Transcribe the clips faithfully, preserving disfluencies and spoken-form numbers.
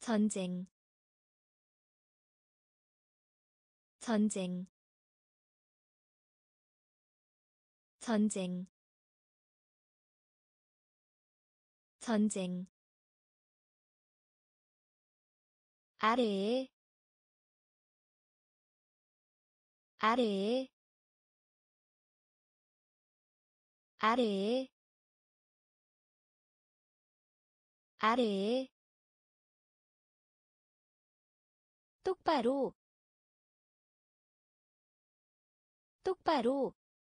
전쟁 전쟁 전쟁 전쟁 아래에 아래에 아래에 아래에 똑바로 똑바로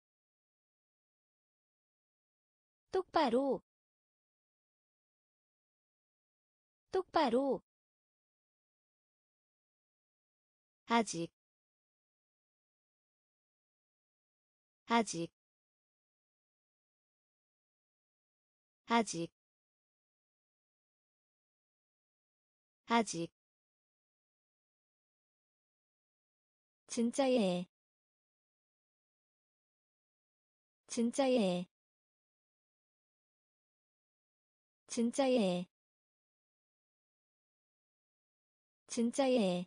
똑바로 똑바로 아직 아직 아직 아직 진짜예 진짜예 진짜예 진짜예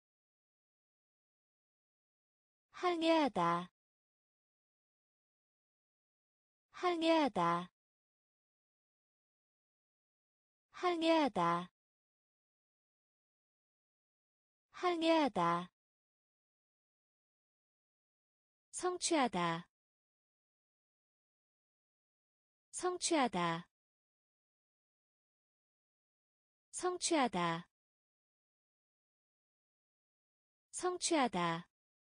항해하다 항해하다 항해하다 항해하다 성취하다 성취하다 성취하다 성취하다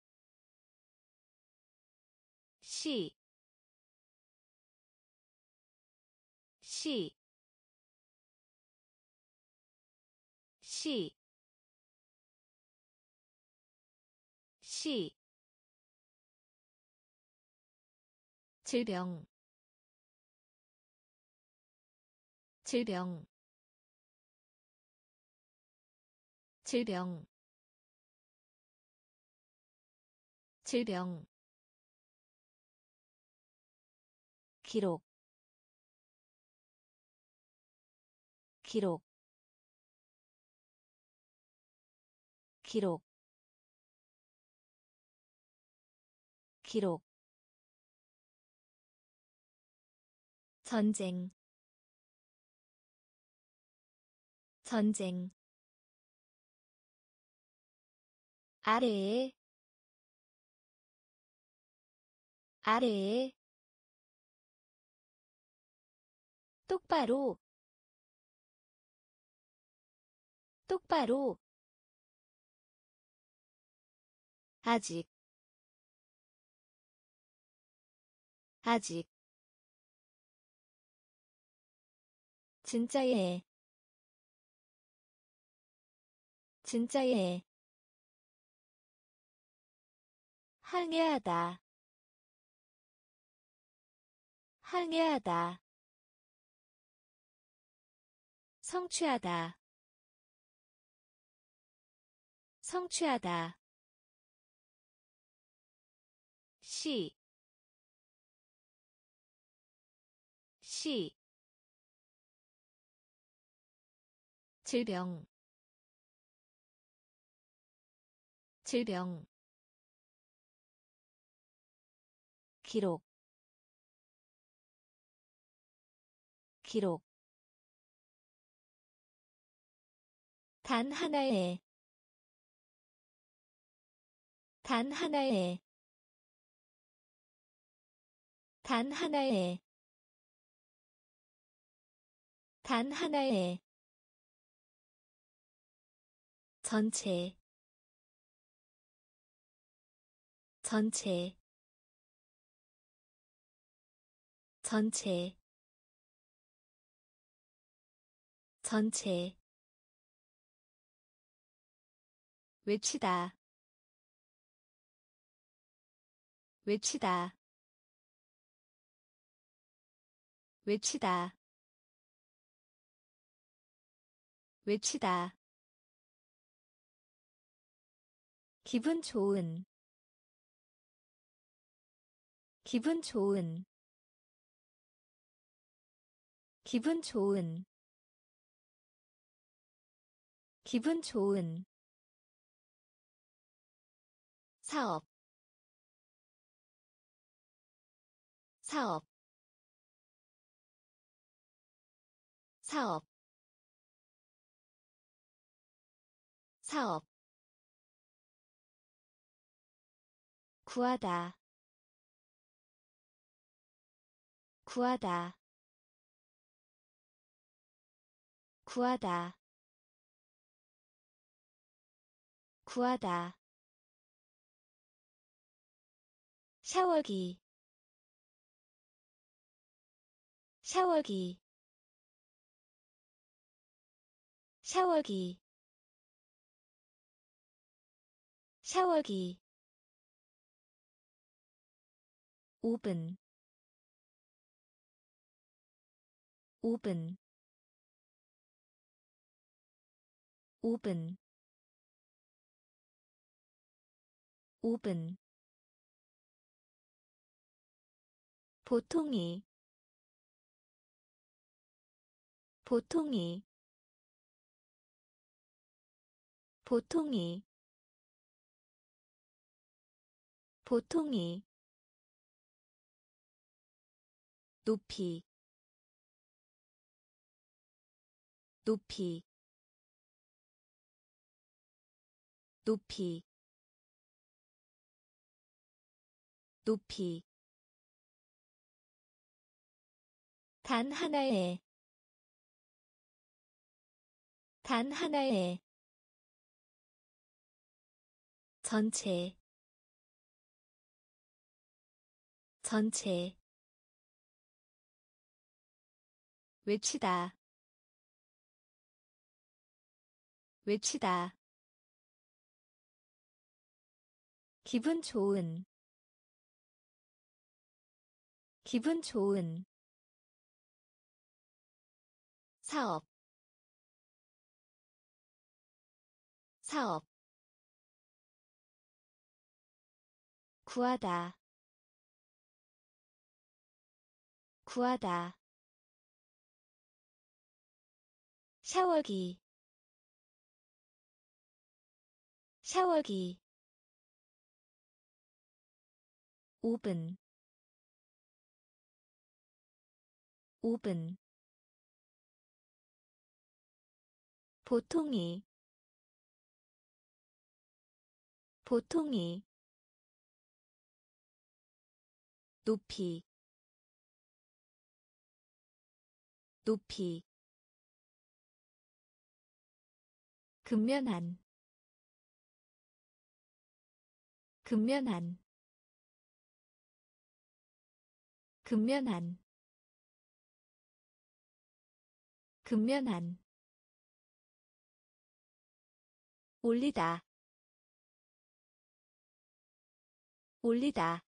시, 시, 시, 시, 질병, 질병, 질병, 질병, 기록, 기록, 기록, 기록, 전쟁, 전쟁, 아래에, 아래에, 똑바로, 똑바로, 아직, 아직, 진짜예, 진짜예, 항해하다, 항해하다, 성취하다, 성취하다, 시, 시, 질병, 질병, 기록, 기록, 단 하나의, 단 하나의, 단 하나의, 단 하나의, 전체, 전체, 전체, 전체, 외치다, 외치다, 외치다, 외치다, 기분 좋은, 기분 좋은, 기분 좋은, 기분 좋은 사업 사업 사업 사업 구하다 구하다 구하다 구하다 샤워기 샤워기 샤워기 샤워기 오븐 오븐 오븐 오븐 보통이 보통이 보통이 보통이 높이 높이 높이 높이 단 하나의 단 하나의 전체 전체 외치다 외치다 기분 좋은 기분 좋은 사업 사업 구하다 구하다 샤워기 샤워기 오븐 오븐 보통이 보통이 높이 높이 근면한 근면한 근면한 근면한 올리다 올리다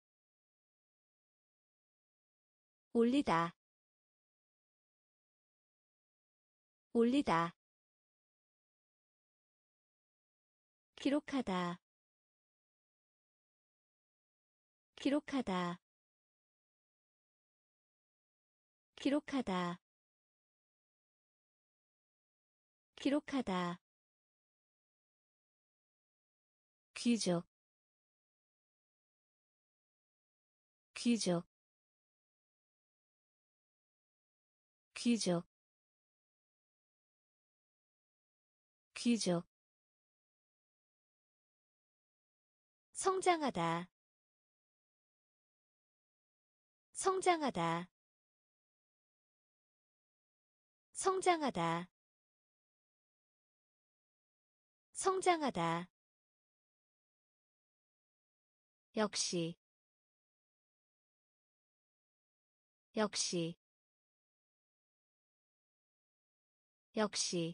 올리다 올리다 기록하다 기록하다 기록하다 기록하다 귀족 귀족 귀족 귀족 성장하다 성장하다 성장하다 성장하다 역시 역시 역시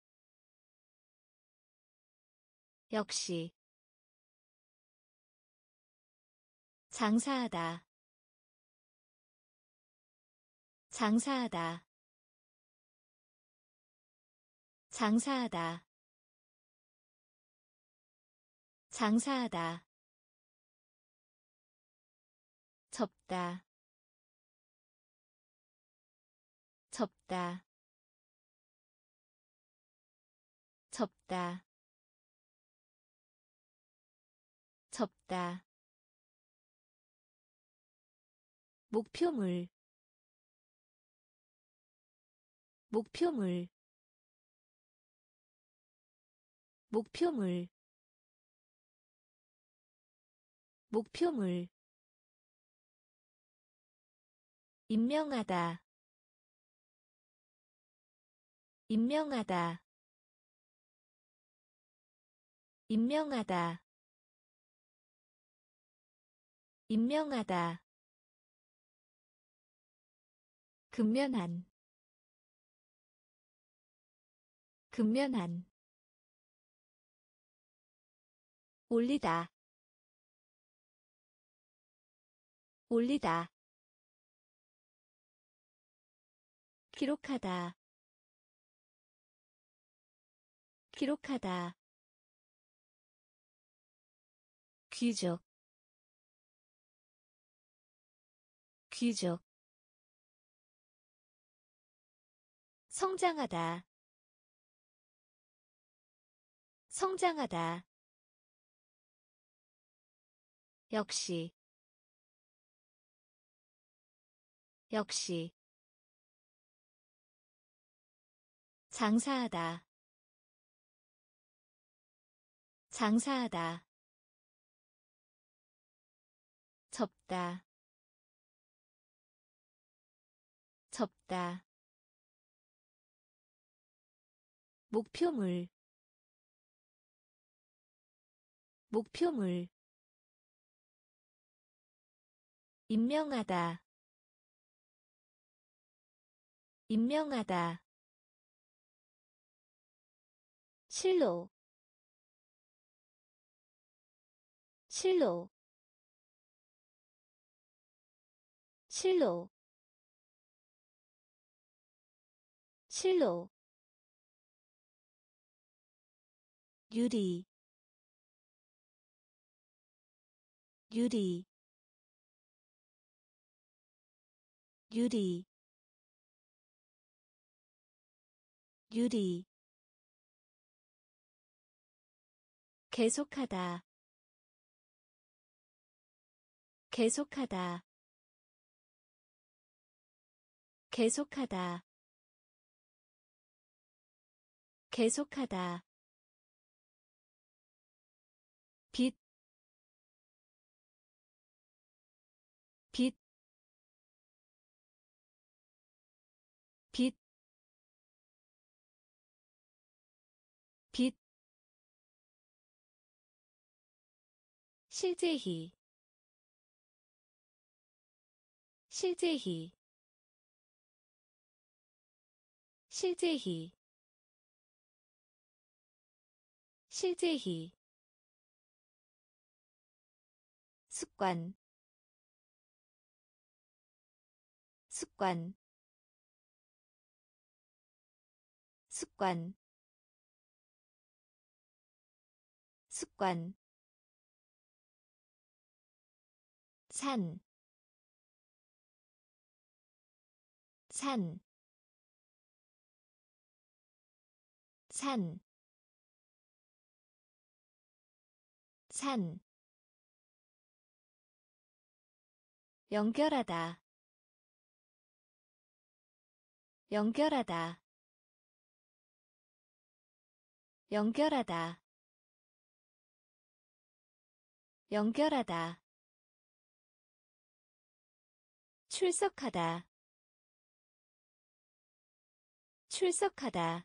역시 장사하다 장사하다 장사하다 장사하다 접다 접다 접다 접다 목표물 목표물 목표물 목표물 임명하다 임명하다 임명하다 임명하다 근면한 근면한 올리다 올리다 기록하다 기록하다 귀족 귀족 성장하다 성장하다 역시 역시 장사하다 장사하다 접다 접다 목표물 목표물 임명하다 임명하다 실로 실로 실로 실로 유리 유리 유리 유리 계속하다 계속하다 계속하다 계속하다 빛, 빛, 빛, 빛, 실제히, 실제히, 실제히, 실제히, 습관, 습관, 습관, 습관, 산, 산, 산, 산, 연결하다, 연결하다, 연결하다, 연결하다, 출석하다, 출석하다,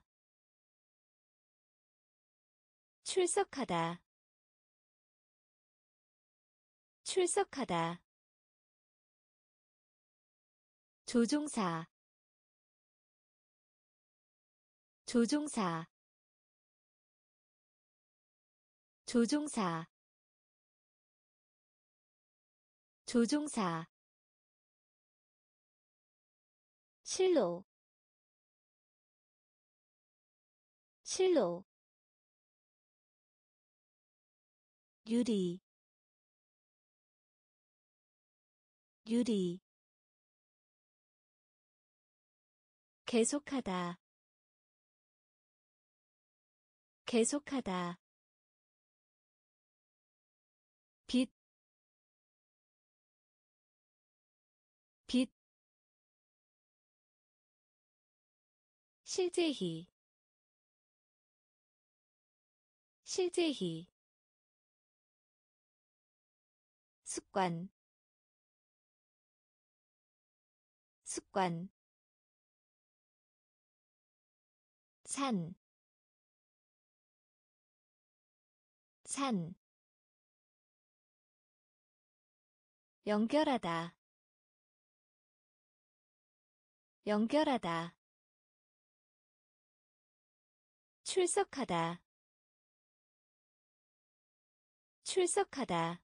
출석하다, 출석하다, 조종사, 조종사, 조종사, 조종사, 실로, 실로, 유리, 유리, 계속하다, 계속하다 빛, 빛 실제히 실제히 습관 습관 산, 산 연결하다 연결하다 출석하다 출석하다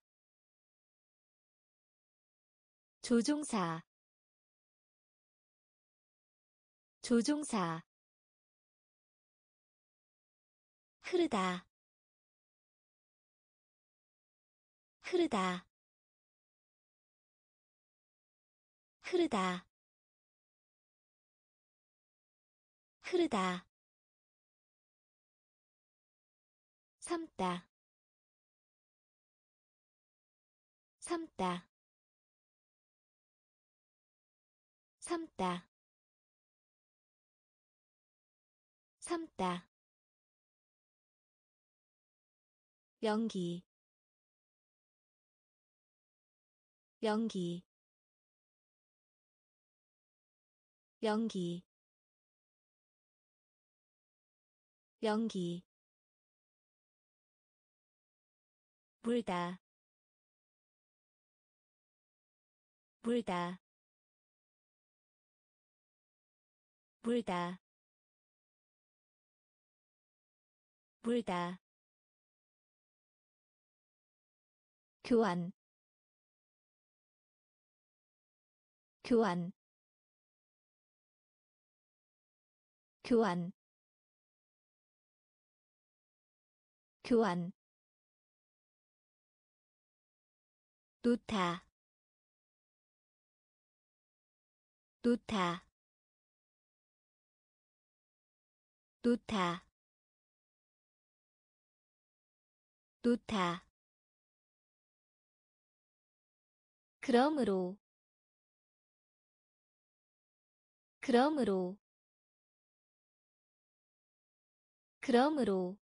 조종사 조종사 흐르다 흐르다 흐르다 흐르다 삶다 삶다 삶다 삶다 연기 연기 연기 연기 물다 물다 물다 물다 교환 교환 교환 교환 놓다 놓다 놓다 놓다 그러므로 그러므로 그러므로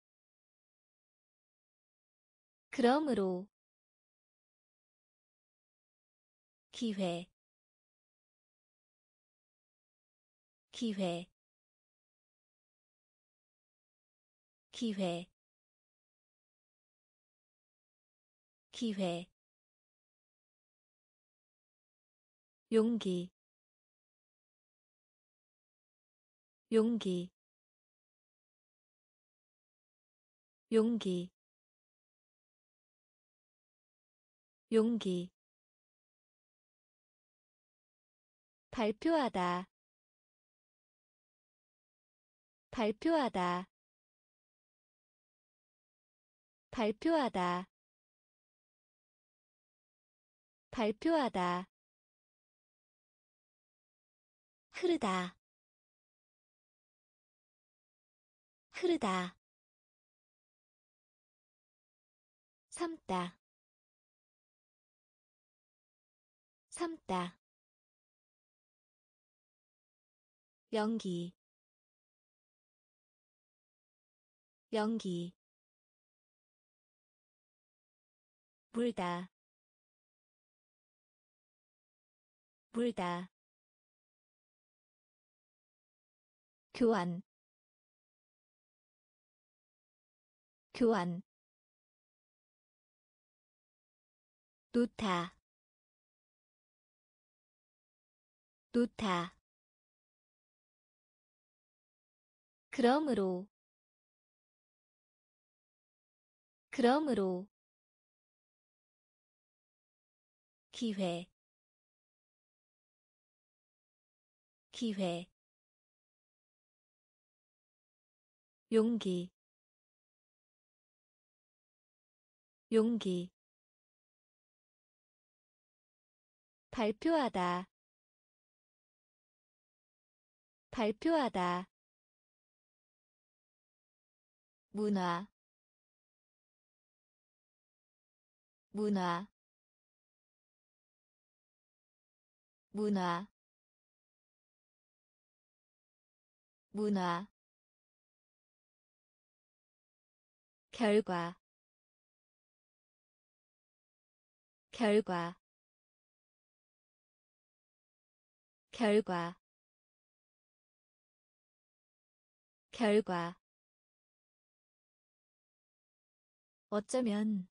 그러므로 기회 기회 기회 기회 용기 용기 용기 용기 발표하다 발표하다 발표하다 발표하다 흐르다 흐르다 삶다 삶다 연기 연기 물다 물다 교환 교환 놓다 놓다 그러므로 그러므로 기회 기회 용기 용기 발표하다 발표하다 문화 문화 문화 문화 결과 결과 결과 결과 어쩌면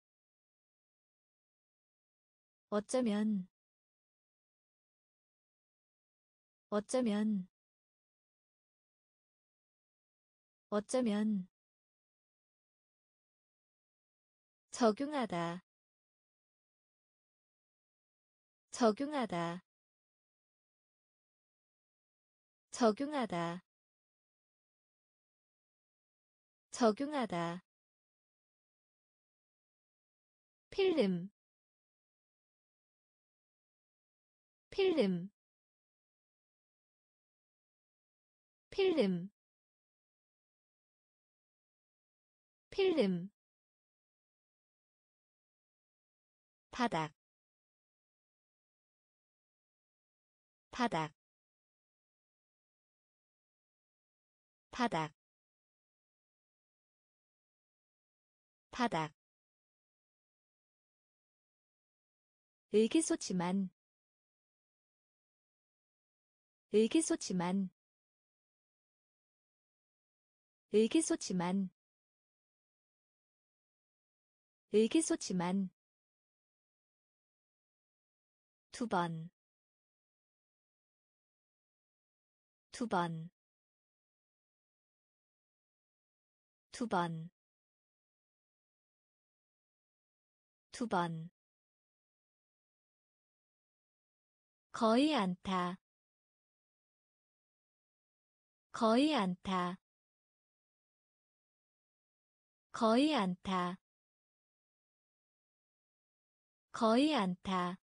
어쩌면 어쩌면 어쩌면 적용하다 적용하다 적용하다 적용하다 필름 필름 필름 필름 바닥 바닥 바닥 바닥 의기소침한 의기소침한 의기소침한 의기소침한 두 번, 두 번, 두 번, 두 번. 거의 않다, 거의 않다, 거의 않다, 거의 않다.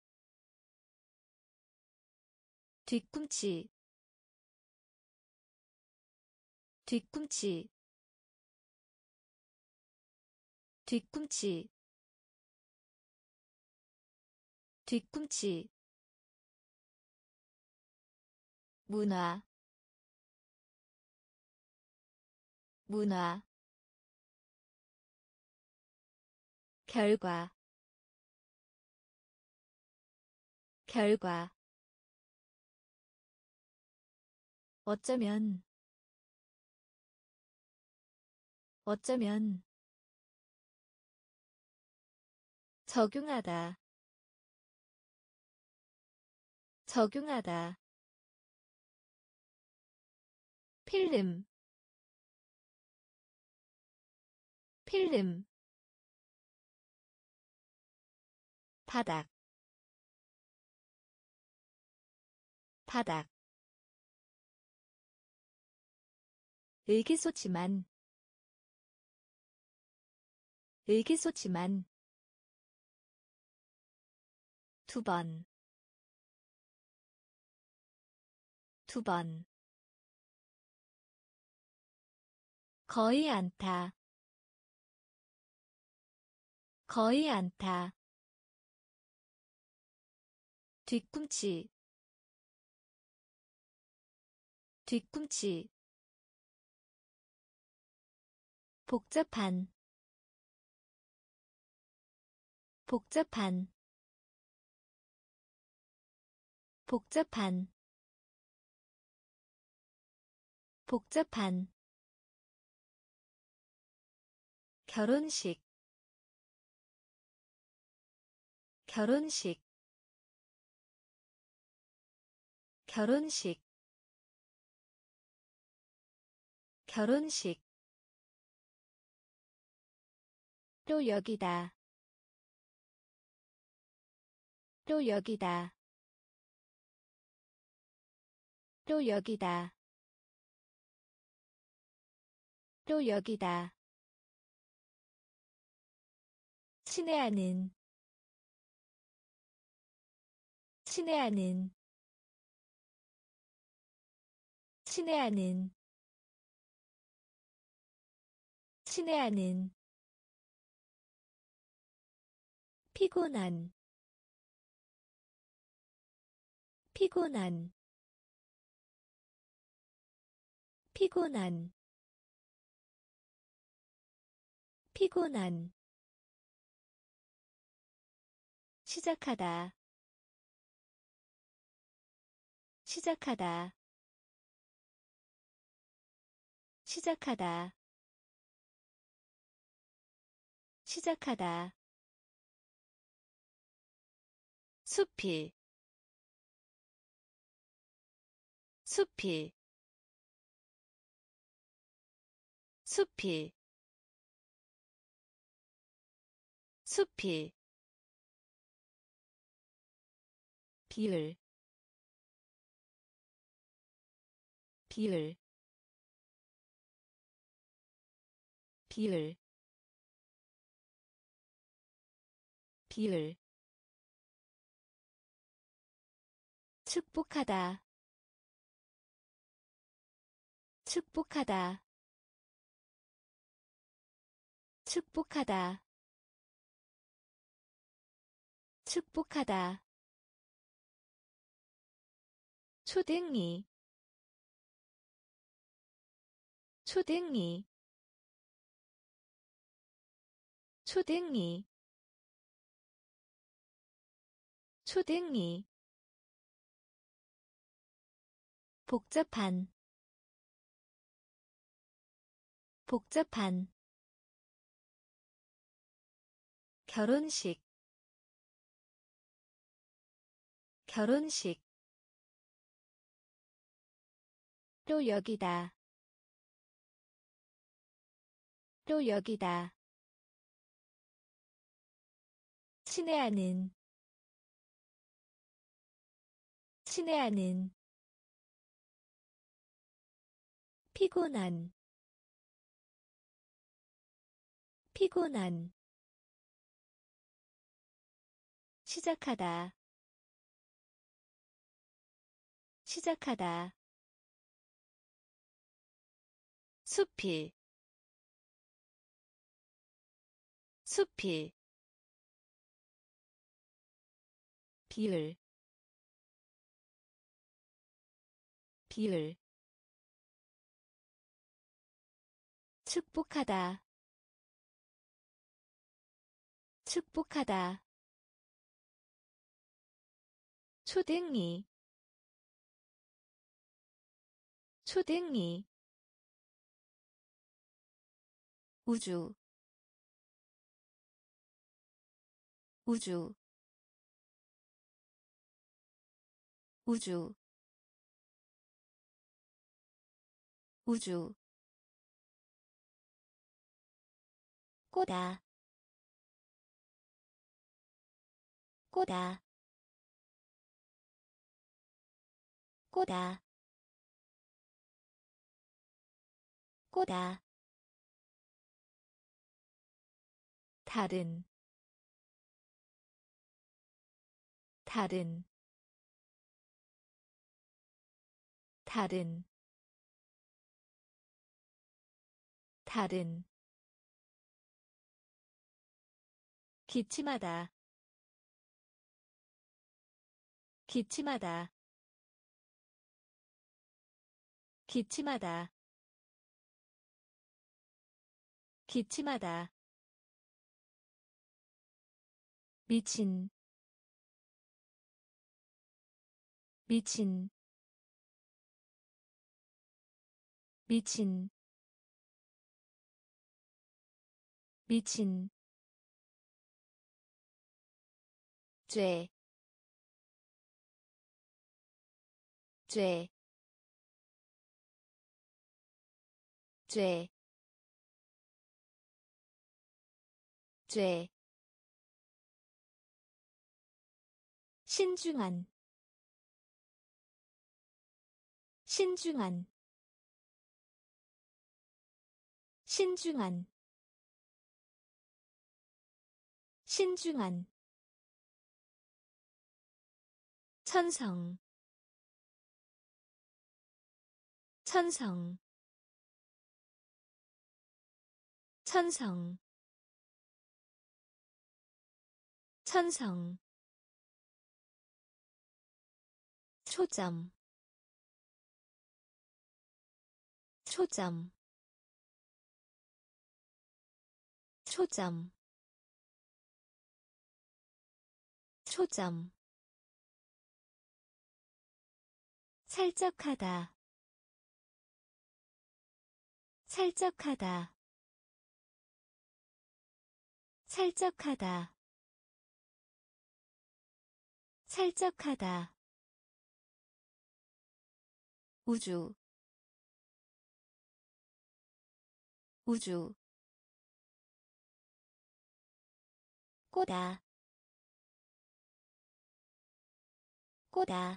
뒤꿈치, 뒤꿈치, 뒤꿈치, 뒤꿈치. 문화 문화 결과 결과 어쩌면 어쩌면 적용하다 적용하다 필름 필름 바닥 바닥 의기소침한 의기소침한 두 번, 두 번. 거의 않다, 거의 않다. 뒤꿈치, 뒤꿈치. 복잡한, 복잡한, 복잡한, 복잡한. 결혼식, 결혼식, 결혼식, 결혼식. 또 여기다, 또 여기다, 또 여기다, 또 여기다. 친애하는, 친애하는, 친애하는, 친애하는 피곤한 피곤한 피곤한 피곤한 시작하다 시작하다 시작하다 시작하다 숲이 숲이 숲이 숲이 비율 비율 비율 비율 축복하다 축복하다 축복하다 축복하다 초등이 초등이 초등이 초등이 복잡한 복잡한 결혼식 결혼식 또 여기다 또 여기다 친애하는 친애하는 피곤한 피곤한 시작하다 시작하다 숲이 숲이 비율 비율 축복하다 축복하다 초등이 초등이 우주 우주 우주 우주 꼬다 꼬다 꼬다 꼬다 다른 다른 다른 다른 기침하다 기침하다 기침하다 기침하다 미친 미친 미친 미친 죄, 죄, 죄, 죄. 신중한, 신중한, 신중한, 신중한. 천성, 천성, 천성 천성 초점 초점 초점 초점 살짝하다 살짝하다 살짝하다 살짝하다 우주 우주 꼬다 꼬다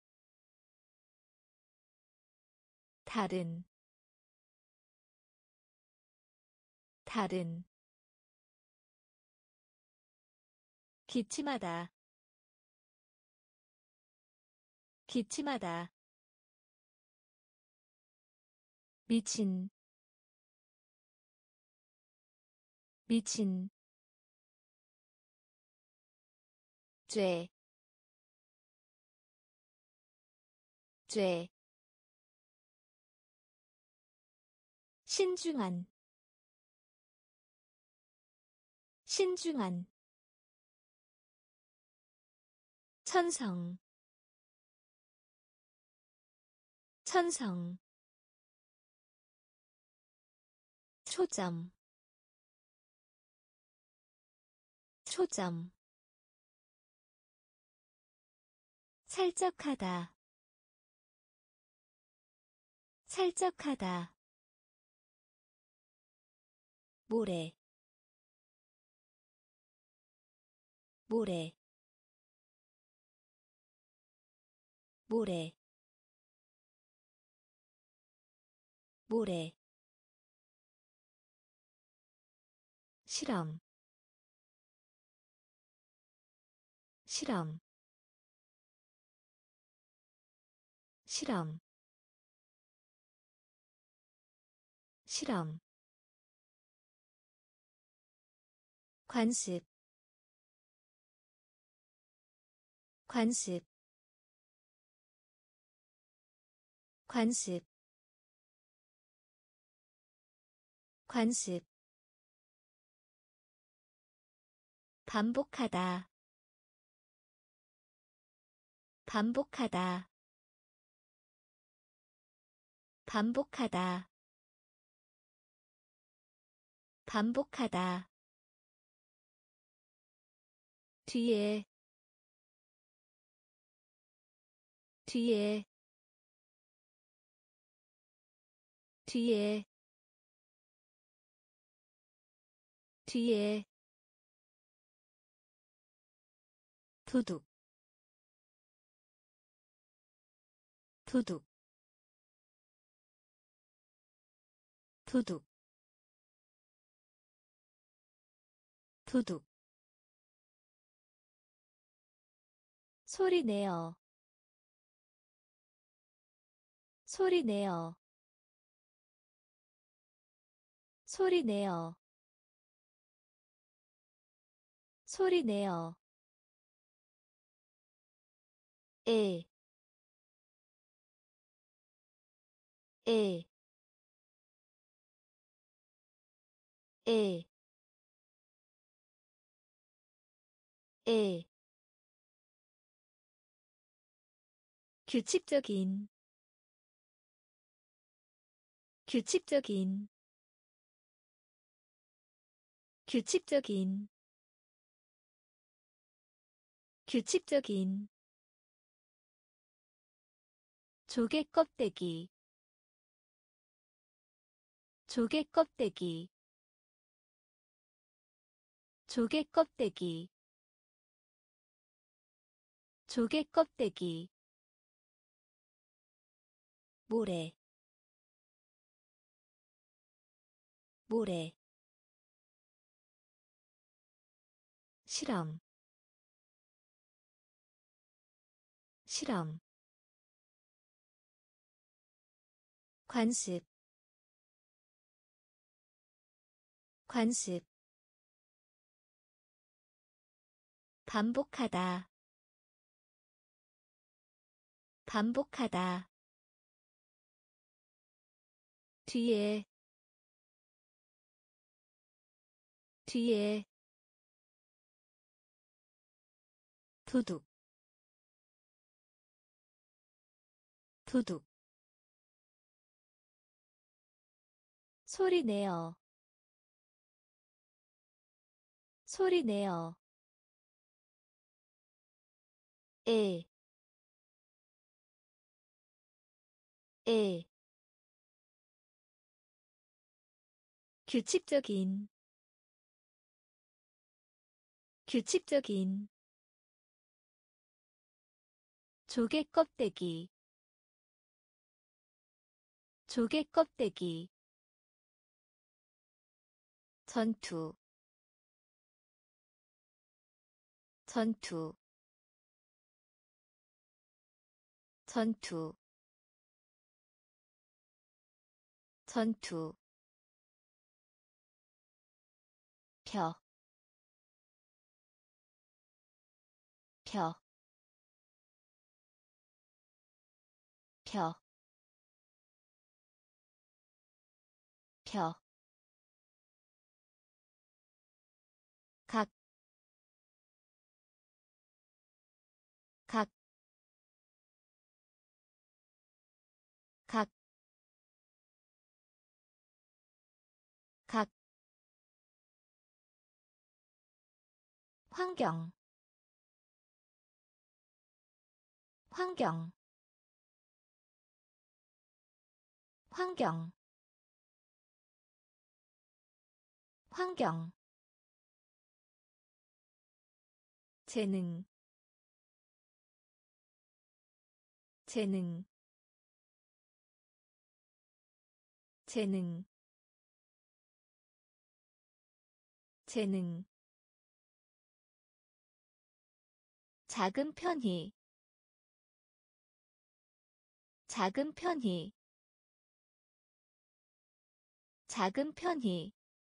다른 다른 기침하다 기침하다 미친 미친 죄, 죄 신중한 신중한 천성 천성 초점 초점 살짝하다 살짝하다 모래 모래 모래 모래 실험 실험 실험 실험 관습 관습 관습 관습 반복하다 반복하다 반복하다 반복하다 뒤에 뒤에 뒤에 뒤에 도둑 도둑 도둑 도둑 소리내어 소리내어 소리내어 소리내어 에, 에, 에, 에. 규칙적인, 규칙적인, 규칙적인, 규칙적인. 조개 껍데기, 조개 껍데기, 조개 껍데기, 조개 껍데기. 모래, 모래. 실험, 실험. 관습, 관습 반복하다 반복하다 뒤에 뒤에 도둑 도둑 소리 내어 소리 내어 에, 에 규칙적인 규칙적인 조개 껍데기 조개 껍데기 전투 전투 전투 전투 펴, 펴, 펴, 펴, 각, 각, 각, 각, 환경, 환경, 환경, 환경, 재능, 재능, 재능, 재능, 작은 편히, 작은 편히, 작은 편히,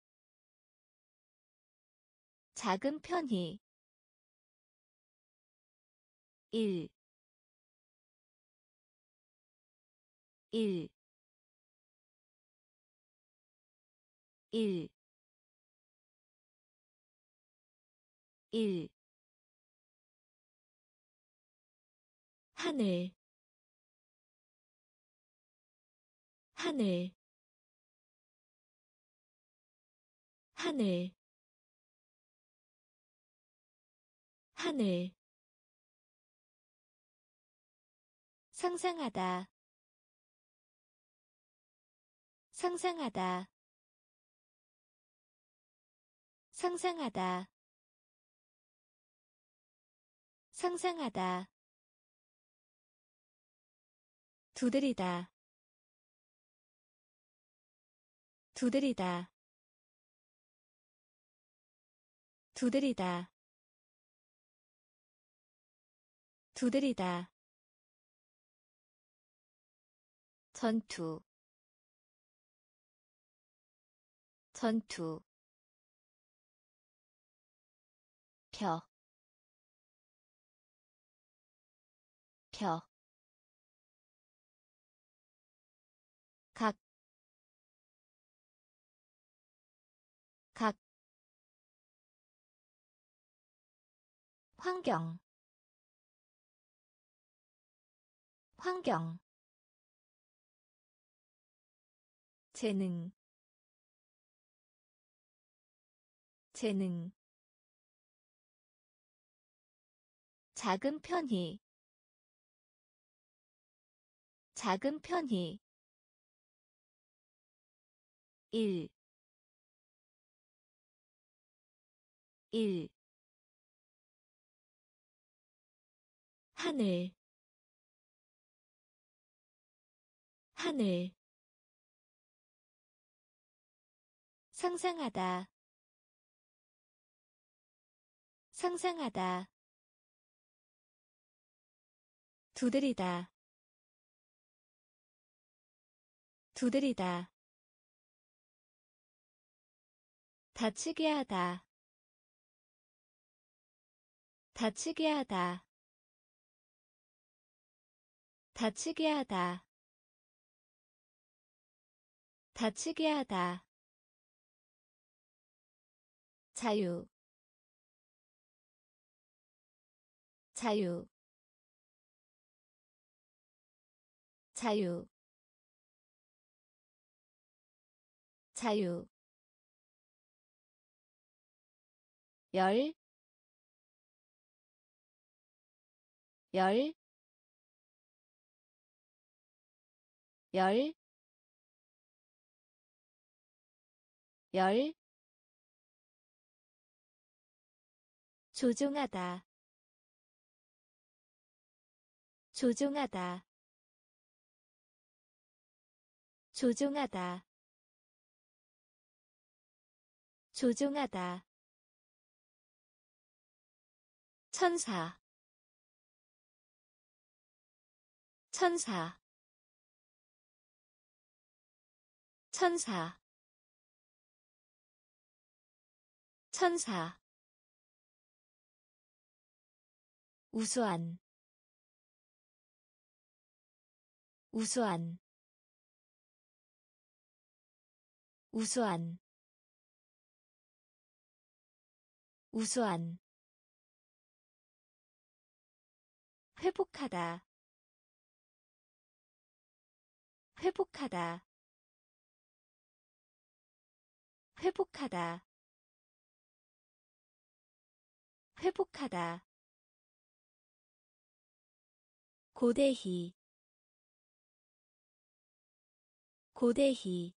작은 편히, 일, 일, 일, 일, 하늘, 하늘, 하늘, 하늘, 상상하다, 상상하다, 상상하다, 상상하다, 두드리다, 두드리다, 두드리다, 두드리다, 전투, 전투, 펴, 펴, 각, 각, 환경, 환경, 재능, 재능, 작은 편히, 작은 편히, 일, 일, 하늘, 하늘, 상상하다, 상상하다, 두드리다, 두드리다, 다치게 하다. 다치게 하다. 다치게 하다. 다치게 하다. 자유. 자유. 자유. 자유. 열. 열. 열. 열. 조종하다. 조종하다. 조종하다. 조종하다. 천사. 천사. 천사. 천사. 우수한. 우수한. 우수한. 우수한. 회복하다. 회복하다. 회복하다. 회복하다. 고대희. 고대희.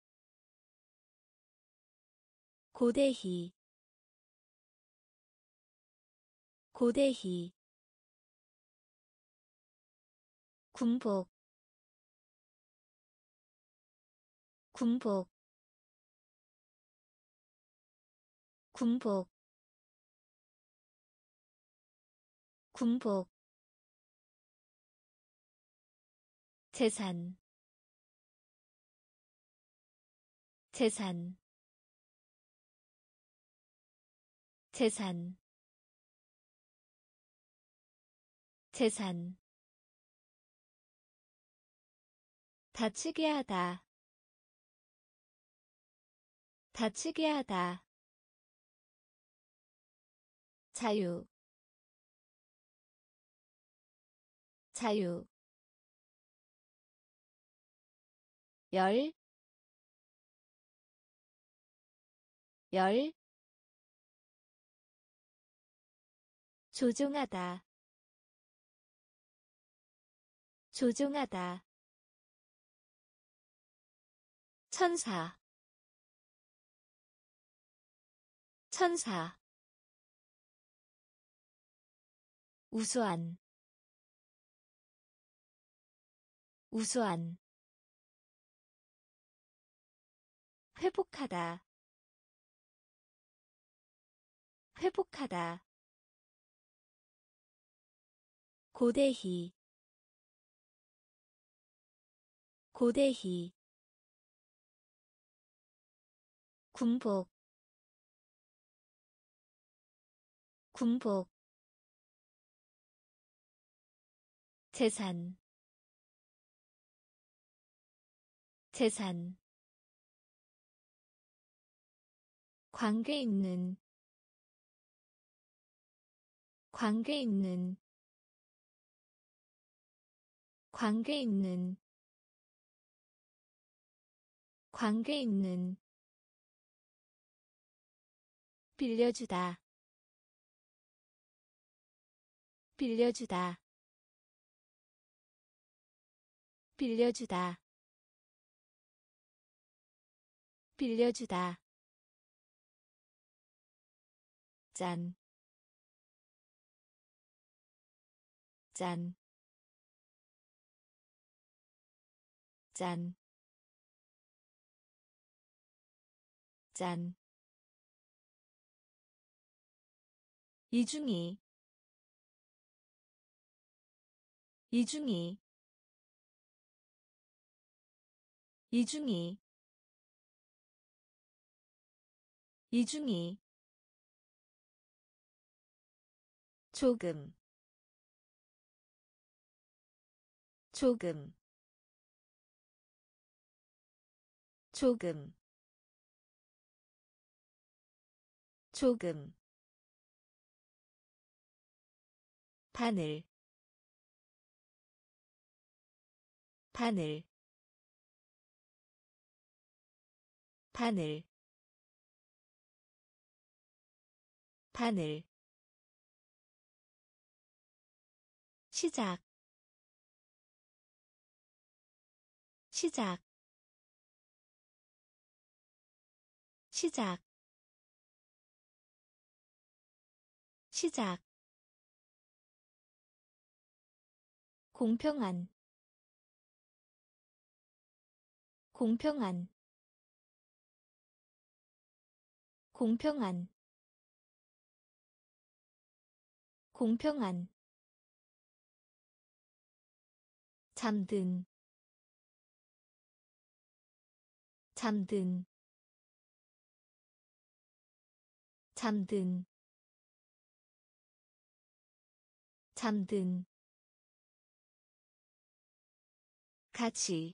고대희. 고대희. 군복. 군복. 군복. 군복. 재산. 재산. 재산. 재산. 다치게 하다. 다치게 하다. 자유. 자유. 열. 열. 조종하다. 조종하다. 천사. 천사. 우수한. 우수한. 회복하다. 회복하다. 고대희. 고대희. 군복. 군복. 재산. 재산. 관계 있는. 관계 있는. 관계 있는. 관계 있는. 빌려주다. 빌려주다. 빌려주다. 빌려주다. 짠. 짠. 짠. 짠. 이중이. 이중이. 이중이. 이중이 조금 조금 조금 조금 바늘 바늘 바늘 바늘 시작 시작 시작 시작 공평한 공평한 공평한 공평한 잠든 잠든 잠든 잠든 같이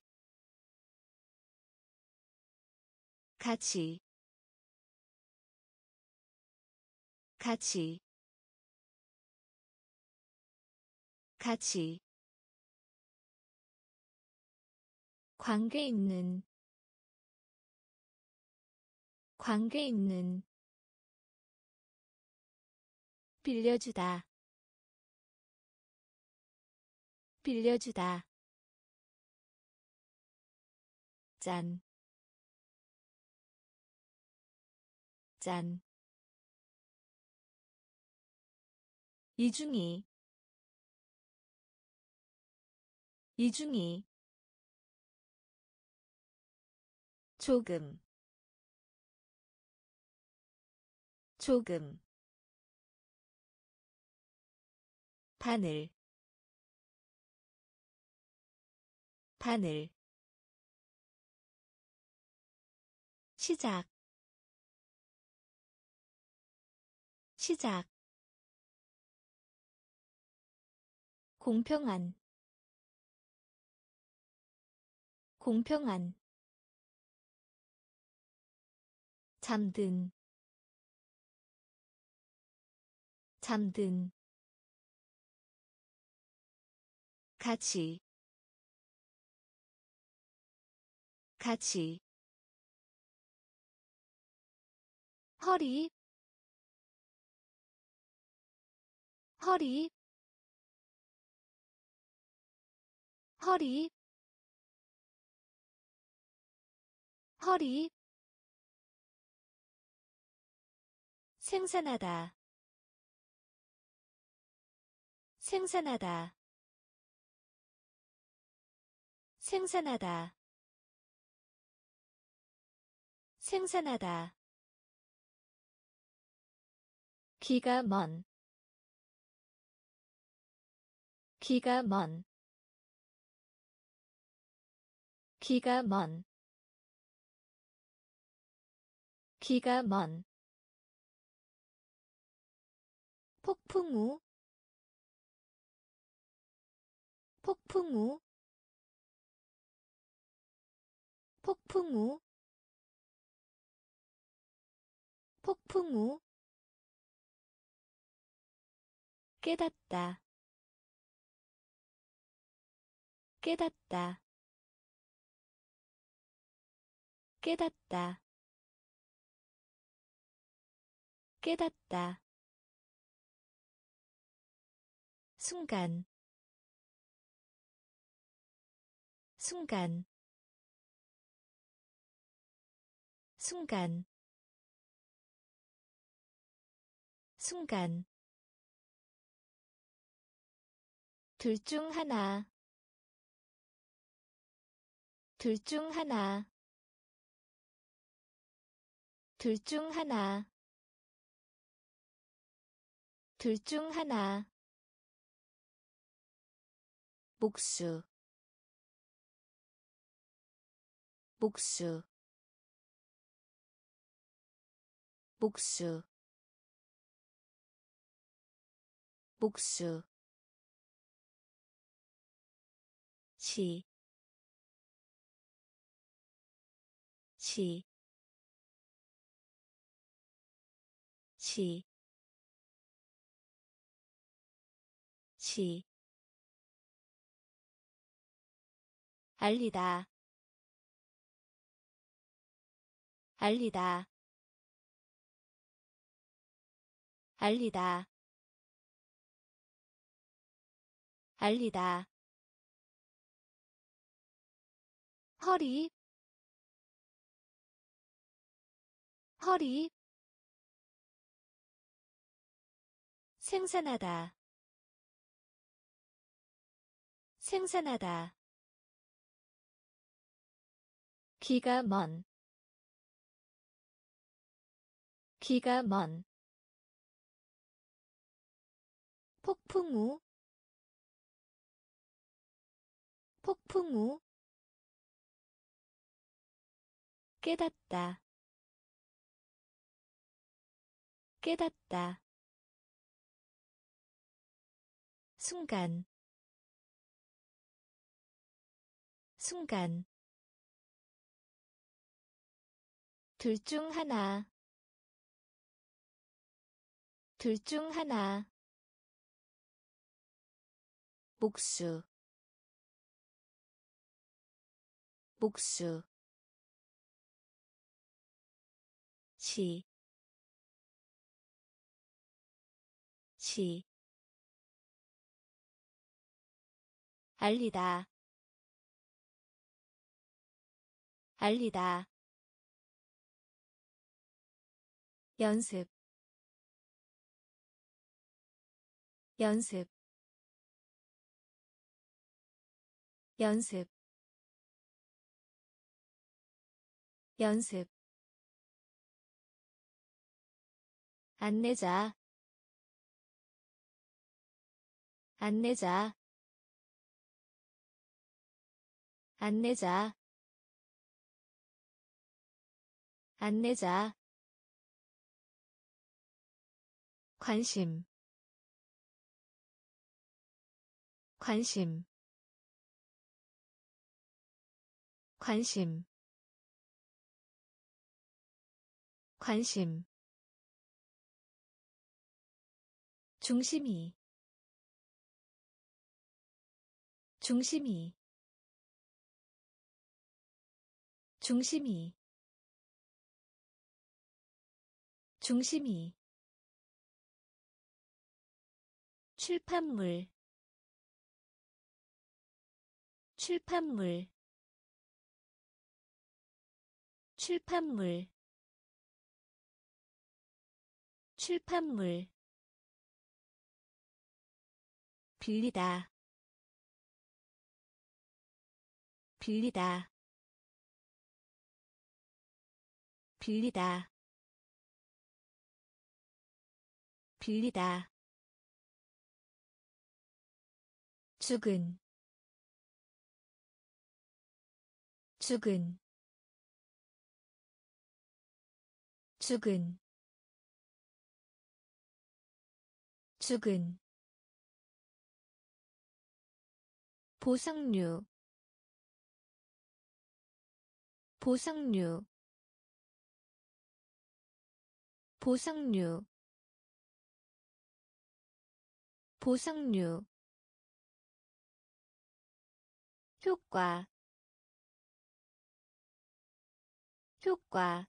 같이 같이 같이 관계 있는 관계 있는 빌려주다 빌려주다 짠 짠 이중이 이중이 조금 조금 바늘 바늘 시작 시작 공평한 공평한 잠든 잠든 같이 같이 허리 허리 허리 허리 생산하다 생산하다 생산하다 생산하다 기가 먼 기가 먼 기가 먼 기가 먼 폭풍우 폭풍우 폭풍우 폭풍우 깨닫다 깨닫다 깨닫다 깨닫다 순간 순간 순간 순간 둘 중 하나 둘 중 하나 둘 중 하나 둘 중 하나 목수 목수 복수 복수 시, 시, 시, 시, 알리다, 알리다, 알리다, 알리다, 허리, 허리, 생산하다, 생산하다, 기가 먼, 기가 먼, 폭풍우, 폭풍우, 깨닫다, 깨닫다, 순간, 순간, 둘 중 하나, 둘 중 하나, 복수, 복수, 시, 시, 알리다, 알리다, 연습, 연습, 연습, 연습, 안내자, 안내자, 안내자, 안내자, 관심, 관심, 관심, 관심, 중심이, 중심이, 중심이, 중심이, 출판물, 출판물, 출판물, 출판물, 빌리다, 빌리다, 빌리다, 빌리다, 죽은, 죽은, 죽은, 죽은, 보상류, 보상류, 보상류, 보상류, 효과, 효과,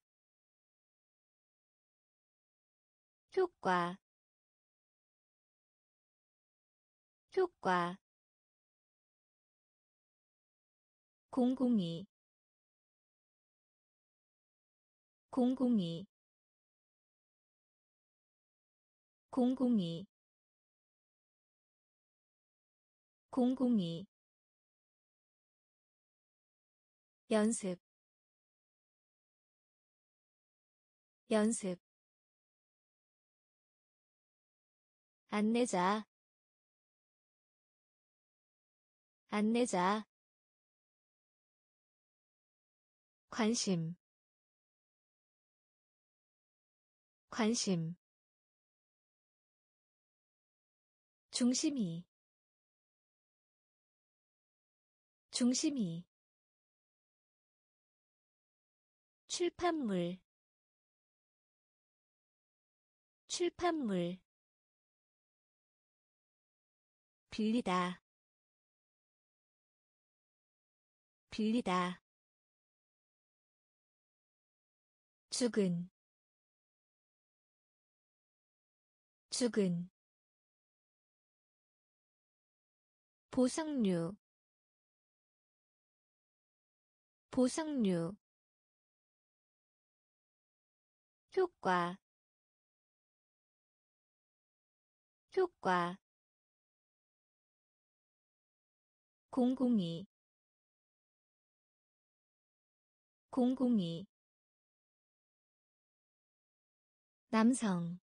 효과, 효과, 공공이, 공공이, 공공이, 공공이, 연습, 연습, 안내자, 안내자, 관심, 관심 중심이 중심이 출판물 출판물 빌리다 빌리다 죽은 죽은 보상류 보상류 효과 효과 공공이 공공이 남성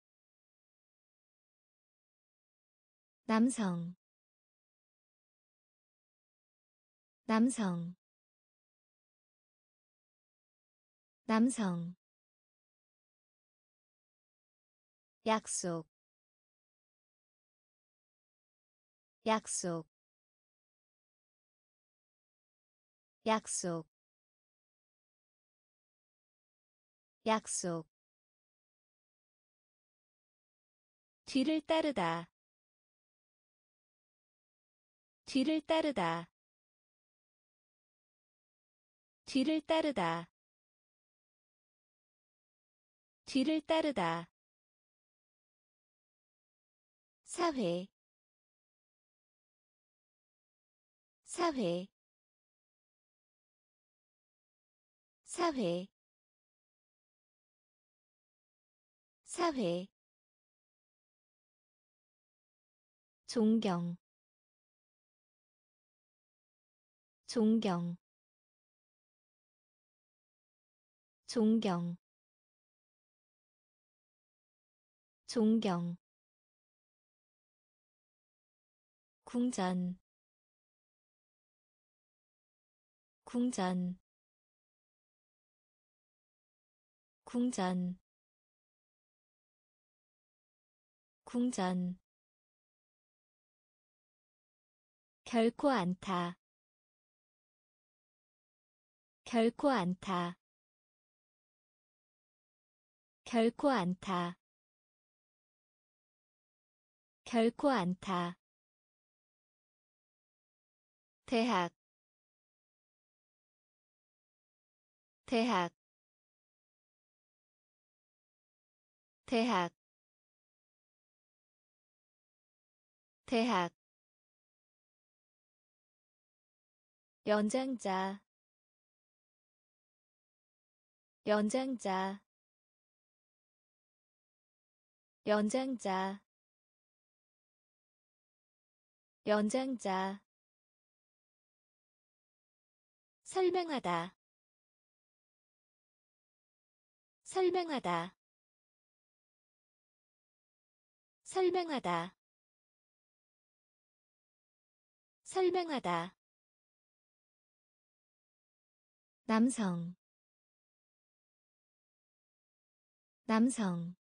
남성 남성 남성 약속 약속 약속 약속 뒤를 따르다 뒤를 따르다 뒤를 따르다 뒤를 따르다 사회 사회 사회 사회 존경 존경 존경 존경 궁전 궁전 궁전 궁전 결코 않다 결코 않다 결코 않다 결코 않다 대학 대학 대학 대학 연장자 연장자 연장자 연장자 설명하다 설명하다 설명하다 설명하다 남성 남성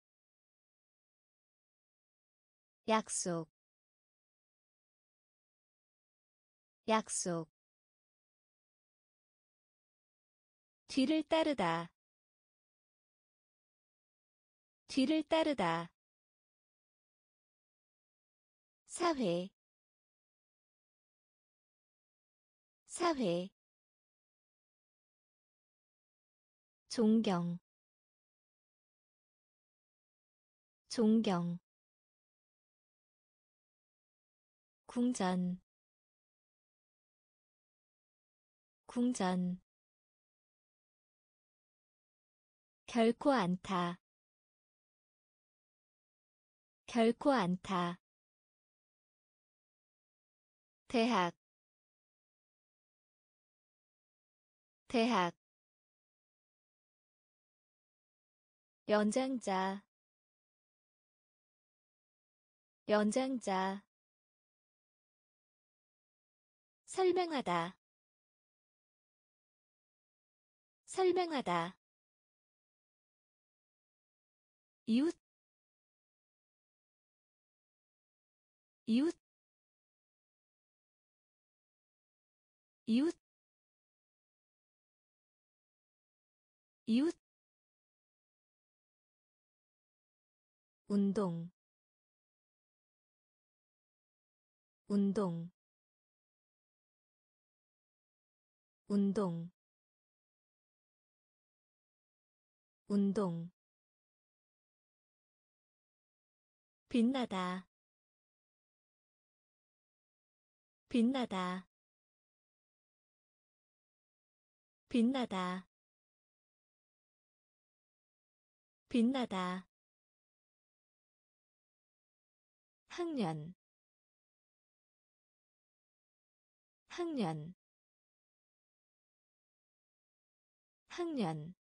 약속 약속 뒤를 따르다 뒤를 따르다 사회 사회 존경 존경 궁전 궁전 결코 않다 결코 않다 대학 대학 연장자 연장자 설명하다 설명하다 이웃 이웃 이웃 이웃 운동 운동 운동 운동 빛나다 빛나다 빛나다 빛나다 학년 학년 학년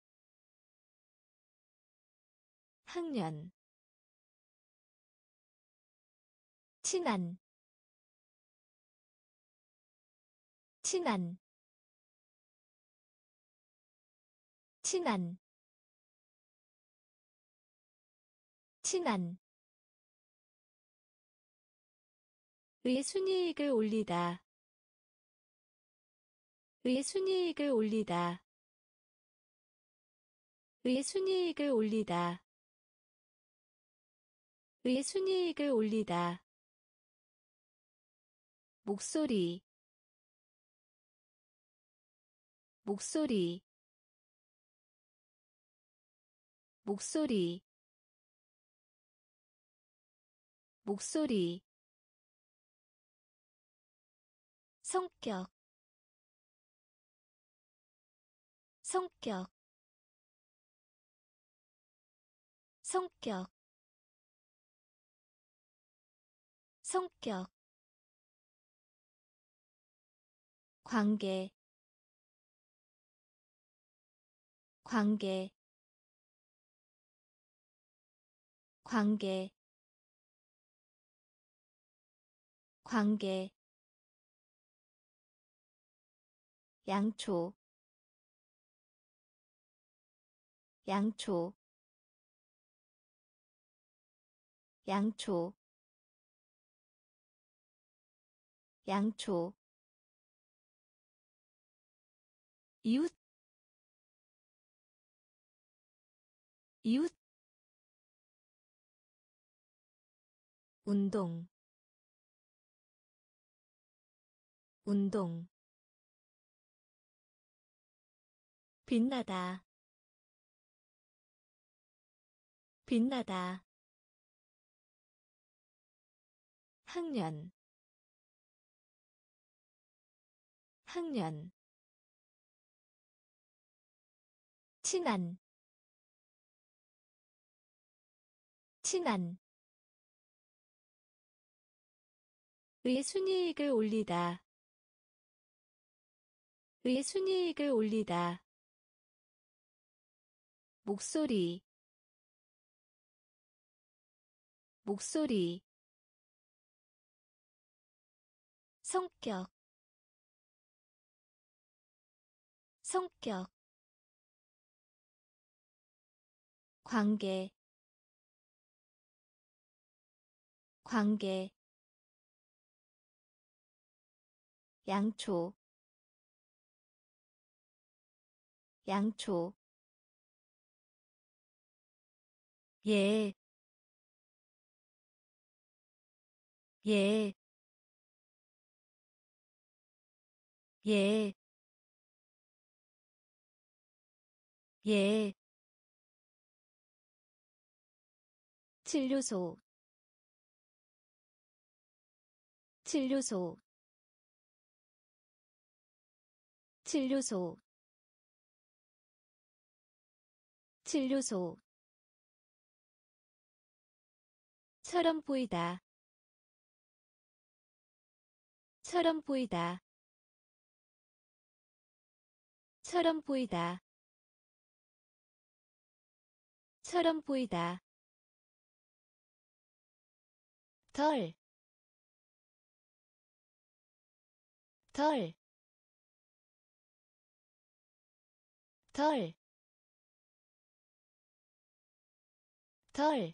학년 친한 친한 친한 친한 의 순이익을 올리다 의 순이익을 올리다 의 순이익을 올리다 의 순이익을 올리다 목소리 목소리 목소리 목소리 성격 성격 성격 성격 관계 관계 관계 관계 양초 양초 양초 양초 이웃 이웃 운동 운동 빛나다 빛나다 학년 학년 친한 친한 의 순이익을 올리다 의 순이익을 올리다 목소리 목소리 성격 성격 관계 관계 양초 양초 예, 예, 예, 예. 진료소, 진료소, 진료소, 진료소. 처럼 보이다, 처럼 보이다, 처럼 보이다, 처럼 보이다. 덜, 덜, 덜. 덜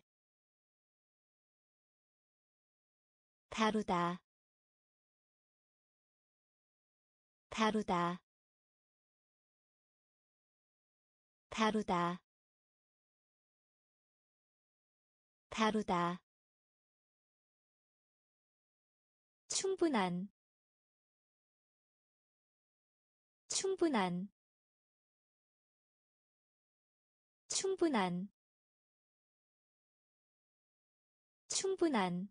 다루다 다루다 다루다 다루다 충분한 충분한 충분한 충분한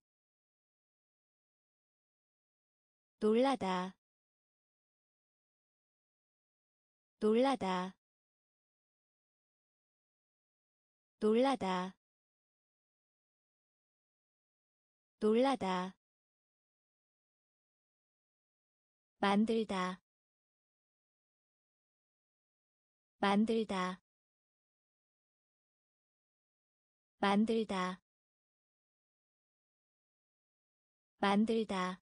놀라다 놀라다 놀라다 놀라다 만들다 만들다 만들다 만들다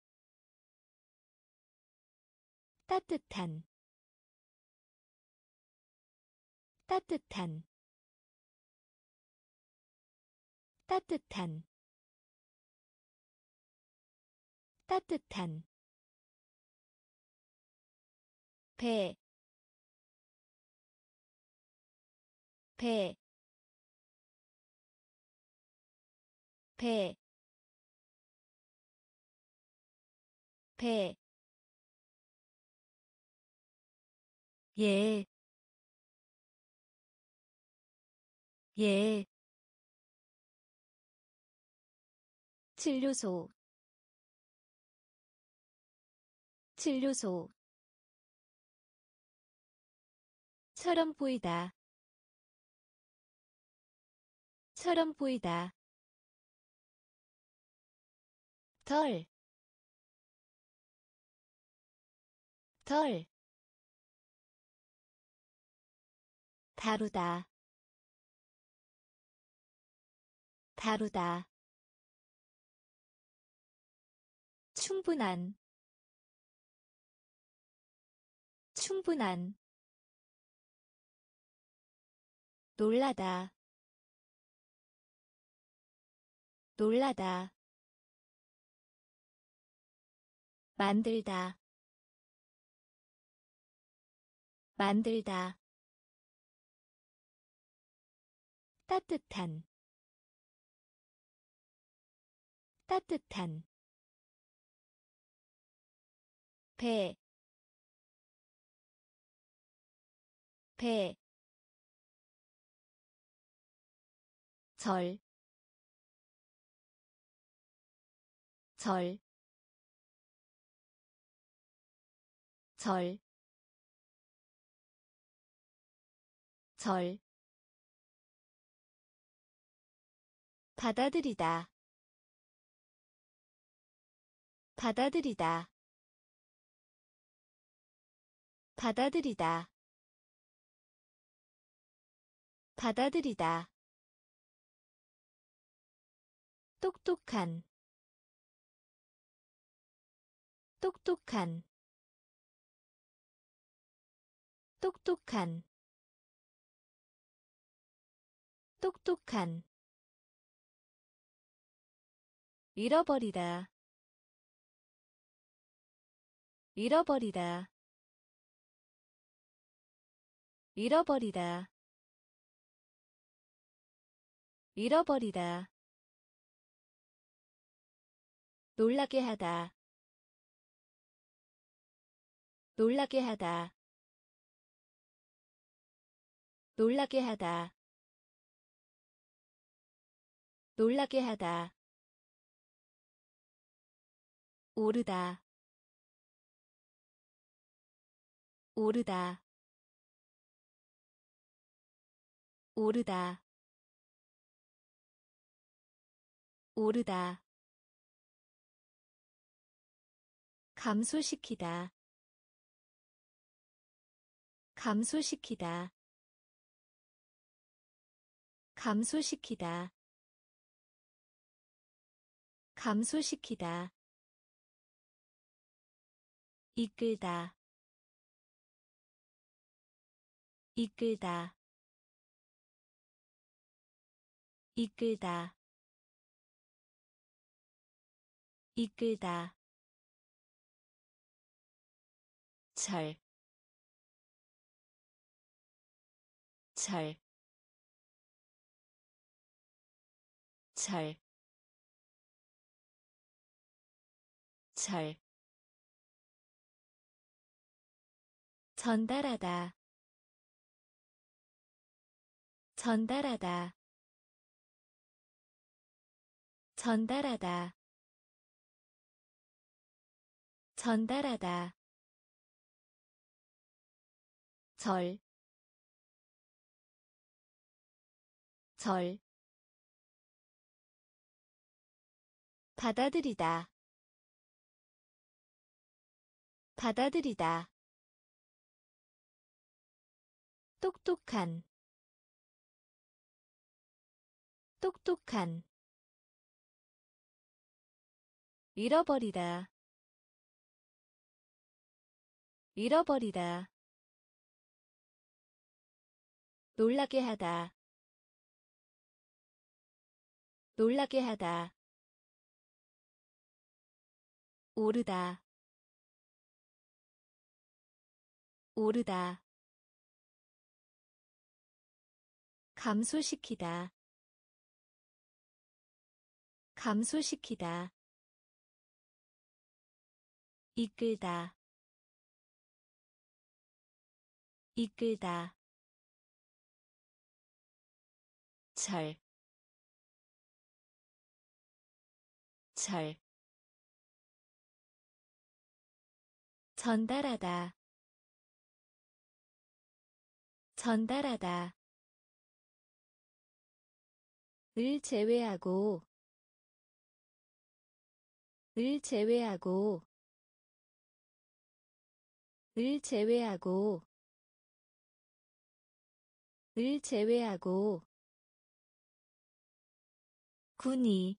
따뜻한 따뜻한 따뜻한 따뜻한 배, 배, 배, 배, 예, 예, 진료소, 진료소, 처럼 보이다, 처럼 보이다, 덜, 덜, 다루다, 다루다, 충분한, 충분한, 놀라다, 놀라다, 만들다, 만들다, 따뜻한, 따뜻한, 배, 배, 절, 절, 절, 절, 받아들이다, 받아들이다, 받아들이다, 받아들이다, 똑똑한, 똑똑한, 똑똑한, 똑똑한, 잃어버리다, 잃어버리다, 잃어버리다, 잃어버리다, 놀라게 하다, 놀라게 하다, 놀라게 하다, 놀라게 하다, 오르다, 오르다, 오르다, 오르다, 감소시키다, 감소시키다, 감소시키다, 감소시키다, 이끌다, 이끌다, 이끌다 이끌다 절, 절, 절, 절. 전달하다, 전달하다, 전달하다, 전달하다. 절, 절. 받아들이다, 받아들이다. 똑똑한, 똑똑한. 잃어버리다, 잃어버리다. 놀라게 하다, 놀라게 하다. 오르다, 오르다. 감소시키다, 감소시키다. 이끌다, 이끌다. 절, 절. 전달하다, 전달하다. 을 제외하고, 을 제외하고, 을 제외하고, 을 제외하고. 군이,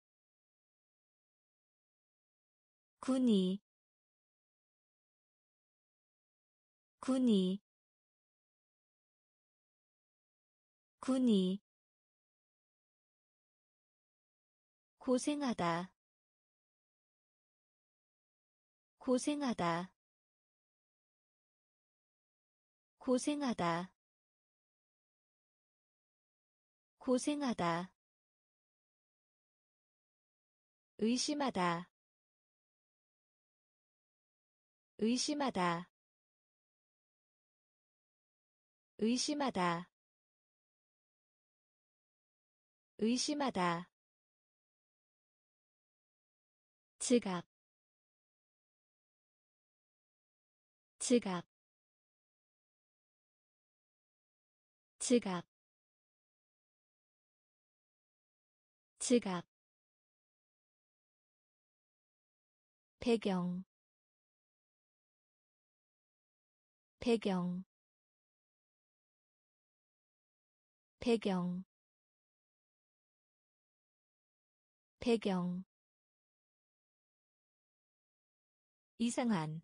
군이, 군이, 군이. 고생하다, 고생하다, 고생하다, 고생하다. 의심하다, 의심하다, 의심하다, 의심하다. 지갑, 지갑, 지갑, 지갑. 배경, 배경, 배경, 배경. 이상한,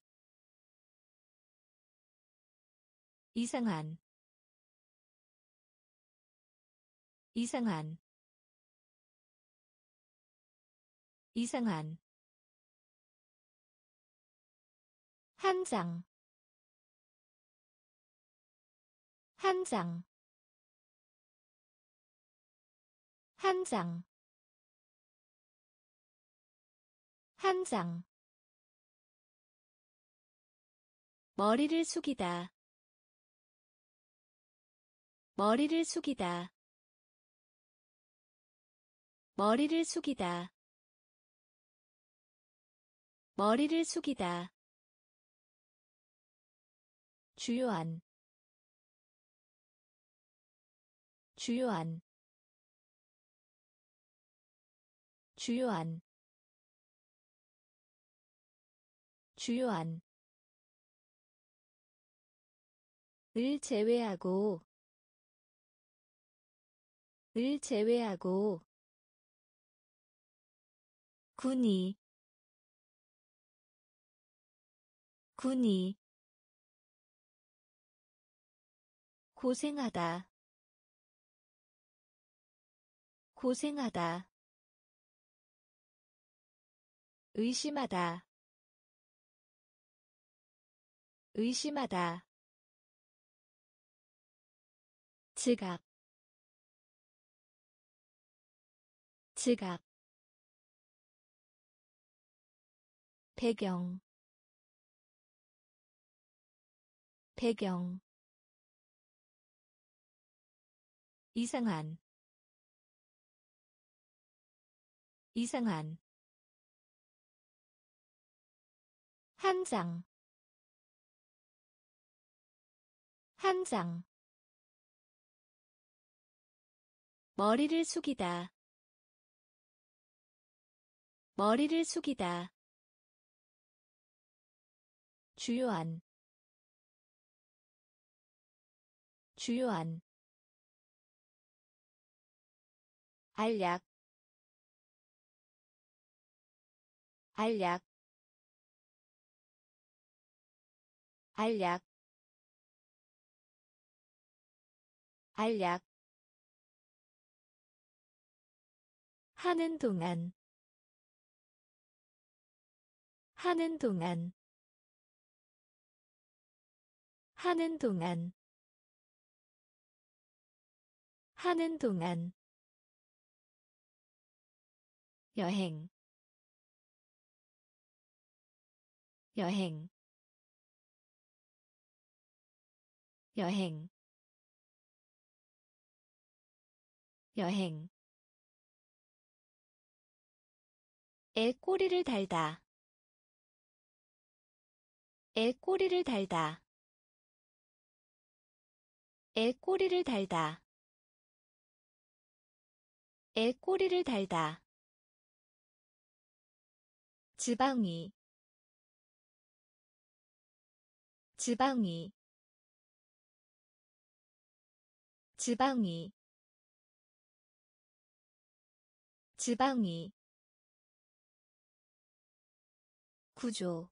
이상한, 이상한, 이상한. 한 장, 한 장, 한 장, 한 장. 머리를 숙이다, 머리를 숙이다, 머리를 숙이다, 머리를 숙이다. 주요한, 주요한, 주요한, 주요한. 을 제외하고, 을 제외하고. 군이, 군이. 고생하다, 고생하다 의심하다 의심하다 지갑 지갑 배경 배경 이상한 이상한 한 장, 한 장. 머리를 숙이다, 머리를 숙이다. 주요한, 주요한. 알약, 알약, 알약, 알약. 하는 동안, 하는 동안, 하는 동안, 하는 동안. 여행, 여행, 여행, 여행. 애 꼬리를 달다, 애 꼬리를 달다, 애 꼬리를 달다, 애 꼬리를 달다. 지방이, 지방이, 지방이, 지방이. 구조,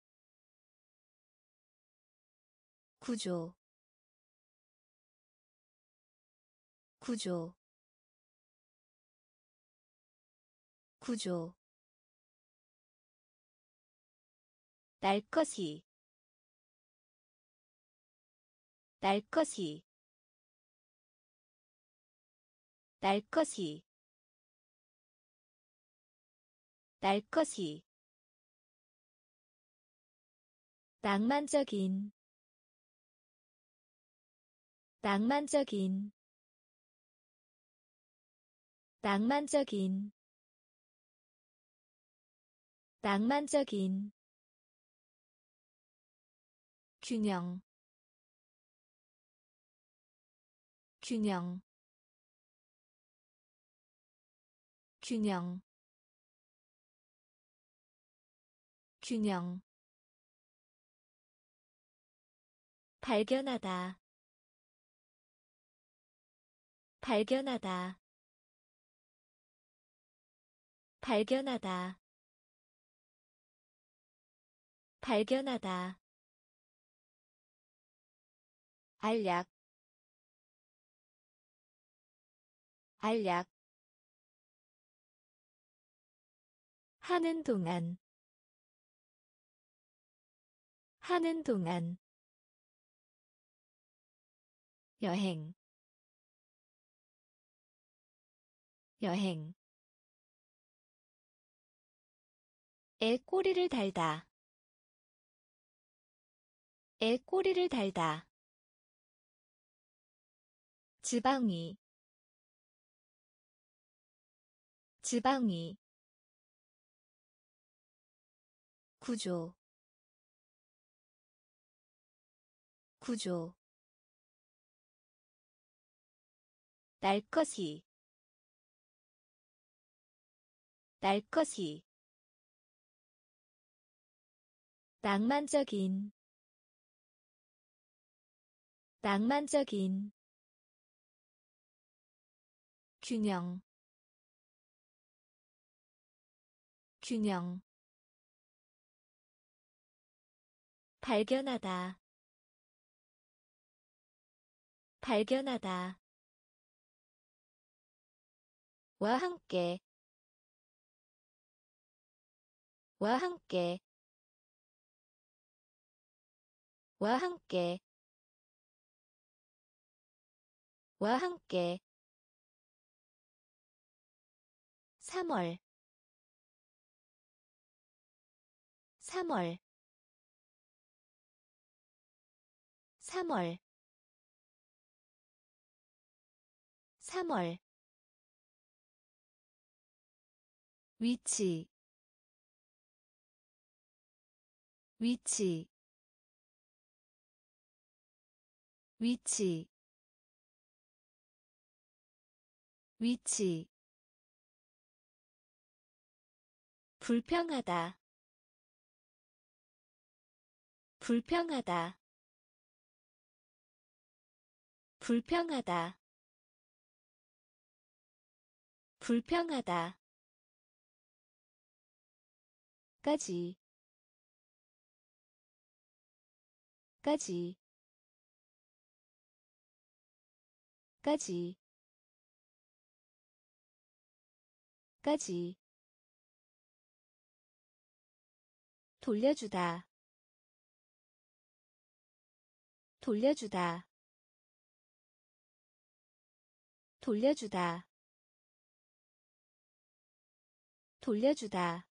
구조, 구조, 구조. 날 것이, 날 것이, 날 것이, 날 것이. 낭만적인, 낭만적인, 낭만적인, 낭만적인. 균형, 균형, 균형, 균형. 발견하다, 발견하다, 발견하다, 발견하다. 알약, 알약. 하는 동안, 하는 동안. 여행, 여행. 애 꼬리를 달다, 애 꼬리를 달다. 지방이, 지방이. 구조, 구조. 날 것이, 날 것이. 낭만적인, 낭만적인. 균형, 균형. 발견하다, 발견하다. 와 함께 와 함께 와 함께 와 함께 삼월 삼월 삼월 삼월 위치 위치 위치 위치 불평하다 불평하다 불평하다 불평하다 까지 까지 까지 까지 돌려주다 돌려주다 돌려주다 돌려주다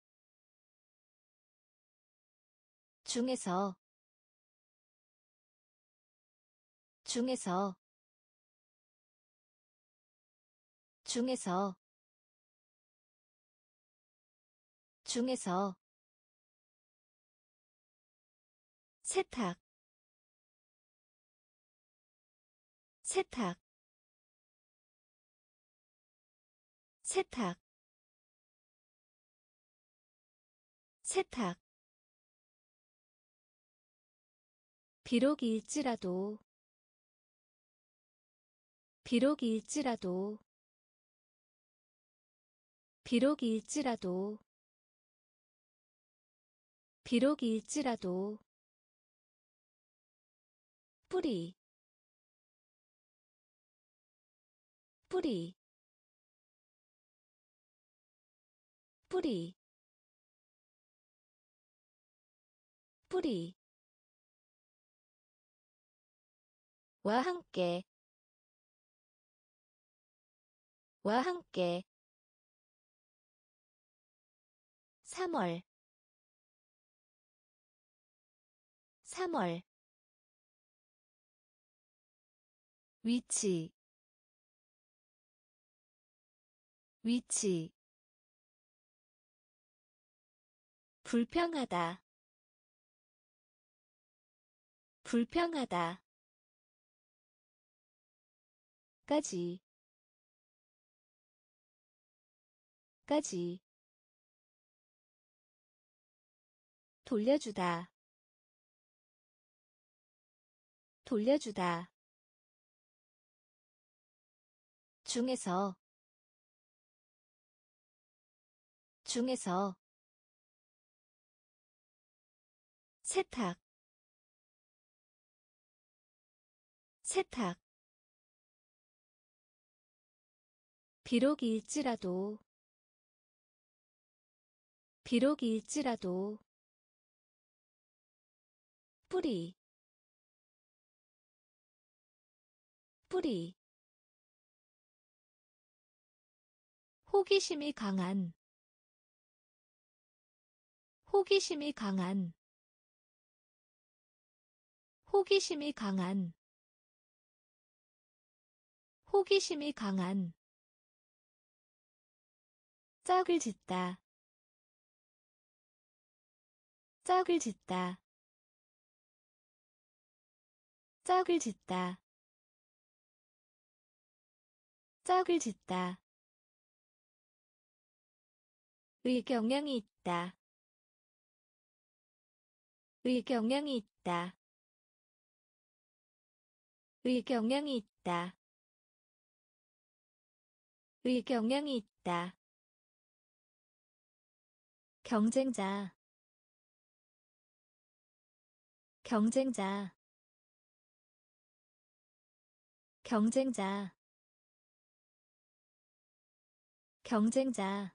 중에서 중에서 중에서 중에서 세탁 세탁 세탁 세탁 비록일지라도 비록일지라도 비록일지라도 비록일지라도 뿌리 뿌리 뿌리 뿌리 와 함께 와 함께 삼월 삼월 위치 위치 불평하다 불평하다 까지 까지 돌려주다 돌려주다 중에서 중에서 세탁 세탁 비록일지라도 비록일지라도 뿌리 뿌리 호기심이 강한 호기심이 강한 호기심이 강한 호기심이 강한 짝을 짓다 짝을 짓다 짝을 짓다 짝을 짓다 의경향이 있다 의경향이 있다 의경향이 있다 의경향이 있다 경쟁자 경쟁자 경쟁자 경쟁자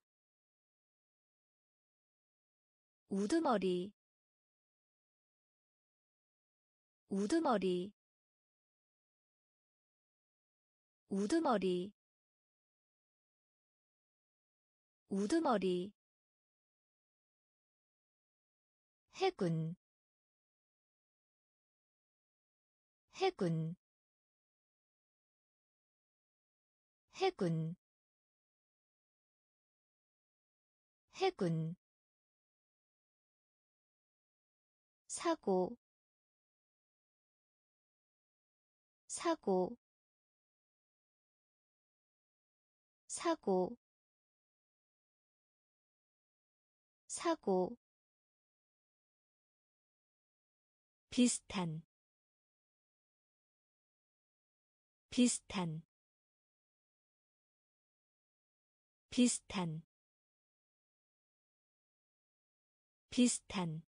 우두머리 우두머리 우두머리 우두머리 해군 해군 해군 해군 사고 사고 사고 사고 비슷한 비슷한 비슷한 비슷한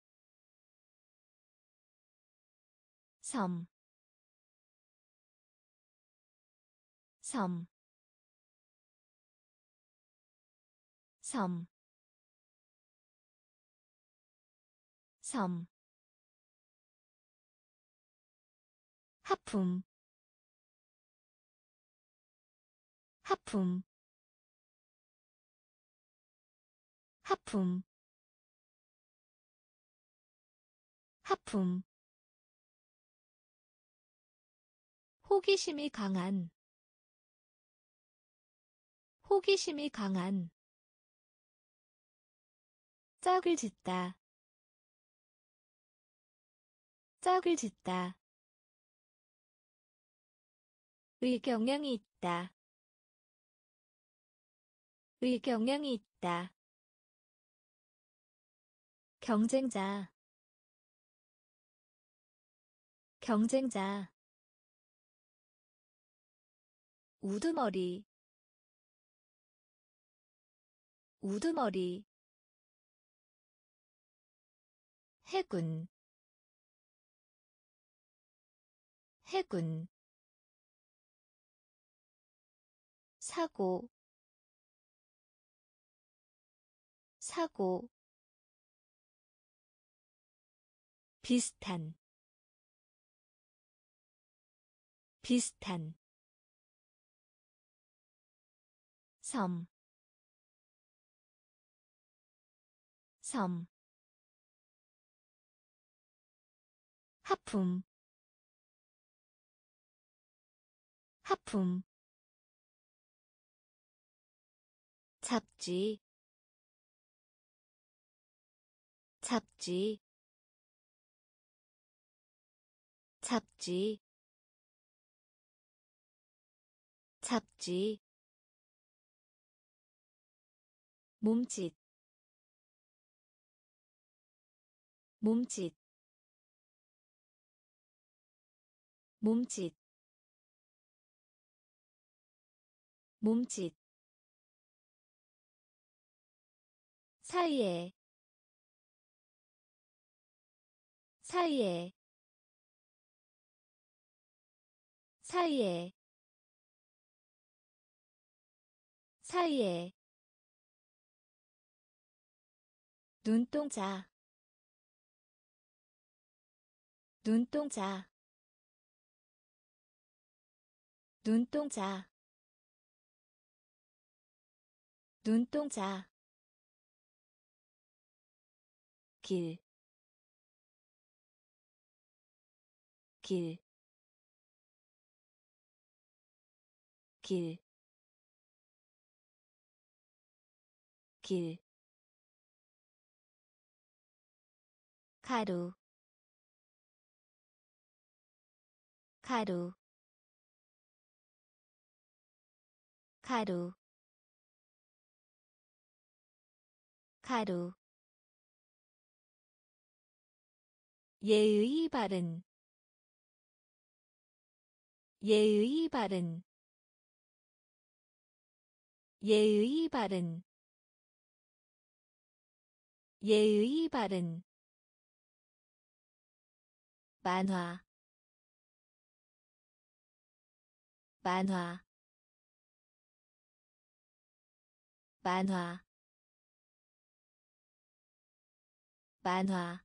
섬, 섬, 섬, 섬, 하품, 하품, 하품, 하품, 호기심이 강한, 호기심이 강한, 짝을 짓다, 짝을 짓다, 의경향이 있다, 의경향이 있다, 경쟁자, 경쟁자, 우두머리, 우두머리, 해군, 해군, 사고, 사고, 비슷한, 비슷한, 섬, 섬, 하품, 하품, 잡지, 잡지, 잡지, 잡지, 몸짓, 몸짓, 몸짓, 몸짓, 사이에, 사이에, 사이에, 사이에, 눈동자, 눈동자, 눈동자, 눈동자, 길, 길, 길, 길, 가루, 가루, 가루, 가루, 예의 바른, 예의 바른, 예의 바른, 예의 바른, 만화, 만화, 만화 만화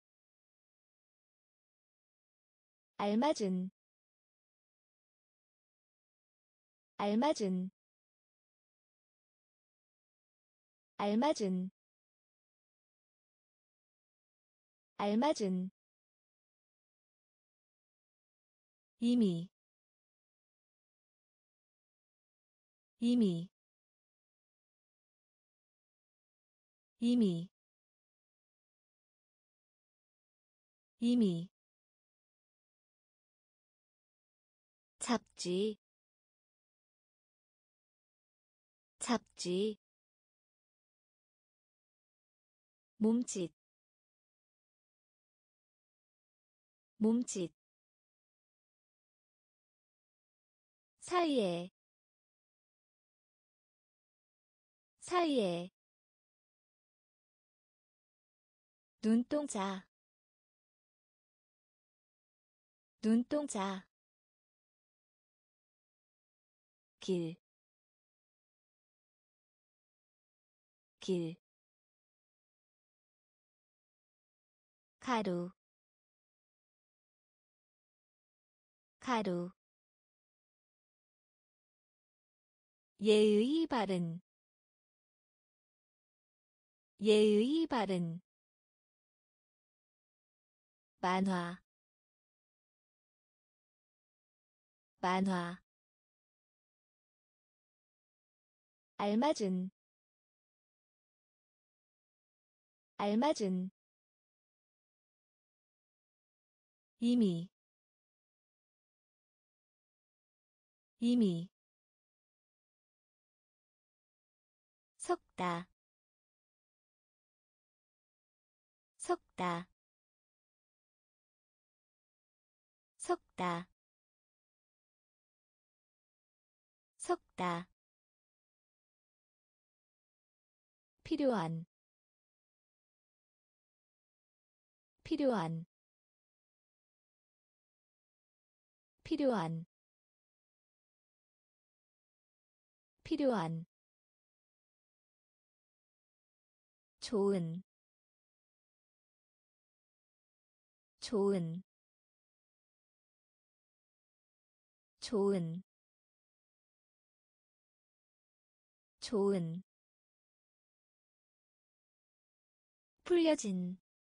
알맞은 알맞은 알맞은 알맞은 이미 이미 이미 이미 잡지 잡지 몸짓 몸짓 사이에 사이에 눈동자 눈동자 길, 길, 가루, 가루, 예의 바른, 예의 바른, 만화, 만화, 알맞은, 알맞은, 이미, 이미, 섞다, 섞다, 섞다, 섞다, 필요한, 필요한, 필요한, 필요한, 좋은, 좋은, 좋은, 좋은, 풀려진,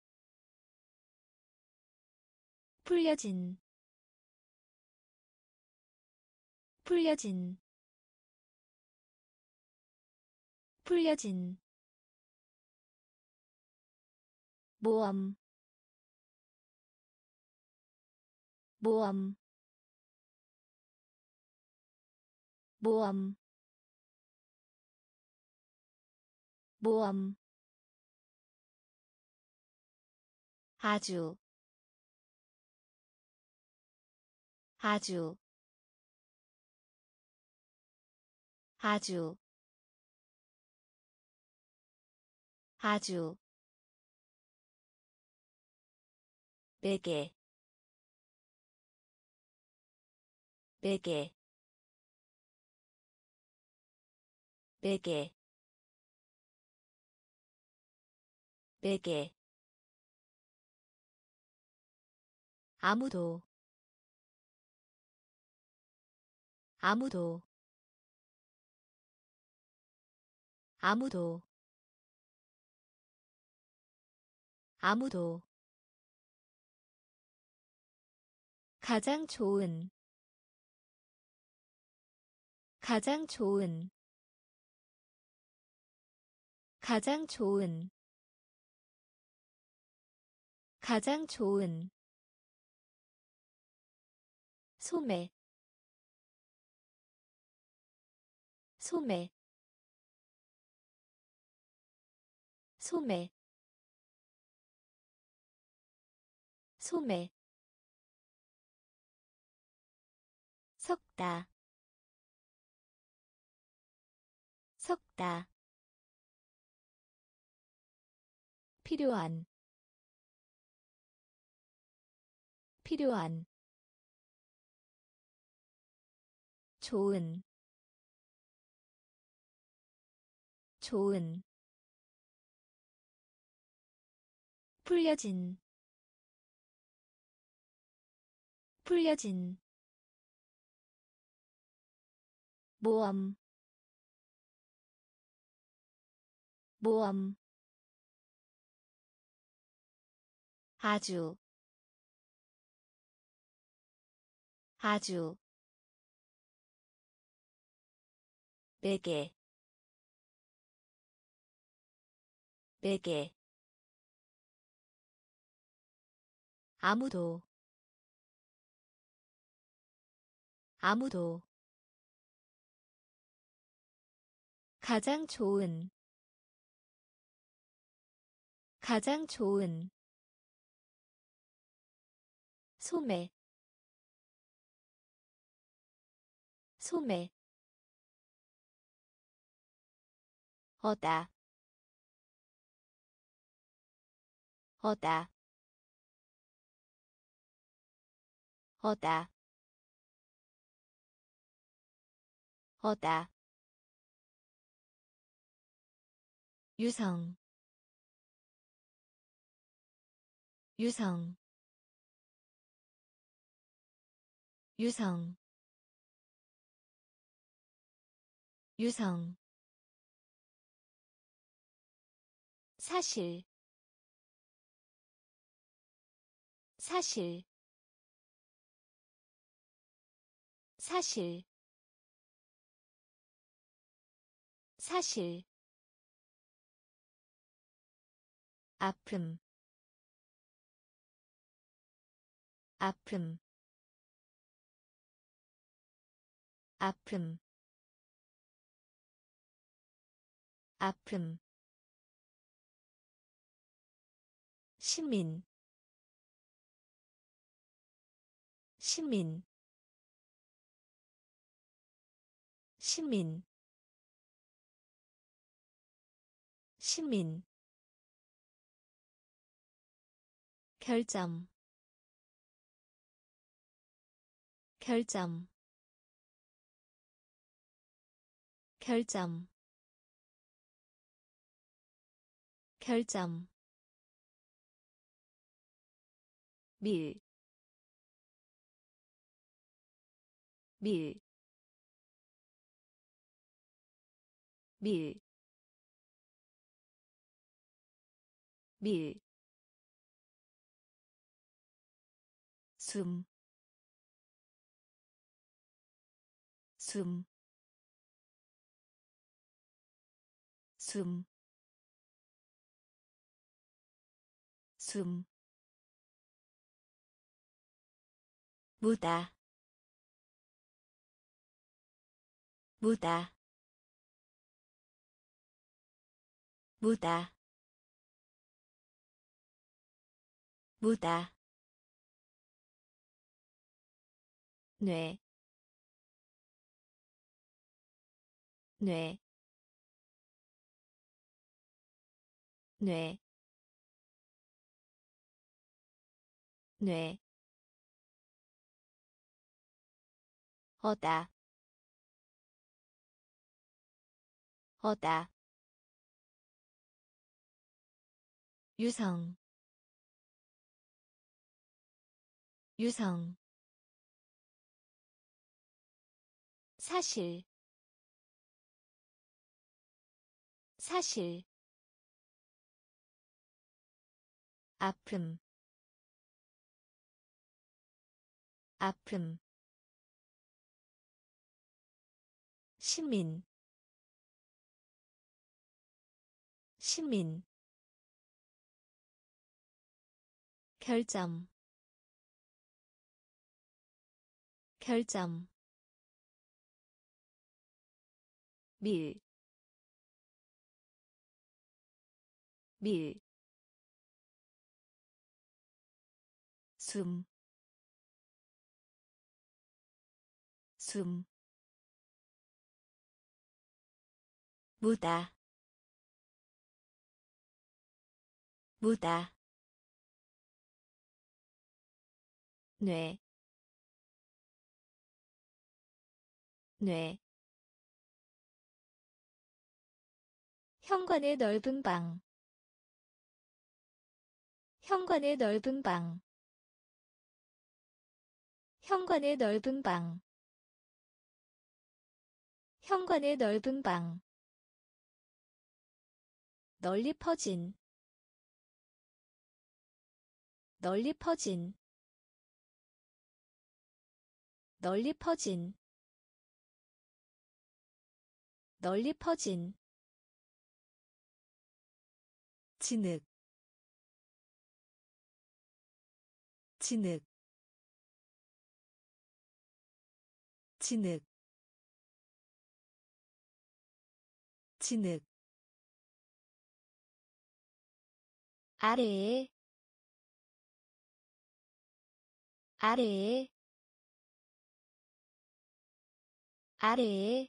풀려진, 풀려진, 풀려진, 모험, 모험, 모험, 모험, 아주, 아주, 아주, 아주, 베개, 베개, 베개, 베개, 아무도, 아무도, 아무도, 아무도, 가장 좋은, 가장 좋은, 가장 좋은, 가장 좋은, 소매, 소매, 소매, 소매, 섞다, 섞다, 필요한, 필요한, 좋은, 좋은 풀려진 풀려진 모험 모험 아주 아주 베개 베개 아무도 아무도 가장 좋은 가장 좋은 소매 소매 어다 어다 어다 어다 유성 유성 유성 유성 사실 사실 사실 사실 아픔 아픔 아픔 아픔 시민 시민 시민 시민 결점 결점 결점 결점 밀, 밀, 밀, 밀, 숨, 숨, 숨, 숨, 무다, 무다, 무다, 무다, 뇌, 뇌, 뇌, 뇌, 어다, 어다, 유성, 유성, 사실, 사실, 아픔, 아픔, 시민, 시민, 결점, 결점, 밀, 밀, 숨, 숨, 무다, 무다, 뇌, 뇌, 현관의 넓은 방. 현관의 넓은 방. 현관의 넓은 방. 현관의 넓은 방. 널리 퍼진. 널리 퍼진. 널리 퍼진. 널리 퍼진. 진흙. 진흙. 진흙. 진흙. 아래에. 아래에. 아래에.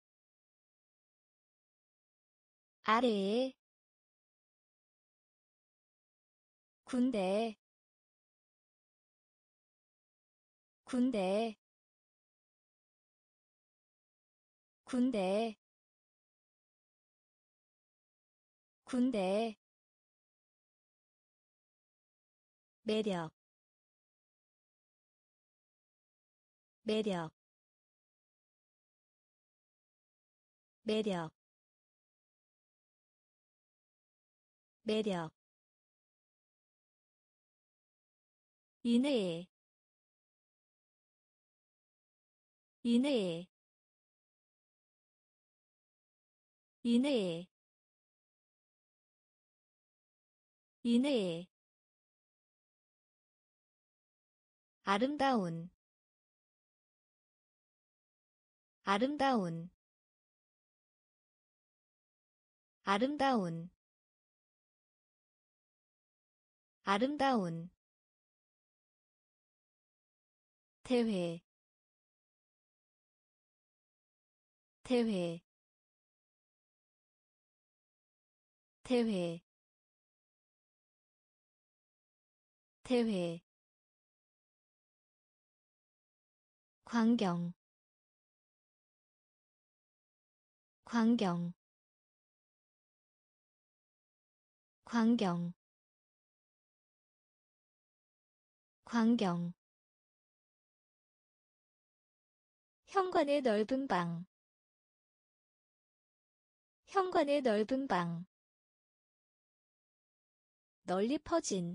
아래에. 군대. 군대. 군대. 군대. 매력. 매력. 매력. 매력. 이내에. 이내에. 이내에. 이내에. 아름다운. 아름다운. 아름다운. 아름다운. 대회. 대회. 대회. 대회. 광경. 광경. 광경. 광경. 현관의 넓은 방. 현관의 넓은 방. 널리 퍼진.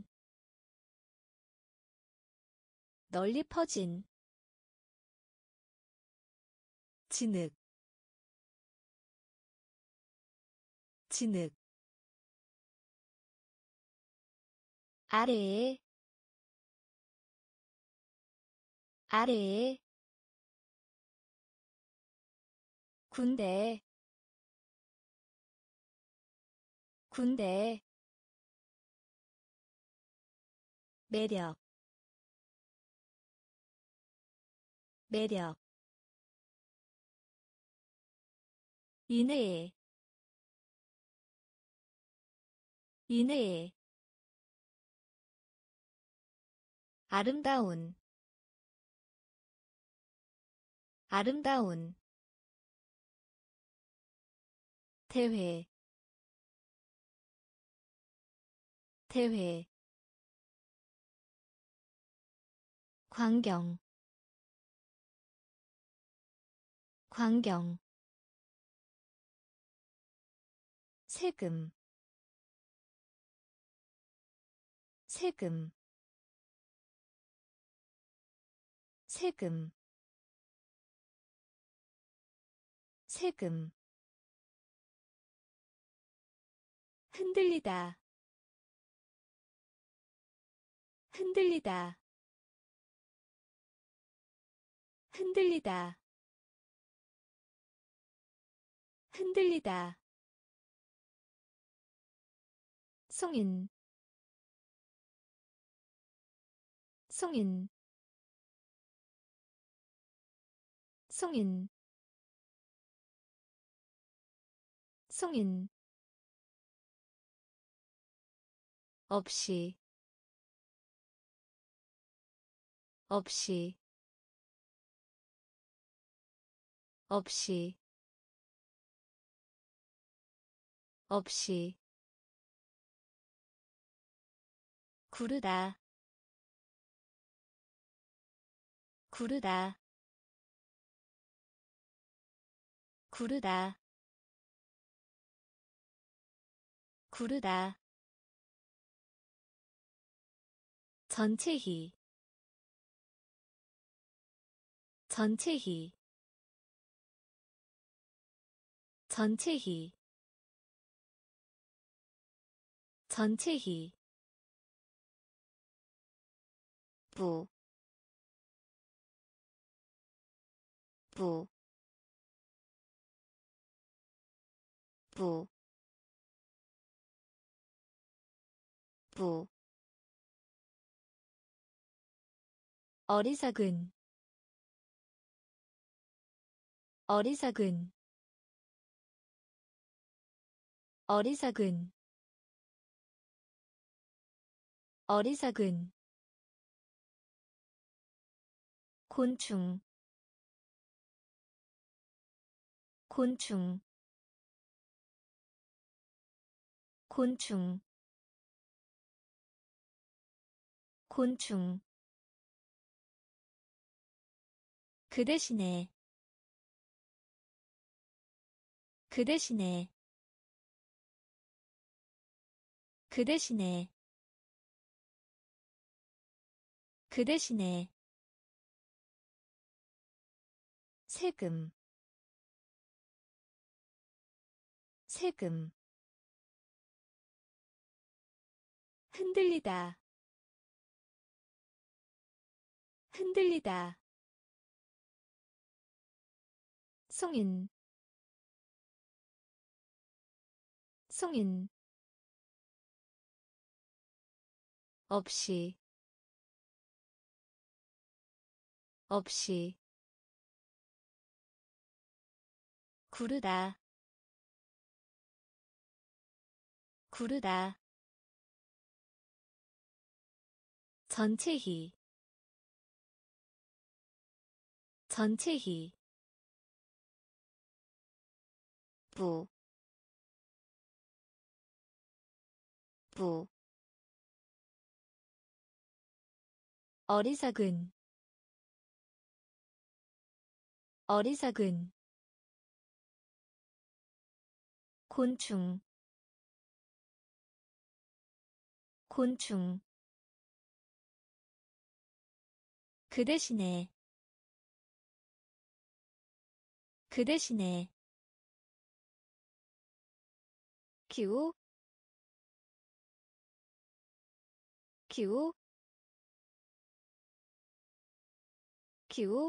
널리 퍼진. 진흙. 진흙. 아래에. 아래에. 군대. 군대. 매력. 매력. 이내에. 이내에. 아름다운. 아름다운. 대회. 대회. 광경. 광경. 세금. 세금. 세금. 세금. 흔들리다. 흔들리다. 흔들리다. 흔들리다. 송인. 송인. 송인. 송인. 없이. 없이. 없이. 없이 구르다 구르다 구르다 구르다 전체히 전체히 전체히 전체히 부, 부, 부, 부. 어리석은, 어리석은, 어리석은, 어리석은. 곤충, 곤충, 곤충, 곤충. 그 대신에, 그 대신에, 그 대신에, 그 대신에. 세금, 세금. 흔들리다, 흔들리다. 송인, 송인. 없이, 없이. 구르다, 구르다. 전체히, 전체히. 부, 부. 어리석은, 어리석은. 곤충, 곤충. 그 대신에, 그 대신에. 기후, 기후, 기후,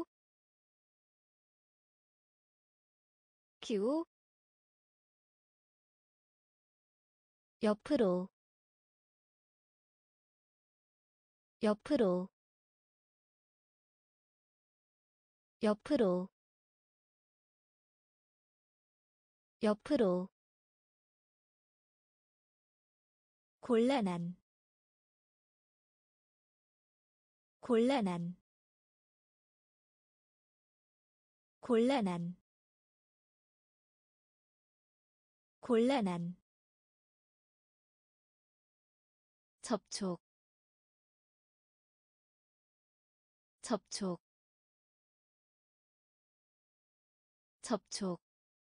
기후. 옆으로, 옆으로, 옆으로, 옆으로. 곤란한, 곤란한, 곤란한, 곤란한. 접촉, 접촉, 접촉,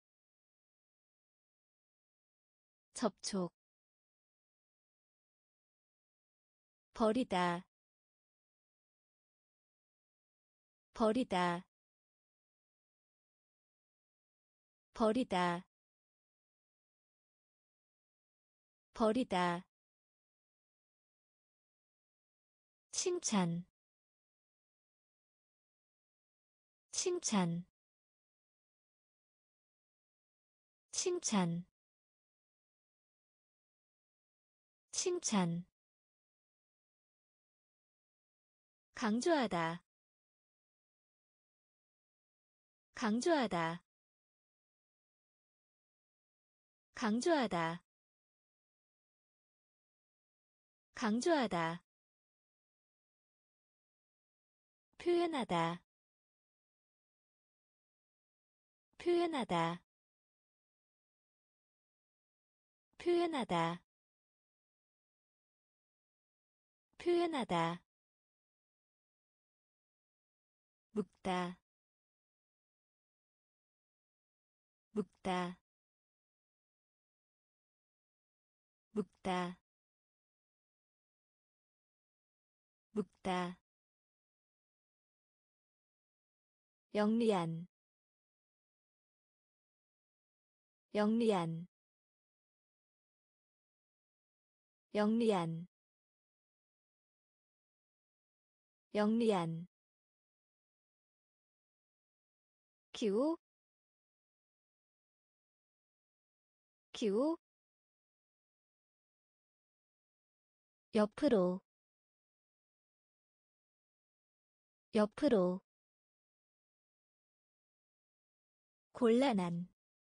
접촉. 버리다, 버리다, 버리다, 버리다. 칭찬, 칭찬, 칭찬, 칭찬. 강조하다, 강조하다, 강조하다, 강조하다. 표현하다, 표현하다. 표현하다 표현하다 묵다 묵다 묵다 묵다 영리한 영리한 영리한 영리한 기호 기호 옆으로 옆으로 곤란한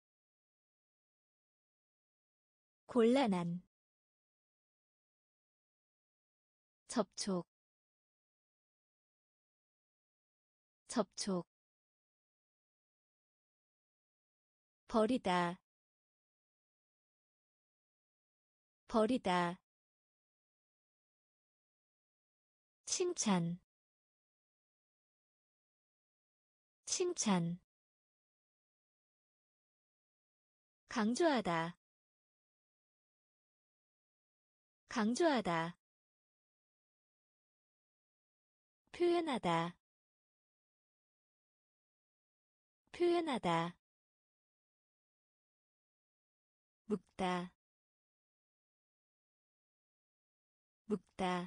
곤란한 접촉 접촉 버리다 버리다 칭찬 칭찬 강조하다 강조하다 표현하다 표현하다 묵다 묵다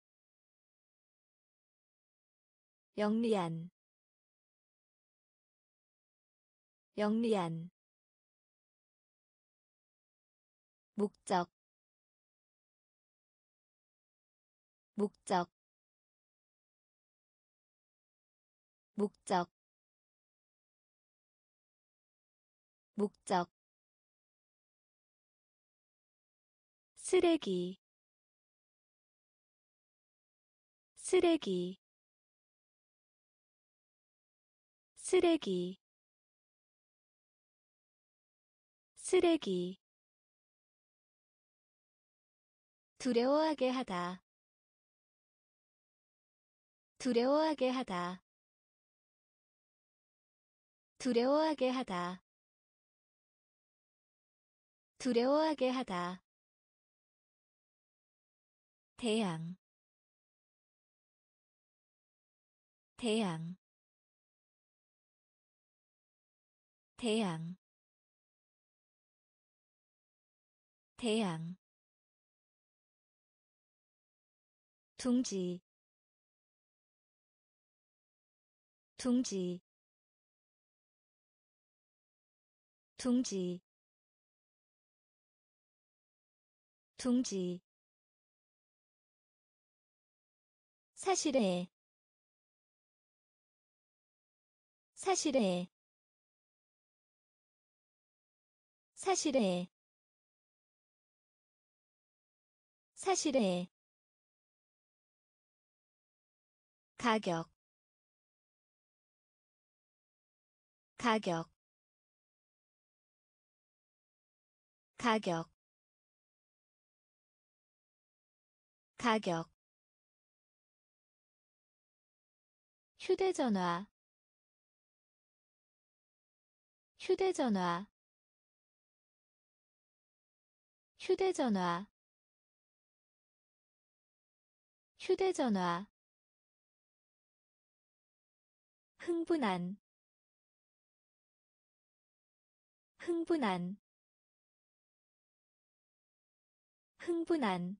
영리한 영리한 목적 목적 목적 목적 쓰레기 쓰레기 쓰레기 쓰레기 두려워하게 하다 두려워하게 하다 두려워하게 하다 두려워하게 하다 태양 태양 태양 태양 둥지 둥지 둥지 둥지 사실에 사실에 사실에 사실에 가격 가격 가격 가격 휴대전화 휴대전화 휴대전화 휴대전화 흥분한 흥분한 흥분한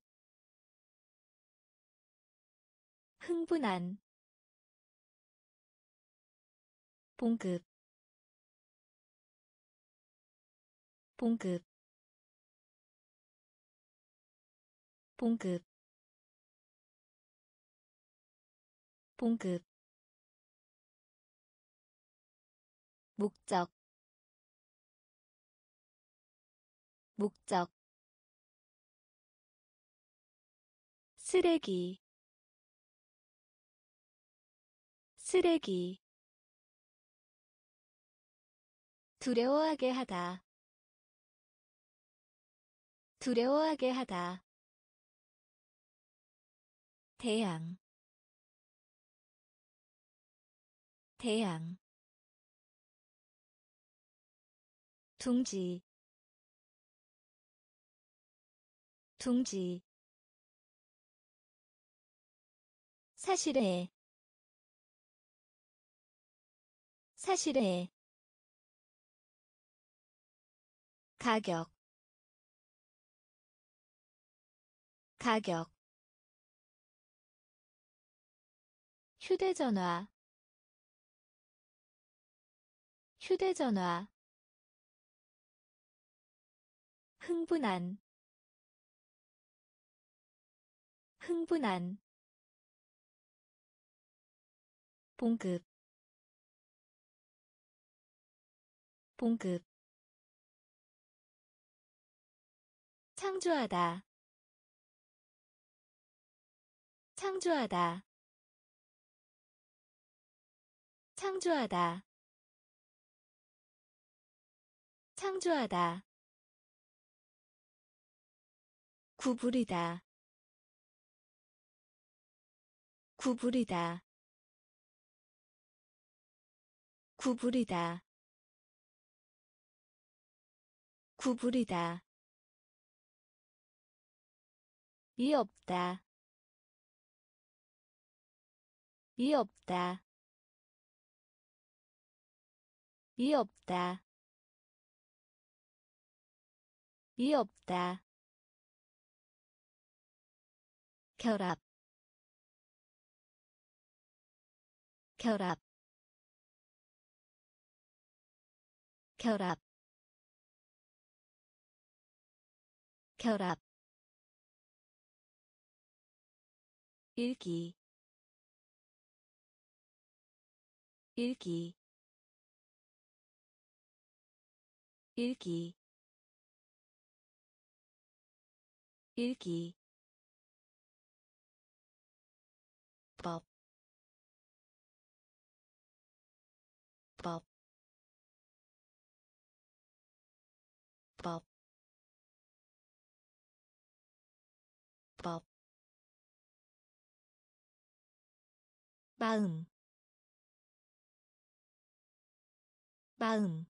흥분한 봉급 봉급 봉급 봉급 목적 목적 쓰레기 쓰레기 두려워하게 하다 두려워하게 하다. 태양, 태양. 둥지, 둥지. 사실에, 사실에. 가격, 가격. 휴대전화, 휴대전화. 흥분한, 흥분한. 봉급, 봉급. 창조하다, 창조하다, 창조하다, 창조하다. 구부리다, 구부리다, 구부리다, 구부리다. 이 없다, 이 없다, 이 없다, 이 없다. 결합, 결합, 결합, 결합. 읽기, 읽기, 읽기, 읽기. 법, 법, 법, 법. 마음, 마음,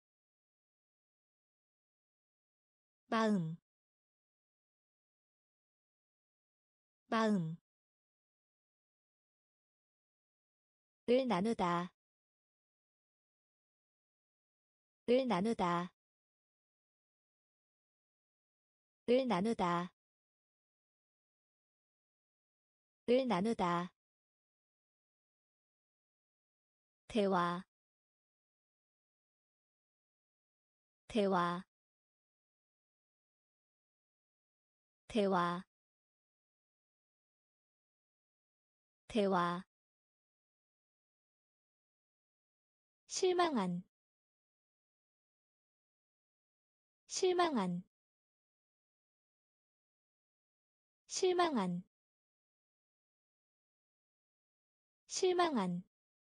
마음, 마음. 을 나누다, 을 나누다, 을 나누다, 을 나누다. 대화, 대화, 대화, 대화. 실망한, 실망한, 실망한, 실망한.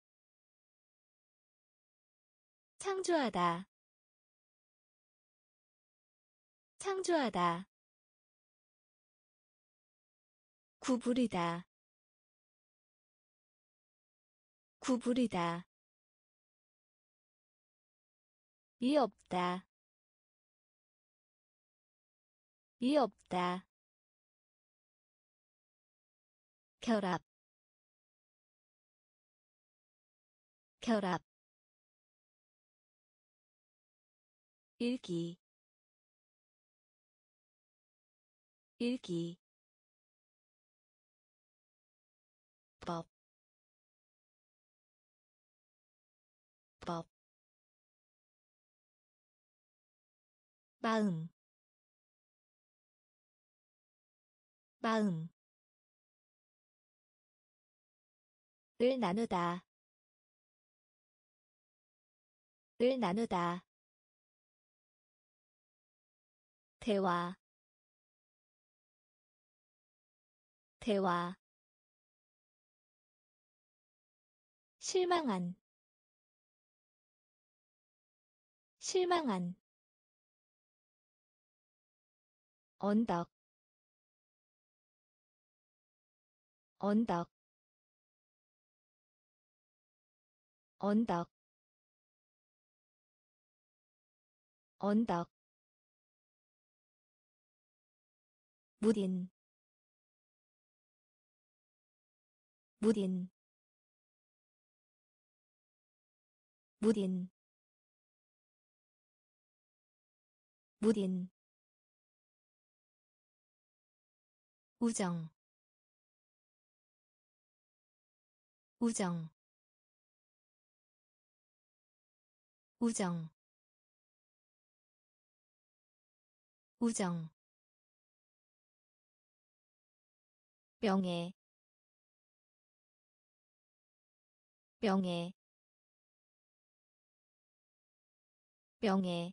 창조하다, 창조하다. 구부리다, 구부리다. 이 없다, 이 없다. 결합, 결합. 읽기, 읽기. 법, 법. 마음, 마음. 을 나누다, 을 나누다. 대화, 대화. 실망한, 실망한. 언덕 언덕 언덕 언덕 무딘 무딘 무딘 무딘 우정 우정 우정 우정 명예 명예 명예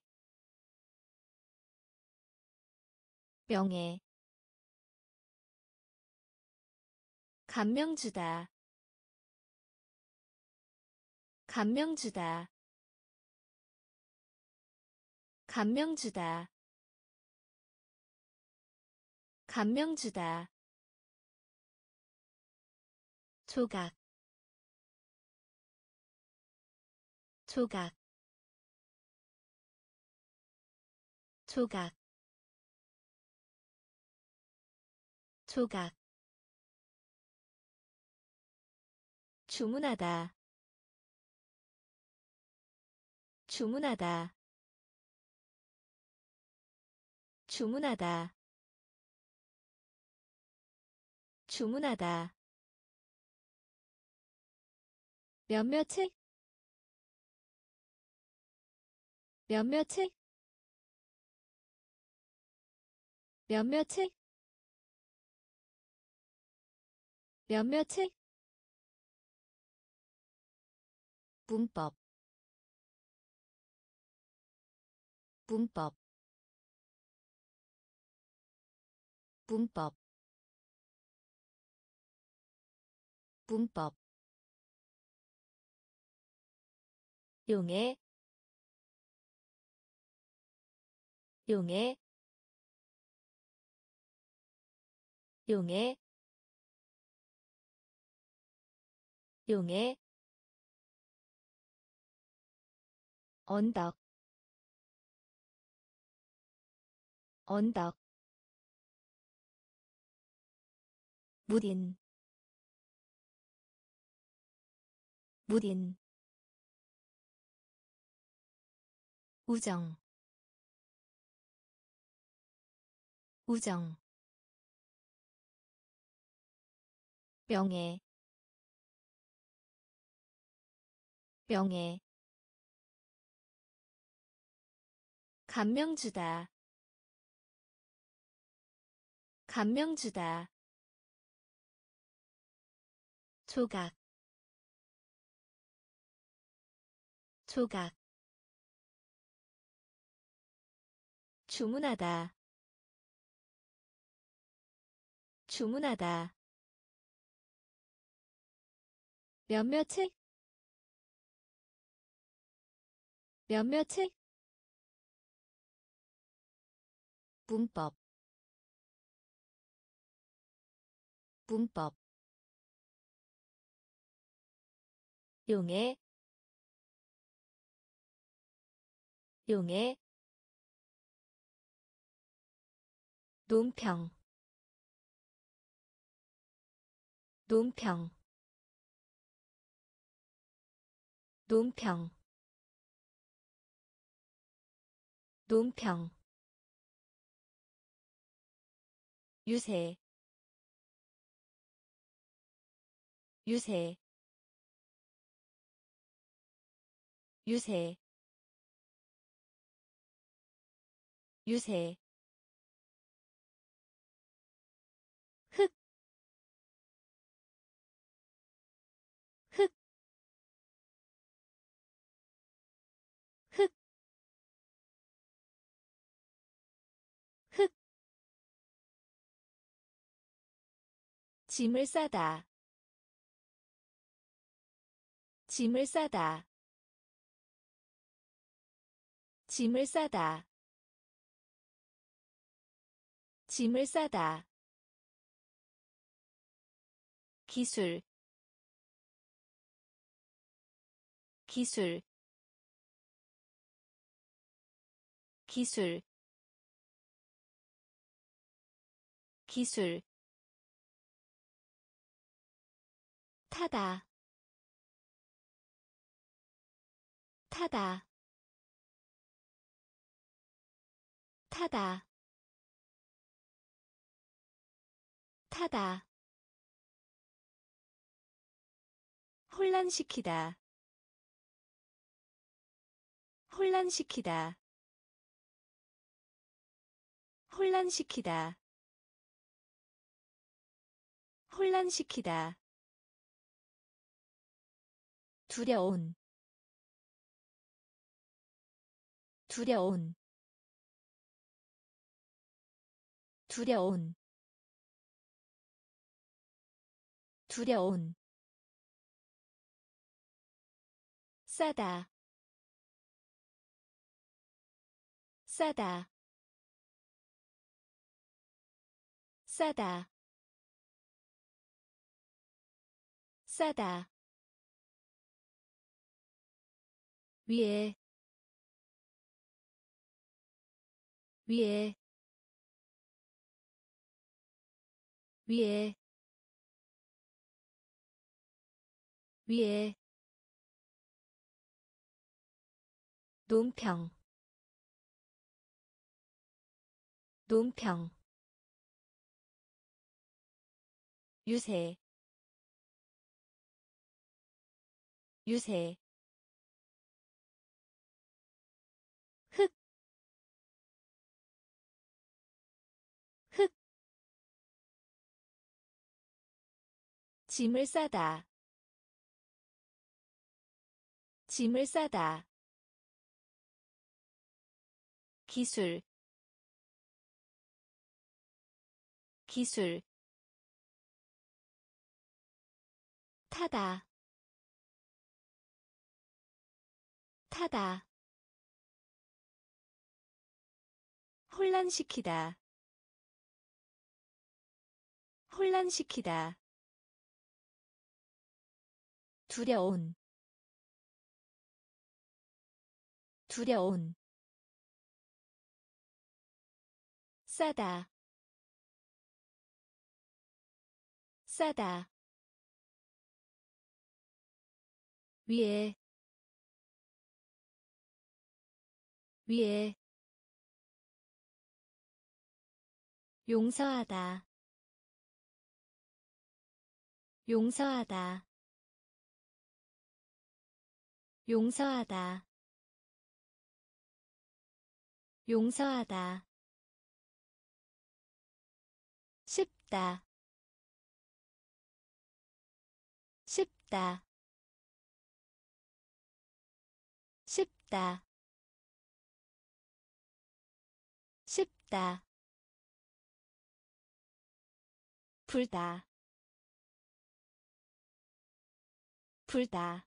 명예 감명 주다 감명 주다 감명 주다 감명 주다 조각 조각 조각 조각 주문하다 주문하다 주문하다 주문하다 몇몇의 몇몇의 몇몇의 몇몇의 문법 문법 문법 문법 용해 용해 용해 용해 언덕 언덕 무딘 무딘 우정 우정 명예 명예 감명 주다 감명 주다 조각 조각 주문하다 주문하다 몇몇의 몇몇의 문법 문법 용해 용해 논평 논평 논평 논평 유세 유세 유세 유세 흑, 흑, 흑, 흑, 짐을 싸다, 짐을 싸다, 짐을 싸다, 짐을 싸다. 기술 기술 기술 기술 타다 타다 타다 타다 혼란시키다 혼란시키다 혼란시키다 혼란시키다 두려운 두려운 두려운 두려운 싸다 싸다 싸다 싸다 위에 위에 위에 위에 논평 논평 유세 유세 흑 흑 짐을 싸다 짐을 싸다 기술 기술 타다 타다 혼란시키다 혼란시키다 두려운 두려운 싸다 싸다 위에 위에 용서하다 용서하다 용서하다 용서하다 쉽다 쉽다 쉽다 쉽다 불다 불다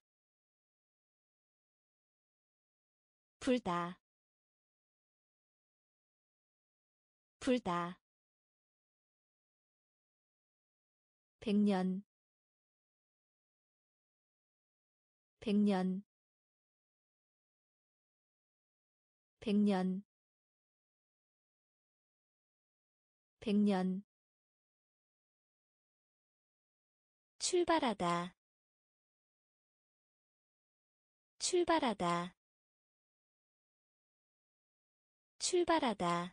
불다 불다 백년 백년 백년 백년 출발하다 출발하다 출발하다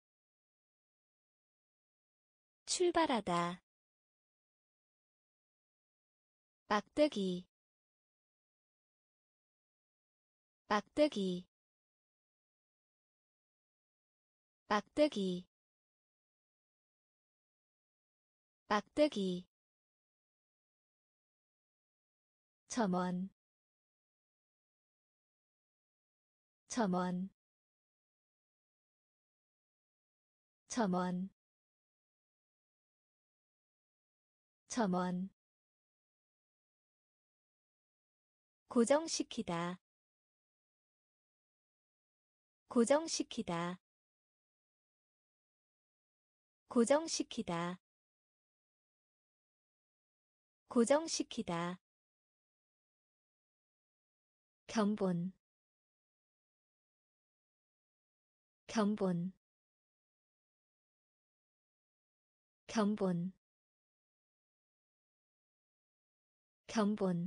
출발하다 막대기 막대기 막대기 막대기 점원 점원 점원 점원 고정시키다 고정시키다 고정시키다 고정시키다 견본 견본 견본 견본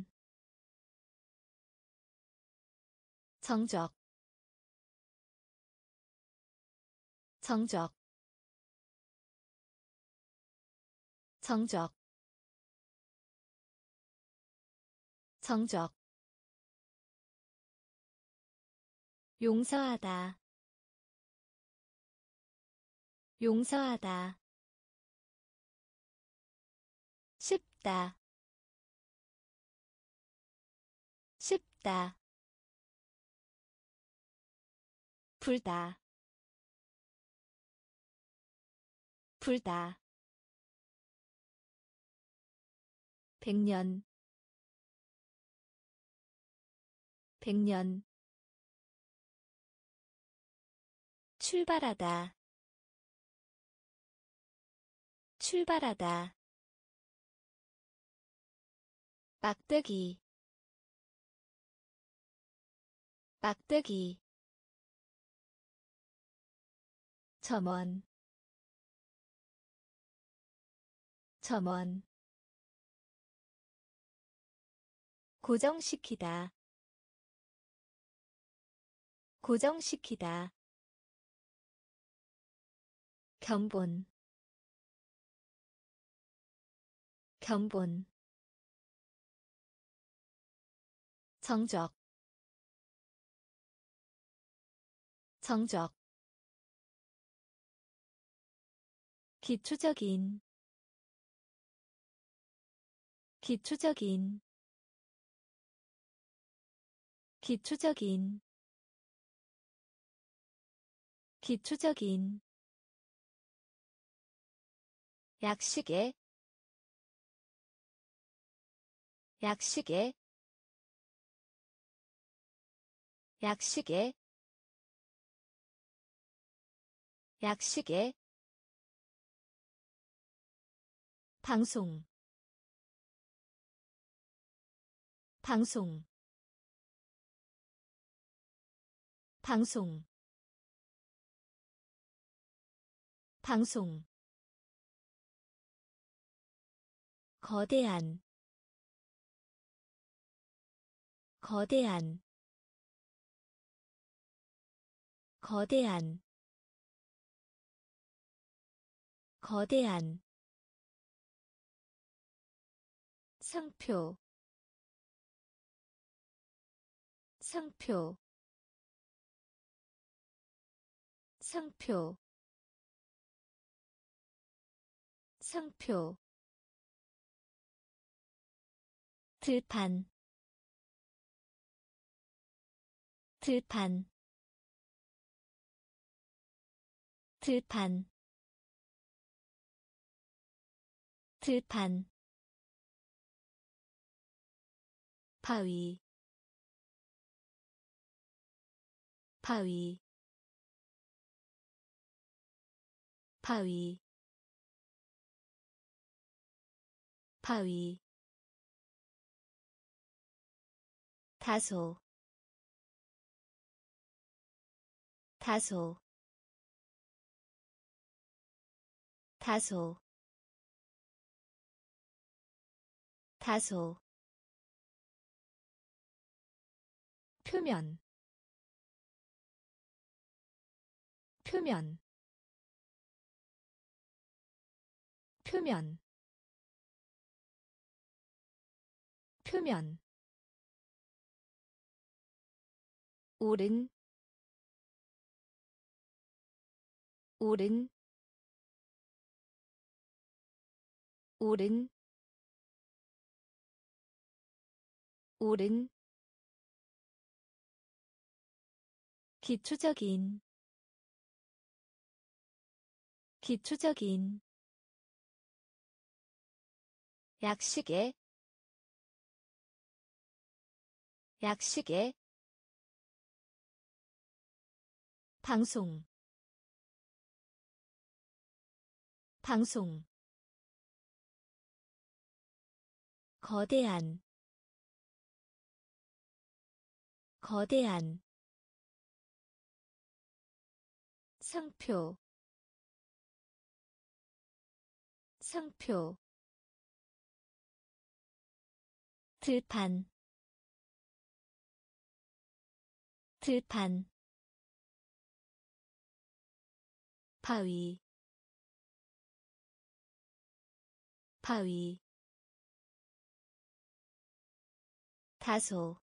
정적 정적 정적 정적 용서하다 용서하다 쉽다 쉽다 불다 불다 백년 백년 출발하다 출발하다 막대기 막대기 점원 점원 고정시키다 고정시키다 견본 견본 정적 정적 기초적인 기초적인 기초적인 기초적인 약식에 약식에 약식에 약식에 방송 방송 방송 방송 거대한 거대한 거대한 거대한 상표 상표 상표 상표 들판 들판 들판 들판 바위 바위 바위 바위 다소 다소 다소 다소 표면 표면 표면 표면 오른 오른 오른 오른 기초적인 기초적인 약식에 약식에 방송 방송 거대한 거대한 상표 상표 들판 들판 바위 바위 다소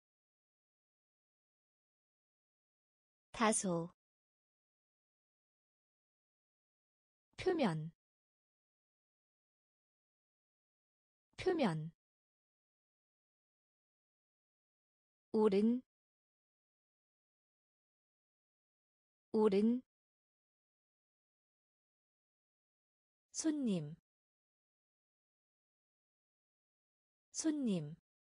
다소 표면 표면 오른 오른 손님 손님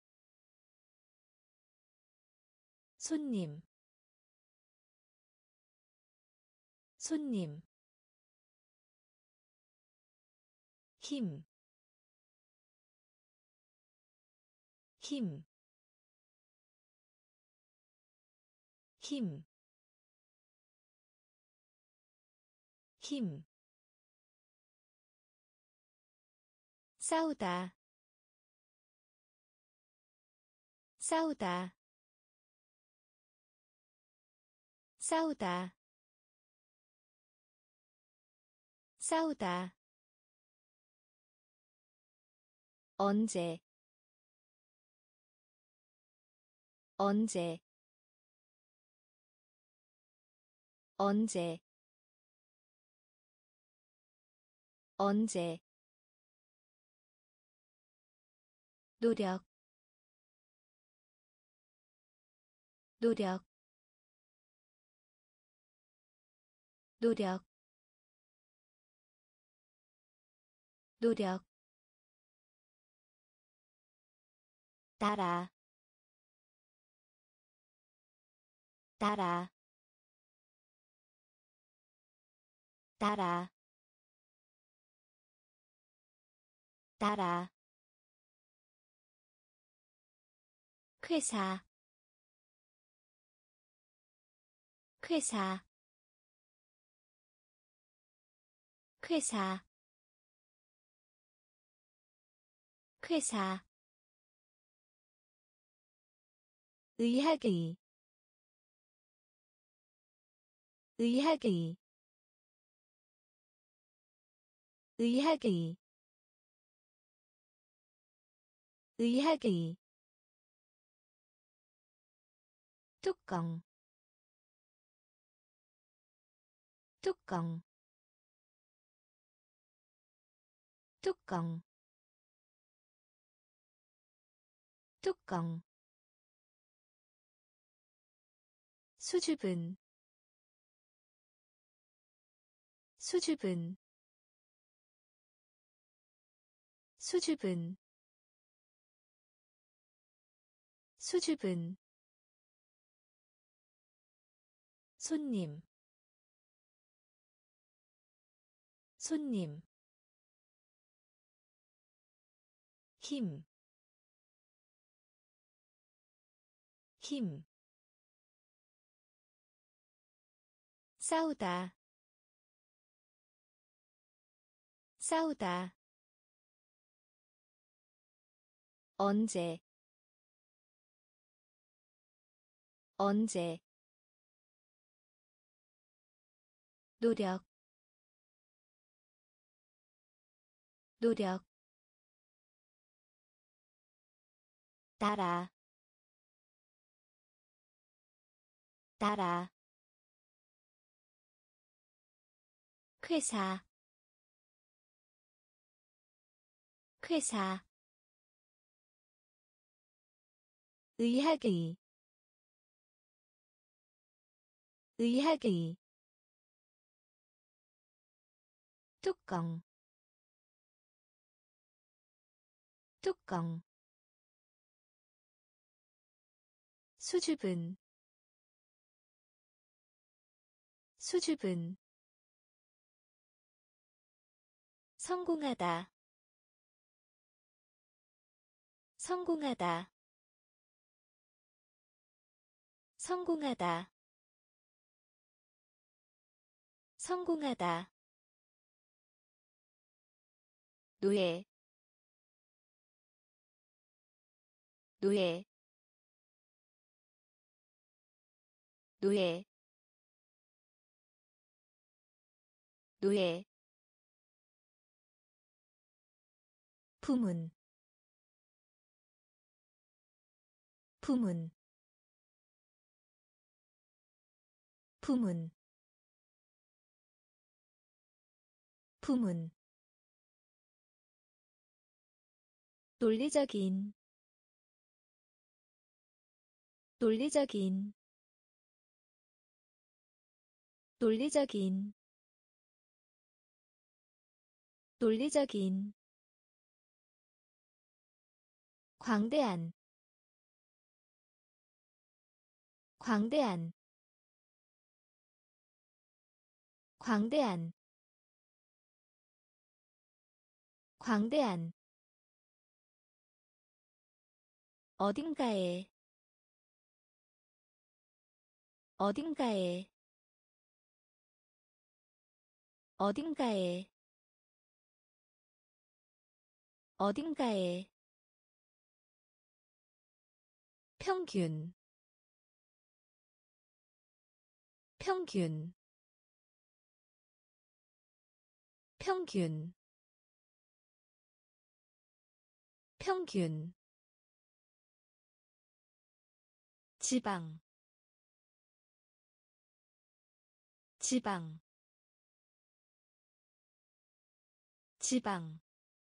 손님 손님 힘, 힘, 힘, 힘. 싸우다, 싸우다, 싸우다, 싸우다. 언제, 언제, 언제, 언제. 노력, 노력, 노력, 노력. 따라, 따라, 따라, 따라. 회사, 회사, 회사, 회사. 의학의, 의학의, 의학의, 의학의. 뚜껑, 뚜껑, 뚜껑, 뚜껑. 수줍은, 수줍은, 수줍은, 수줍은. 손님, 손님. 힘, 힘. 싸우다, 싸우다. 언제, 언제. 노력, 노력. 따라, 따라. 회사, 회사. 의학의, 의학의. 뚜껑, 뚜껑. 수줍은, 수줍은. 성공하다 성공하다 성공하다 성공하다 노예 노예 노예 노예 부문 부문 부문 부문 논리적인 논리적인 논리적인 논리적인 광대한 광대한 광대한 광대한 어딘가에 어딘가에 어딘가에 어딘가에 평균 평균 평균 평균 지방 지방 지방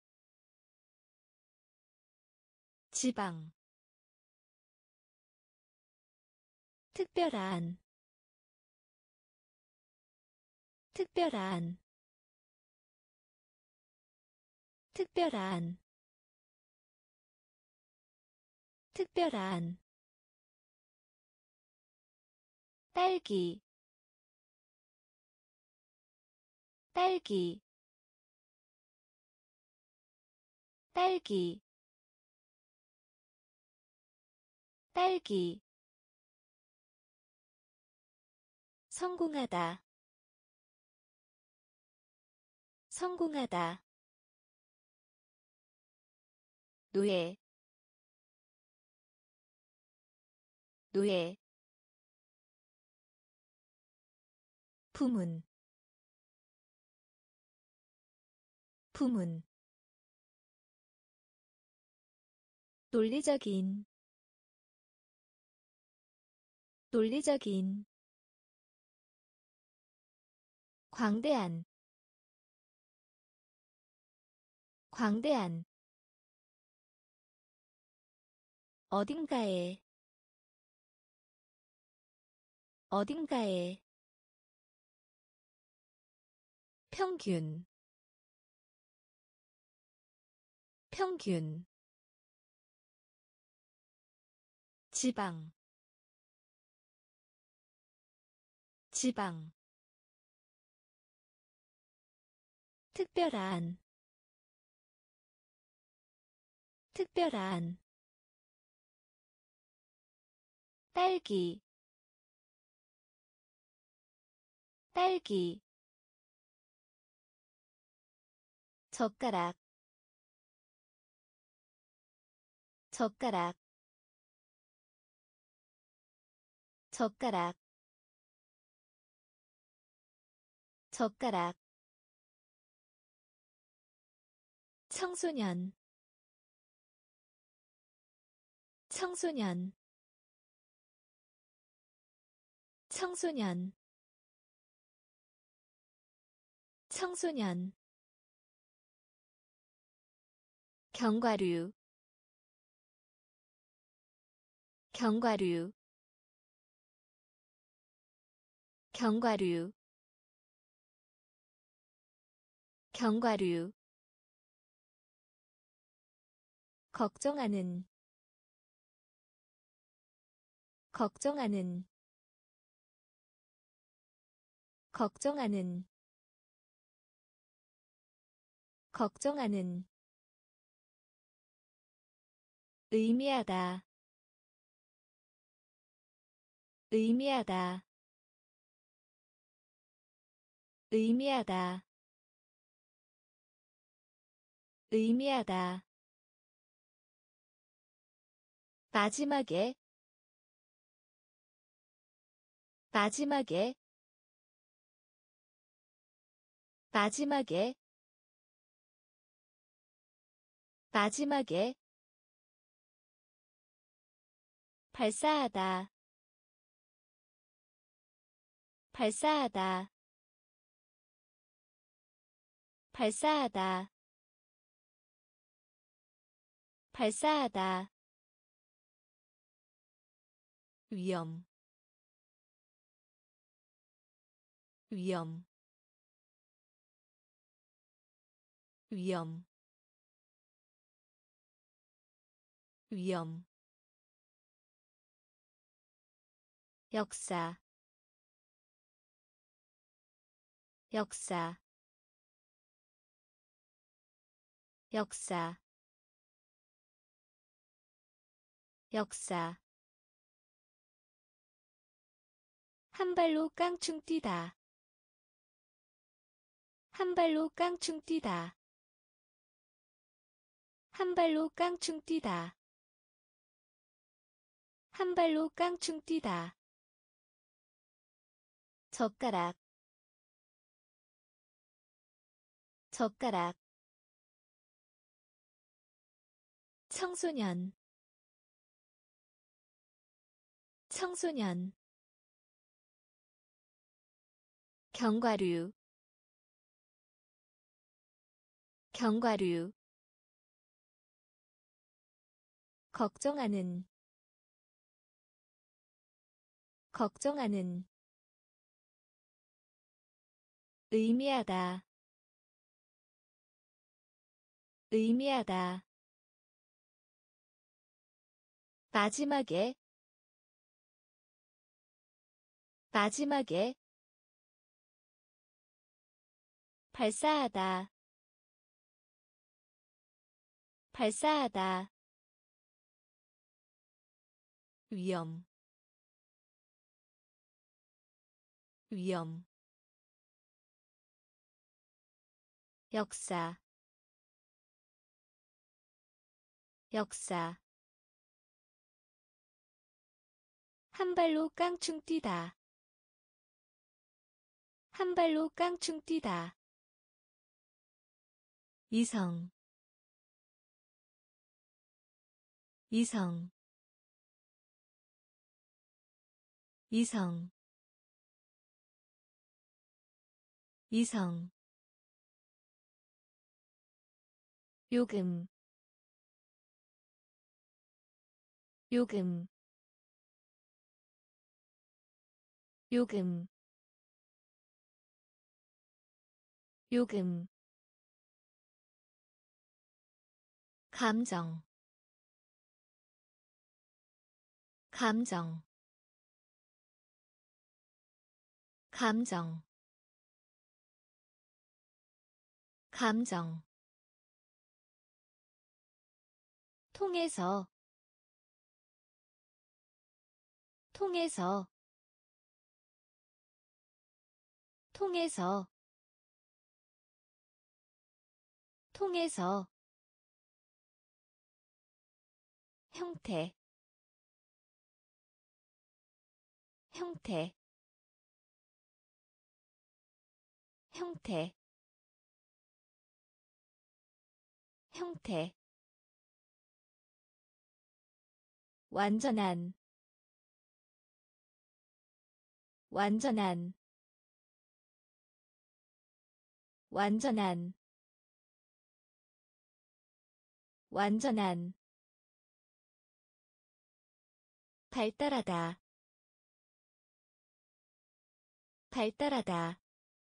지방 특별한 특별한 특별한 특별한 딸기 딸기 딸기 딸기 성공하다 성공하다 노예 노예 부문 부문 논리적인 논리적인 광대한 광대한 어딘가에 어딘가에 평균 평균 지방 지방 특별한 특별한 딸기 딸기 젓가락 젓가락 젓가락 젓가락 청소년 청소년 청소년 청소년 견과류 견과류 견과류 견과류 걱정하는 걱정하는 걱정하는 걱정하는 의미하다 의미하다 의미하다 의미하다 마지막에 마지막에 마지막에 마지막에 발사하다 발사하다 발사하다 발사하다 위험 위험 위험 위험 역사 역사 역사 역사 한 발로 깡충 뛰다 한 발로 깡충 뛰다 한 발로 깡충 뛰다 한 발로 깡충 뛰다 젓가락 젓가락 청소년 청소년 견과류 견과류 걱정하는 걱정하는 의미하다 의미하다 마지막에 마지막에 발사하다 발사하다 위험 위험 역사 역사 한 발로 깡충 뛰다 한 발로 깡충 뛰다 이성 이성 이성 이성 요금 요금 요금 요금 감정 감정 감정 감정 통해서 통해서 통해서 통해서 형태 형태 형태 형태 완전한 완전한 완전한 완전한 발달하다 발달하다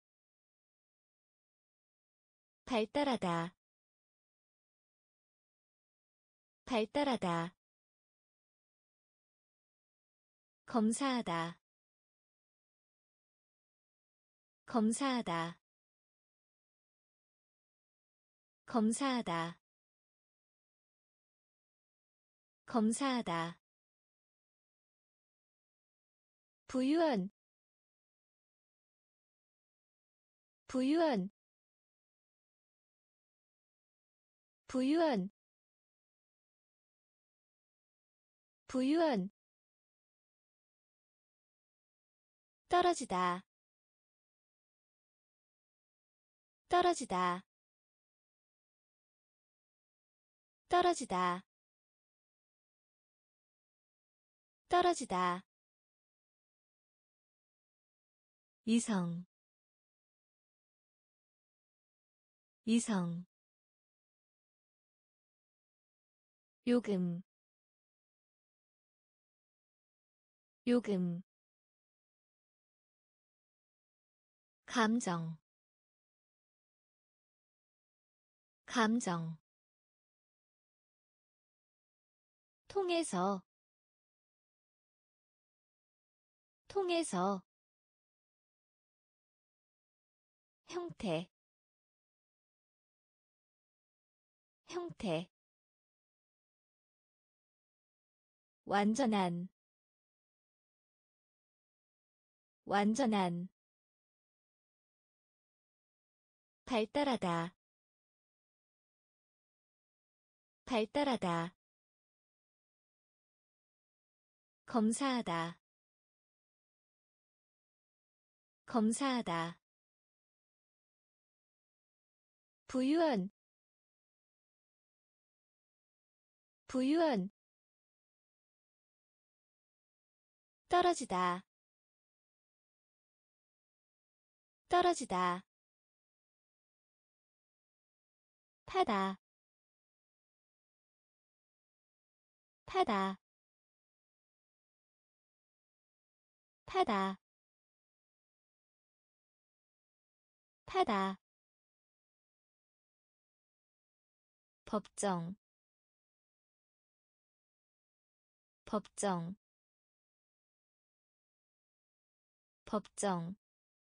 발달하다 발달하다 검사하다 검사하다 검사하다 검사하다 부유한 부유한 부유한 부유한 떨어지다 떨어지다 떨어지다 떨어지다 이성 이성 요금 요금 감정 감정 통해서 통해서 형태 형태 완전한 완전한 발달하다 발달하다 검사하다 검사하다 부유한 부유한 떨어지다 떨어지다 타다 타다 타다 타다 법정 법정 법정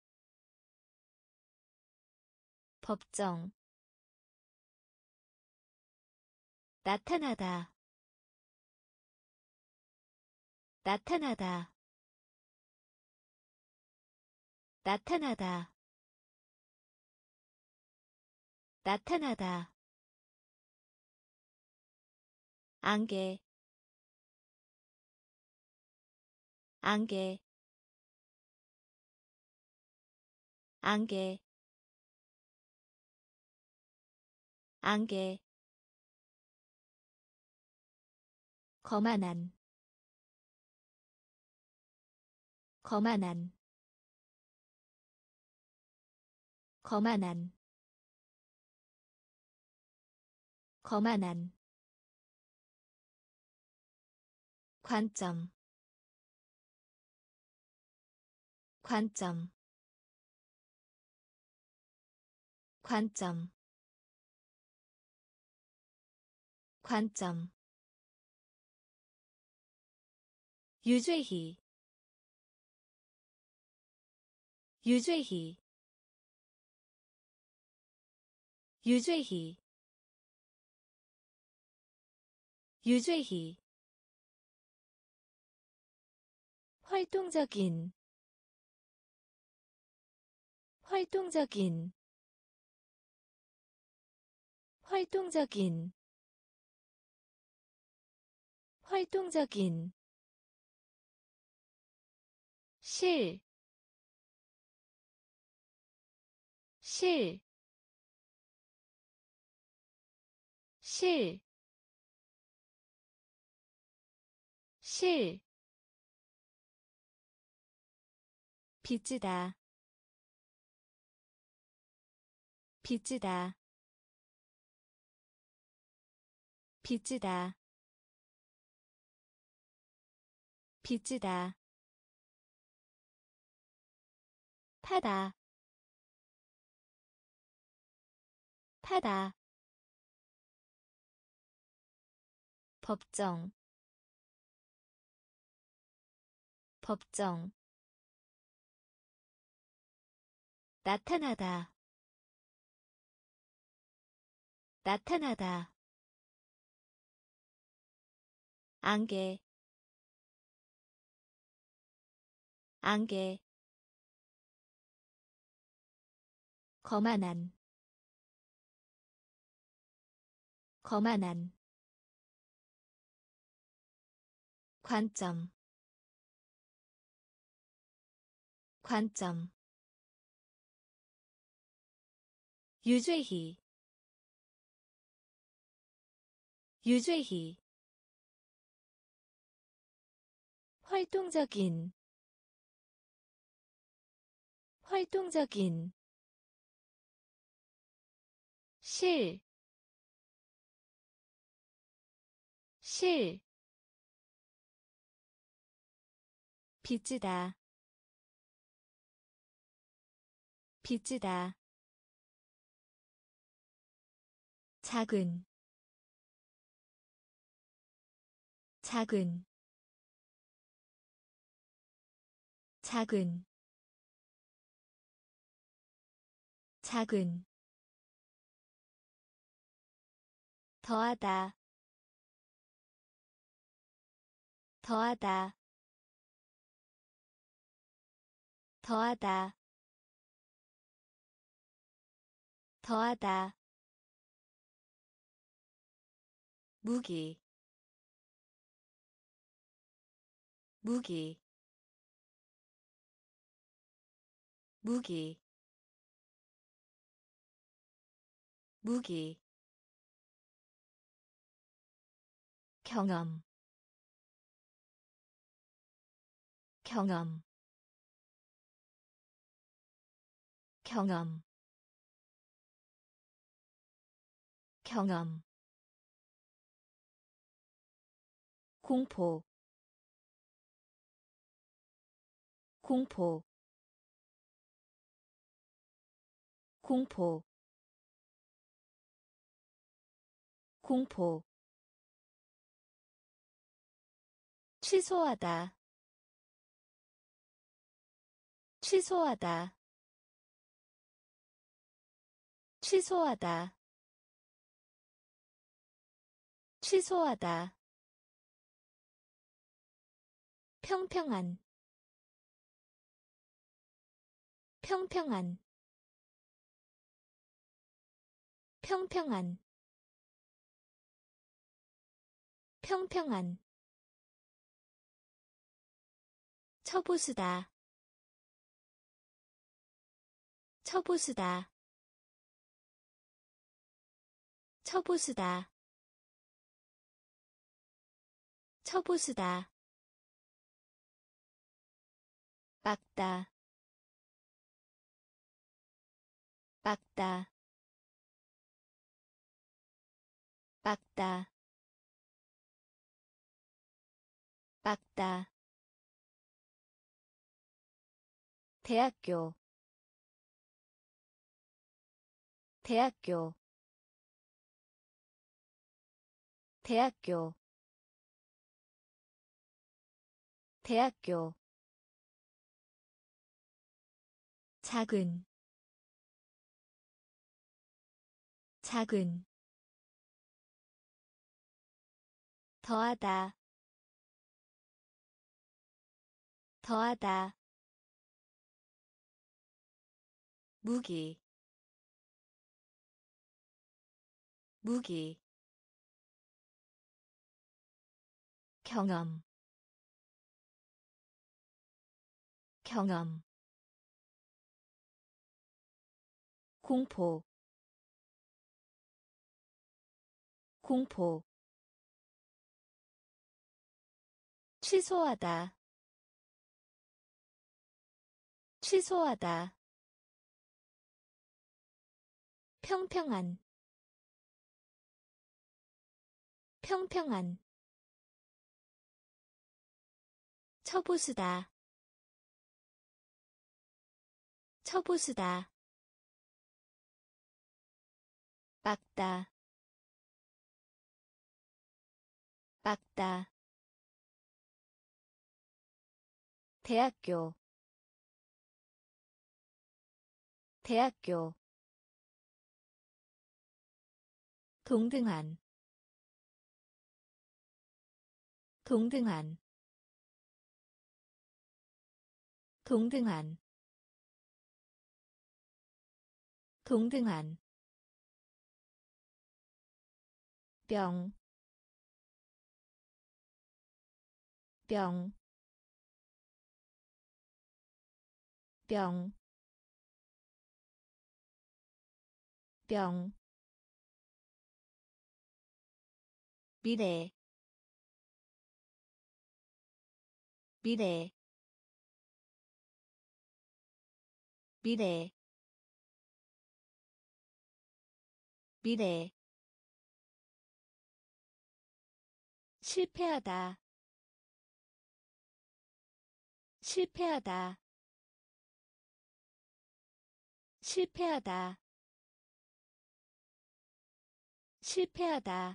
법정 나타나다 나타나다 나타나다 나타나다 안개 안개 안개 안개 거만한 거만한 거만한 거만한 관점 관점 관점 관점 유죄희 유죄희 유죄희 유죄희 활동적인 활동적인 활동적인 활동적인 실, 실, 실, 실, 빚지다, 빚지다, 빚지다, 빚지다, 타다, 타다, 법정, 법정, 나타나다, 나타나다. 안개, 안개. 거만한, 거만한. 관점, 관점. 유죄희, 유죄희. 활동적인, 활동적인. 실, 실. 빚지다, 빚지다. 작은, 작은, 작은, 작은. 더하다, 더하다, 더하다, 더하다. 무기, 무기, 무기, 무기. 경험, 경험, 경험, 경험. 공포, 공포, 공포, 공포. 취소하다, 취소하다, 취소하다, 취소하다. 평평한, 평평한, 평평한, 평평한. 처보수다, 처보수다, 처보수다, 처보수다. 막다, 막다, 막다, 막다. 대학교, 대학교, 대학교, 대학교. 작은, 작은. 더하다, 더하다. 무기, 무기. 경험, 경험. 공포, 공포. 취소하다, 취소하다. 평평한, 평평한. 처보수다, 처보수다. 막다, 막다. 대학교, 대학교. 동등한 동등한 동등한 동등한 병, 병, 병, 병, 미래, 미래, 미래, 미래, 실패하다, 실패하다, 실패하다, 실패하다,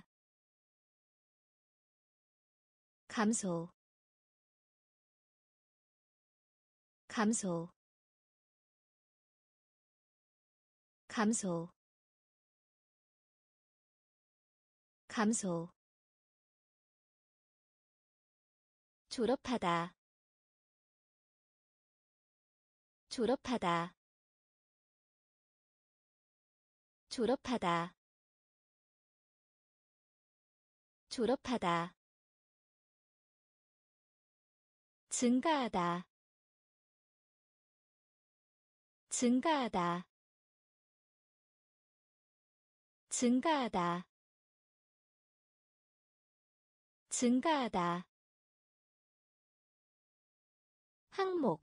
감소, 감소, 감소, 감소, 졸업하다, 졸업하다, 졸업하다, 졸업하다, 증가하다, 증가하다, 증가하다, 증가하다, 항목,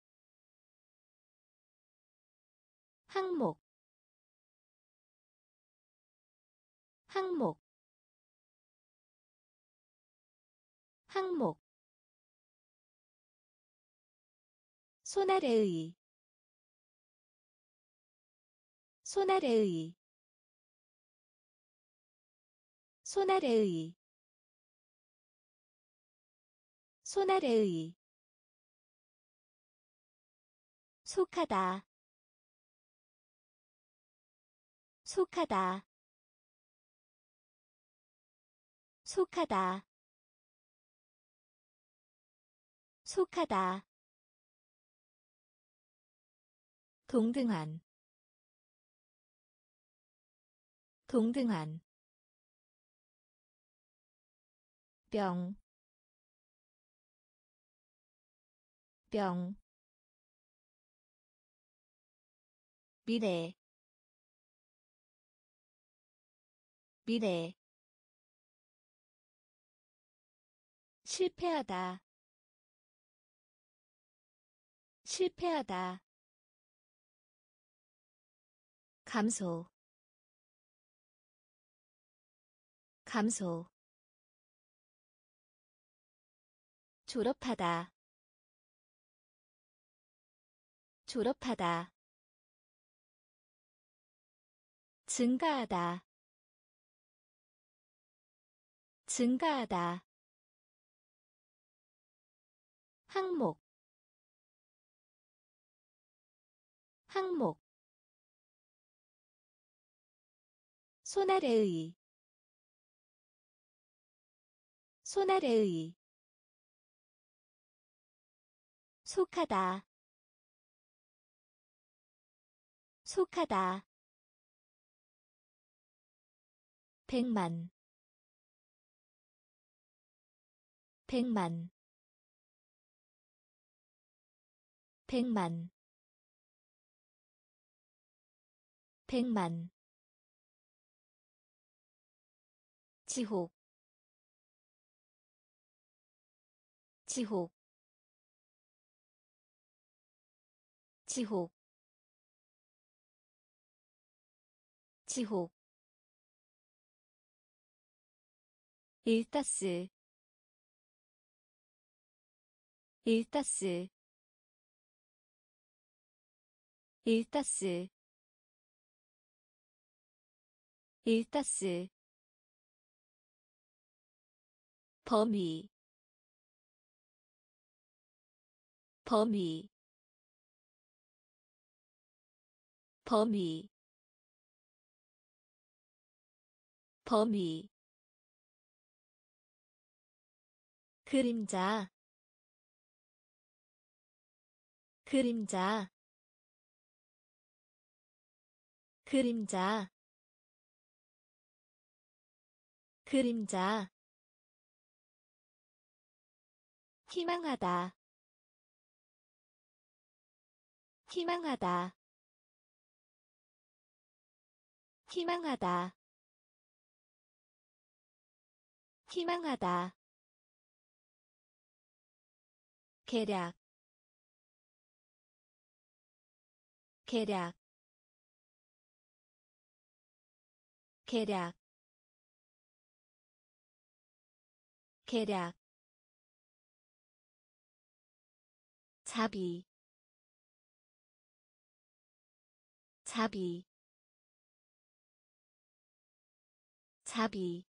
항목, 항목, 항목, 손아래의, 손아래의, 손아래의, 손아래의, 속하다, 속하다, 속하다, 속하다, 동등한, 동등한, 병, 병, 미래, 미래, 실패하다, 실패하다, 감소, 감소, 졸업하다, 졸업하다, 증가하다, 증가하다, 항목, 항목, 손아래의, 손아래의, 속하다, 속하다, 백만, 백만, 백만, 백만, 지옥, 지옥, 지옥, 지옥, 일타스, 일타스, 일타스, 일타스, 범위, 범위, 범위, 범위 그림자 그림자 그림자 그림자 희망하다 희망하다 희망하다 희망하다 계략 계략 계략 계략 자비 자비 자비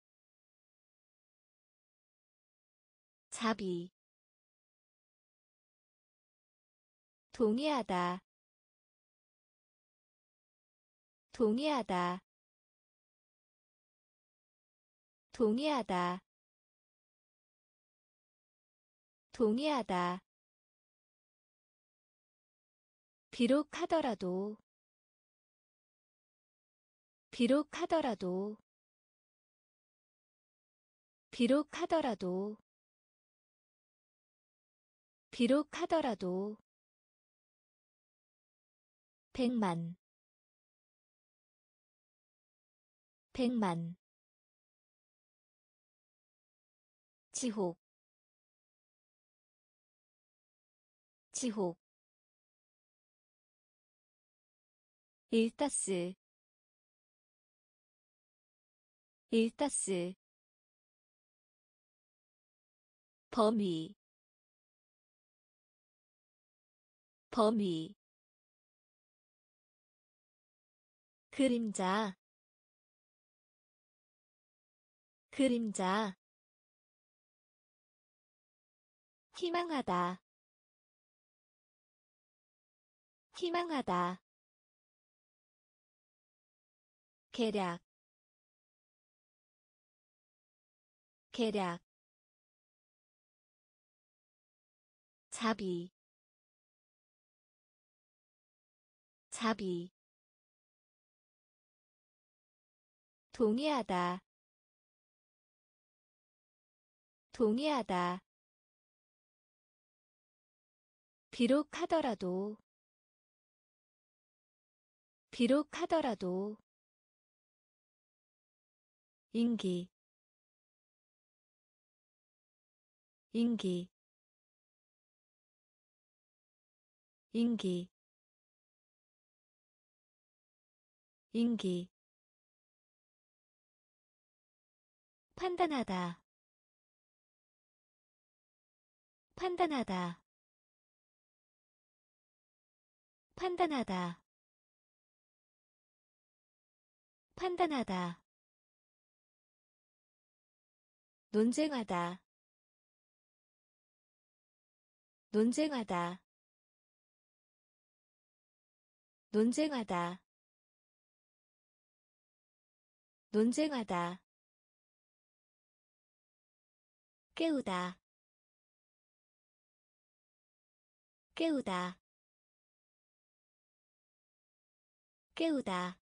자비 동의하다 동의하다 동의하다 동의하다 비록 하더라도 비록 하더라도 비록 하더라도 비록 하더라도 백만 백만 지옥 지옥 일타스 일타스 범위 범위 그림자 그림자 희망하다 희망하다 계략 계략 자비 자비 동의하다 동의하다 비록 하더라도 비록 하더라도 인기 인기 인기 인기 판단하다 판단하다 판단하다 판단하다 논쟁하다 논쟁하다 논쟁하다 논쟁하다 깨우다 깨우다 깨우다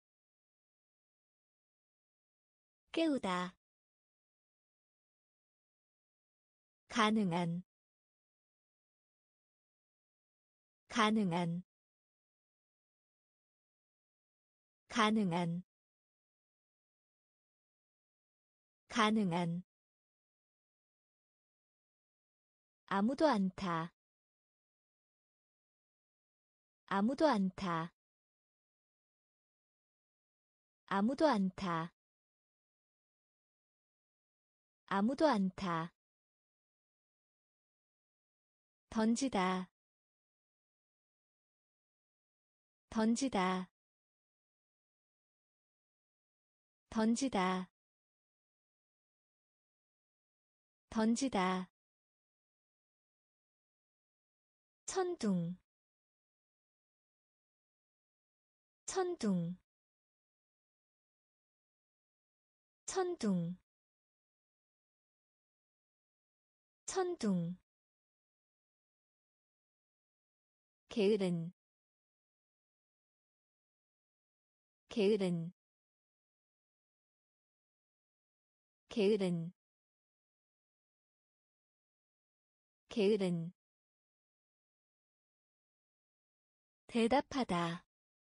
깨우다 가능한 가능한 가능한 가능한 아무도 않다 아무도 않다 아무도 않다 아무도 않다 던지다 던지다 던지다 던지다 천둥 천둥 천둥 천둥 게으른 게으른 게으른 게으른 대답하다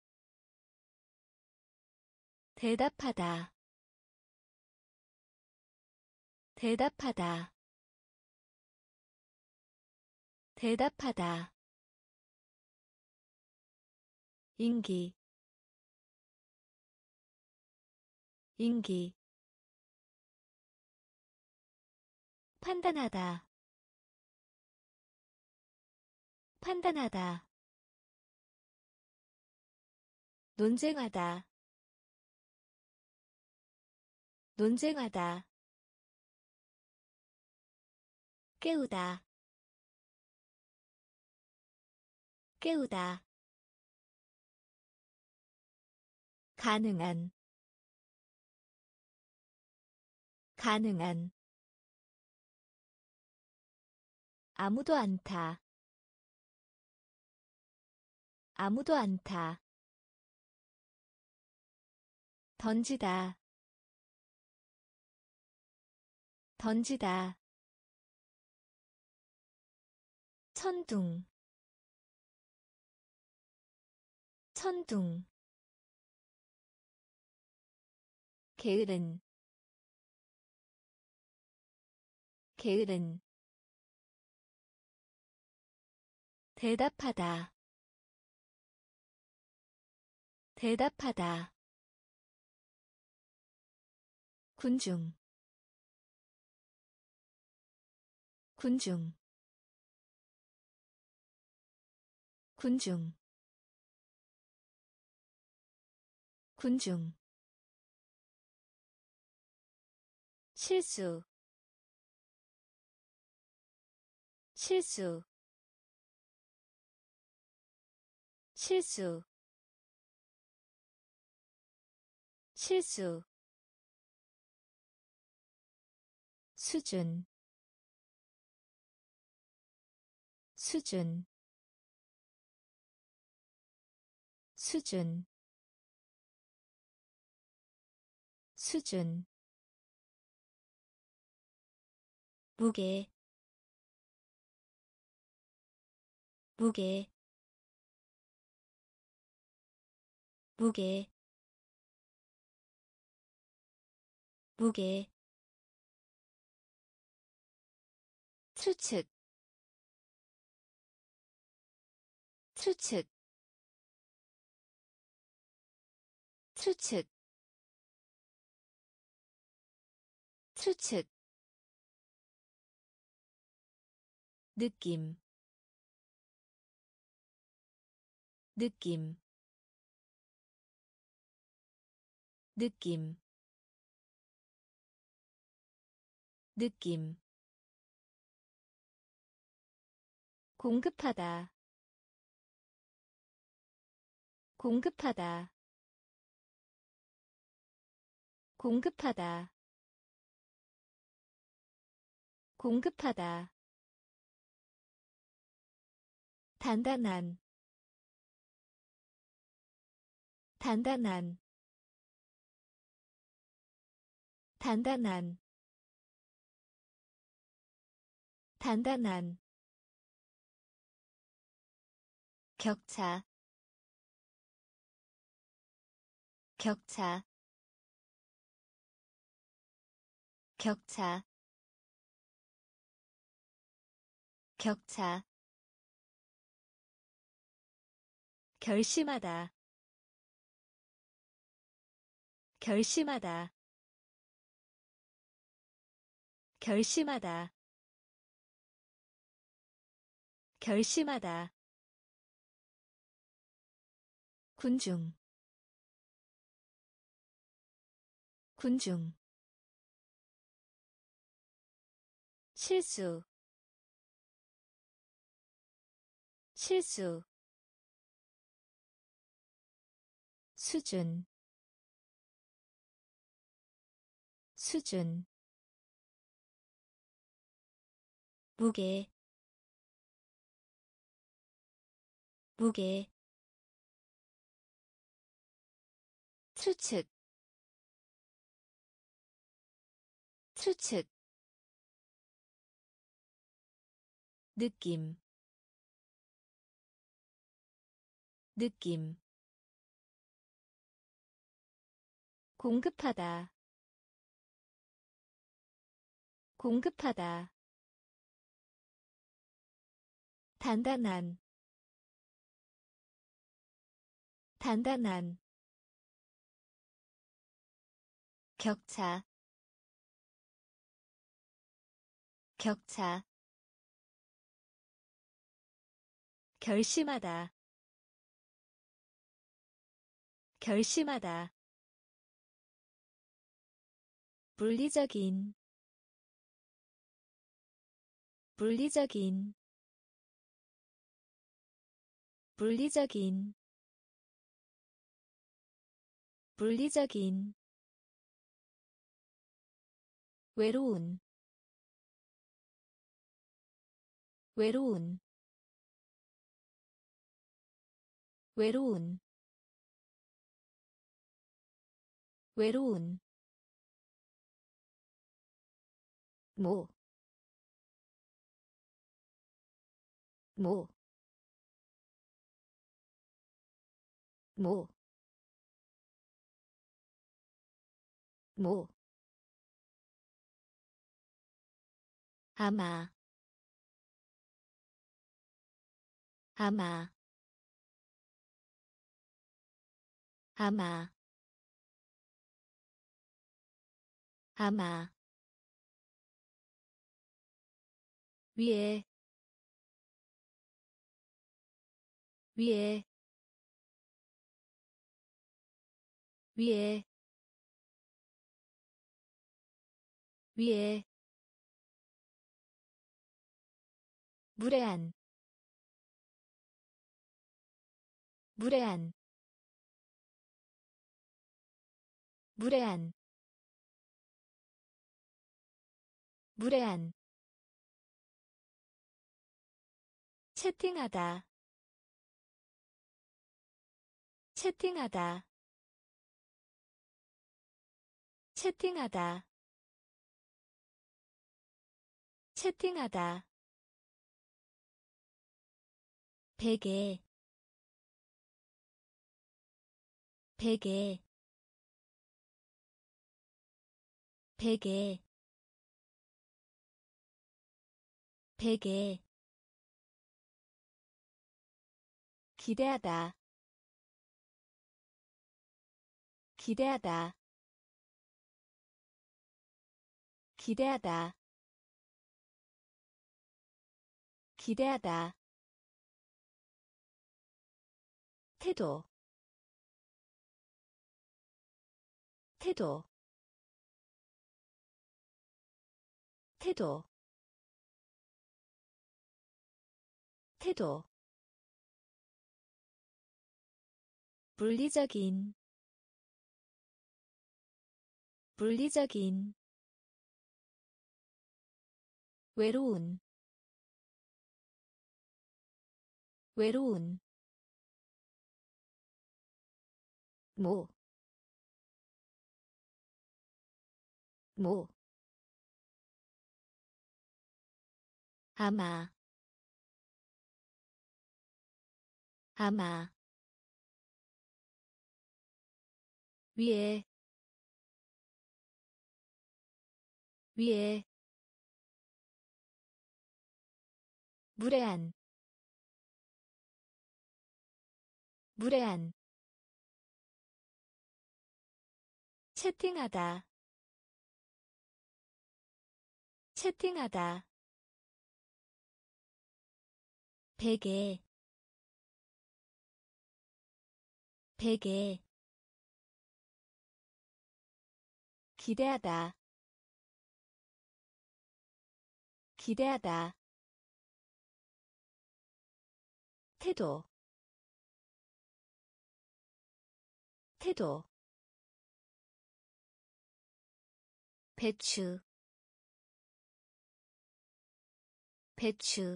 대답하다 대답하다 대답하다 인기 인기 판단하다 판단하다 논쟁하다 논쟁하다 깨우다 깨우다 가능한 가능한 아무도 않다 아무도 않다 던지다 던지다 천둥 천둥 게으른 게으른 대답하다 대답하다 군중 군중 군중 군중 실수 실수 실수 실수 수준 수준 수준 수준 무게 무게 무게 무게 추측 추측 추측 추측 느낌 느낌 느낌 느낌 공급하다 공급하다 공급하다 공급하다 단단한 단단한 단단한 단단한 격차 격차 격차 격차 결심하다 결심하다 결심하다 결심하다 군중 군중 실수 실수 수준 수준 무게 무게 추측 추측 느낌 느낌 공급하다 공급하다 단단한 단단한 격차 격차 결심하다 결심하다 물리적인 물리적인 물리적인 물리적인 외로운 외로운 외로운 외로운 모, 모, 모, 모, 아마, 아마, 아마, 아마, 위에, 위에, 위에, 위에, 무례한, 무례한, 무례한, 무례한, 채팅하다, 채팅하다, 채팅하다, 채팅하다, 베개, 베개, 베개, 베개, 기대하다, 기대하다, 기대하다, 기대하다, 태도, 태도, 태도, 태도, 물리적인, 물리적인, 외로운, 외로운, 모, 모, 아마, 아마, 위에, 위에, 무례한, 무례한, 채팅하다, 채팅하다, 베개, 베개, 기대하다, 기대하다, 태도, 태도, 배추 배추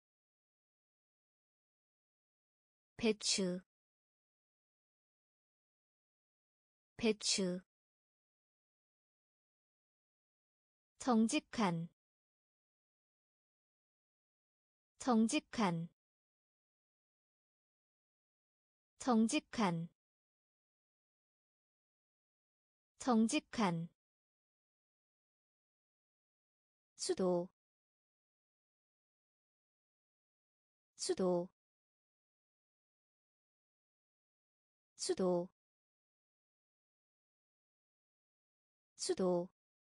배추 배추 정직한 정직한 정직한 정직한 수도 수도 수도 수도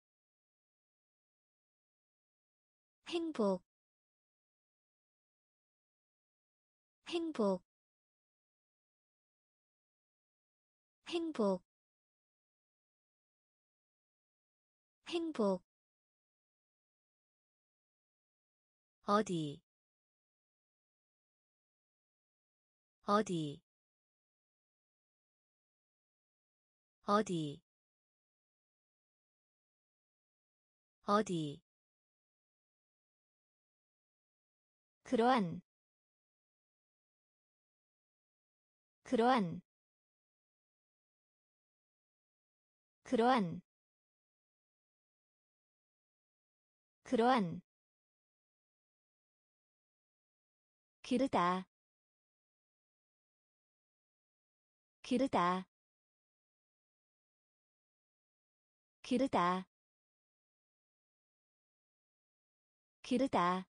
행복 행복 행복 행복 어디 어디 어디 어디 그러한 그러한 그러한 그러한 기르다 기르다 기르다 기르다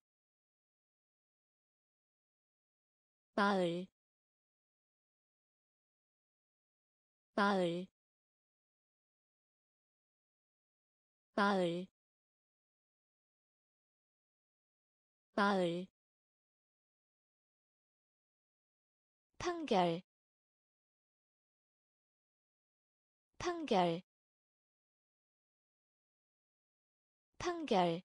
마을 마을 마을 마을 판결 판결 판결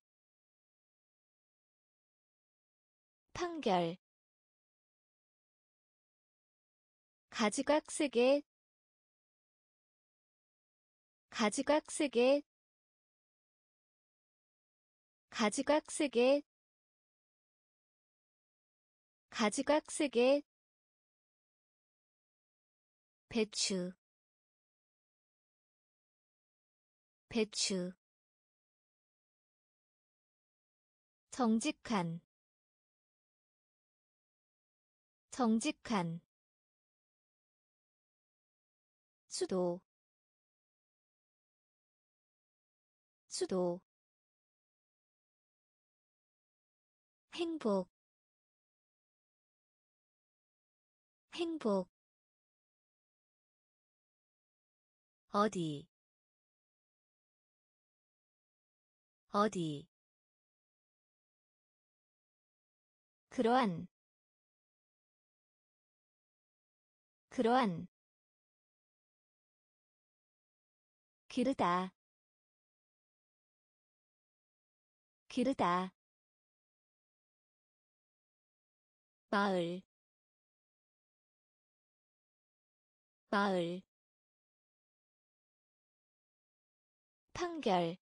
판결 가지각색의 가지각색의 가지각색의 가지각색의 배추 배추 정직한 정직한 수도 수도 행복 행복 어디 어디 그러한 그러한 기르다 기르다 마을 마을 판결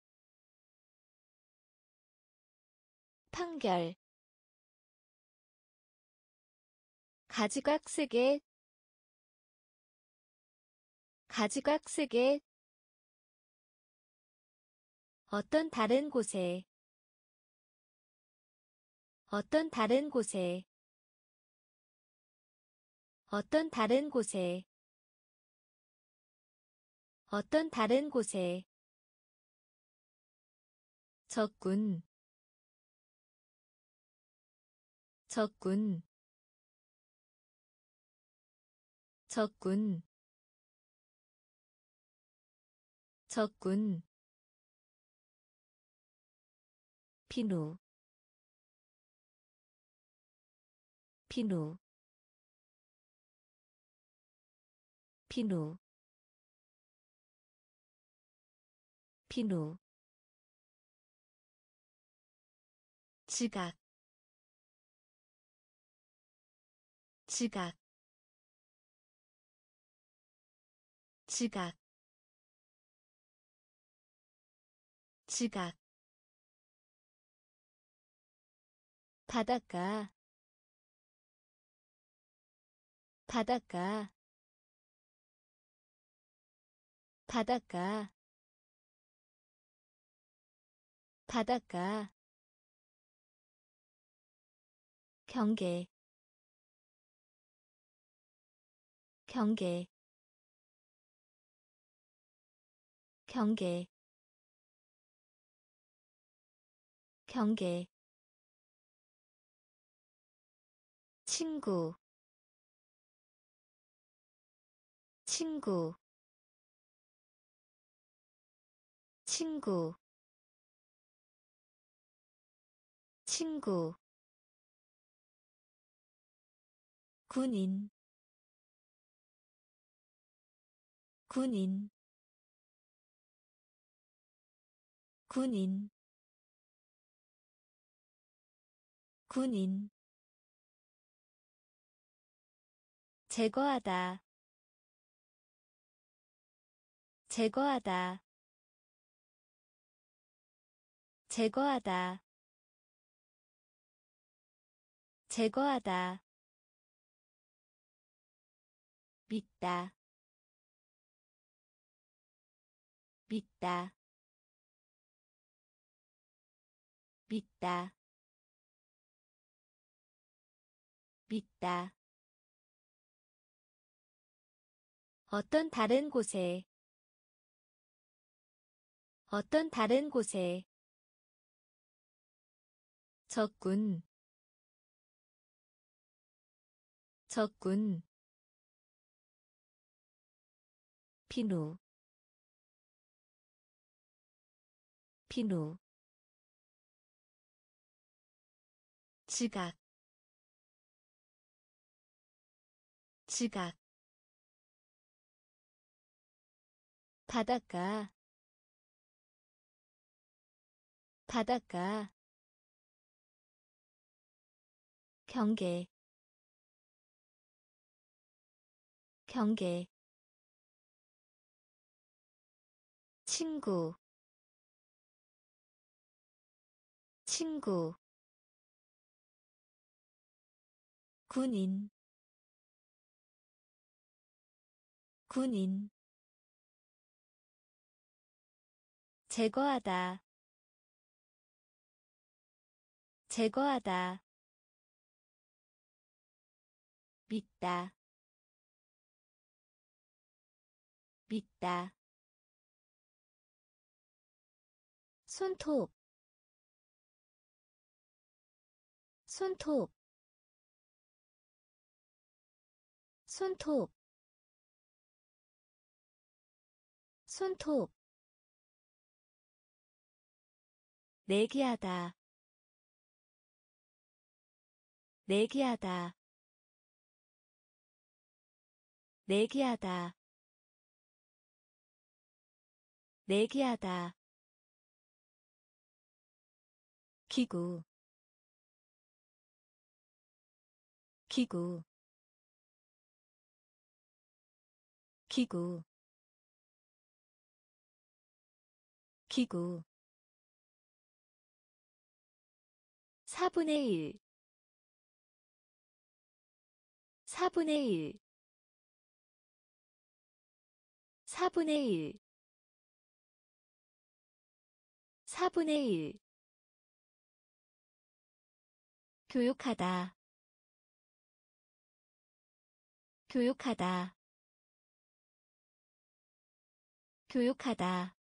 판결 가지각색의 가지각색의 어떤 다른 곳에 어떤 다른 곳에 어떤 다른 곳에 어떤 다른 곳에 적군 적군 적군 적군 비누 비누 비누 비누 지각 지각 지각 지각 바닷가 바닷가 바닷가 바닷가 경계 경계 경계 경계 친구 친구 친구 친구 군인 군인 군인 군인 제거하다 제거하다 제거하다 제거하다 믿다 믿다 믿다 믿다 어떤 다른 곳에 어떤 다른 곳에 적군 적군 비누 비누 지각 지각 바닷가 바닷가 경계 경계 친구 친구 군인 군인 제거하다 제거하다 믿다 믿다 손톱 손톱 손톱 손톱 내기하다 내기하다 내기하다 내기하다 기구 기구 기구 기구 사분의 일 사분의 일 사분의 일 사분의 일 교육하다 교육하다 교육하다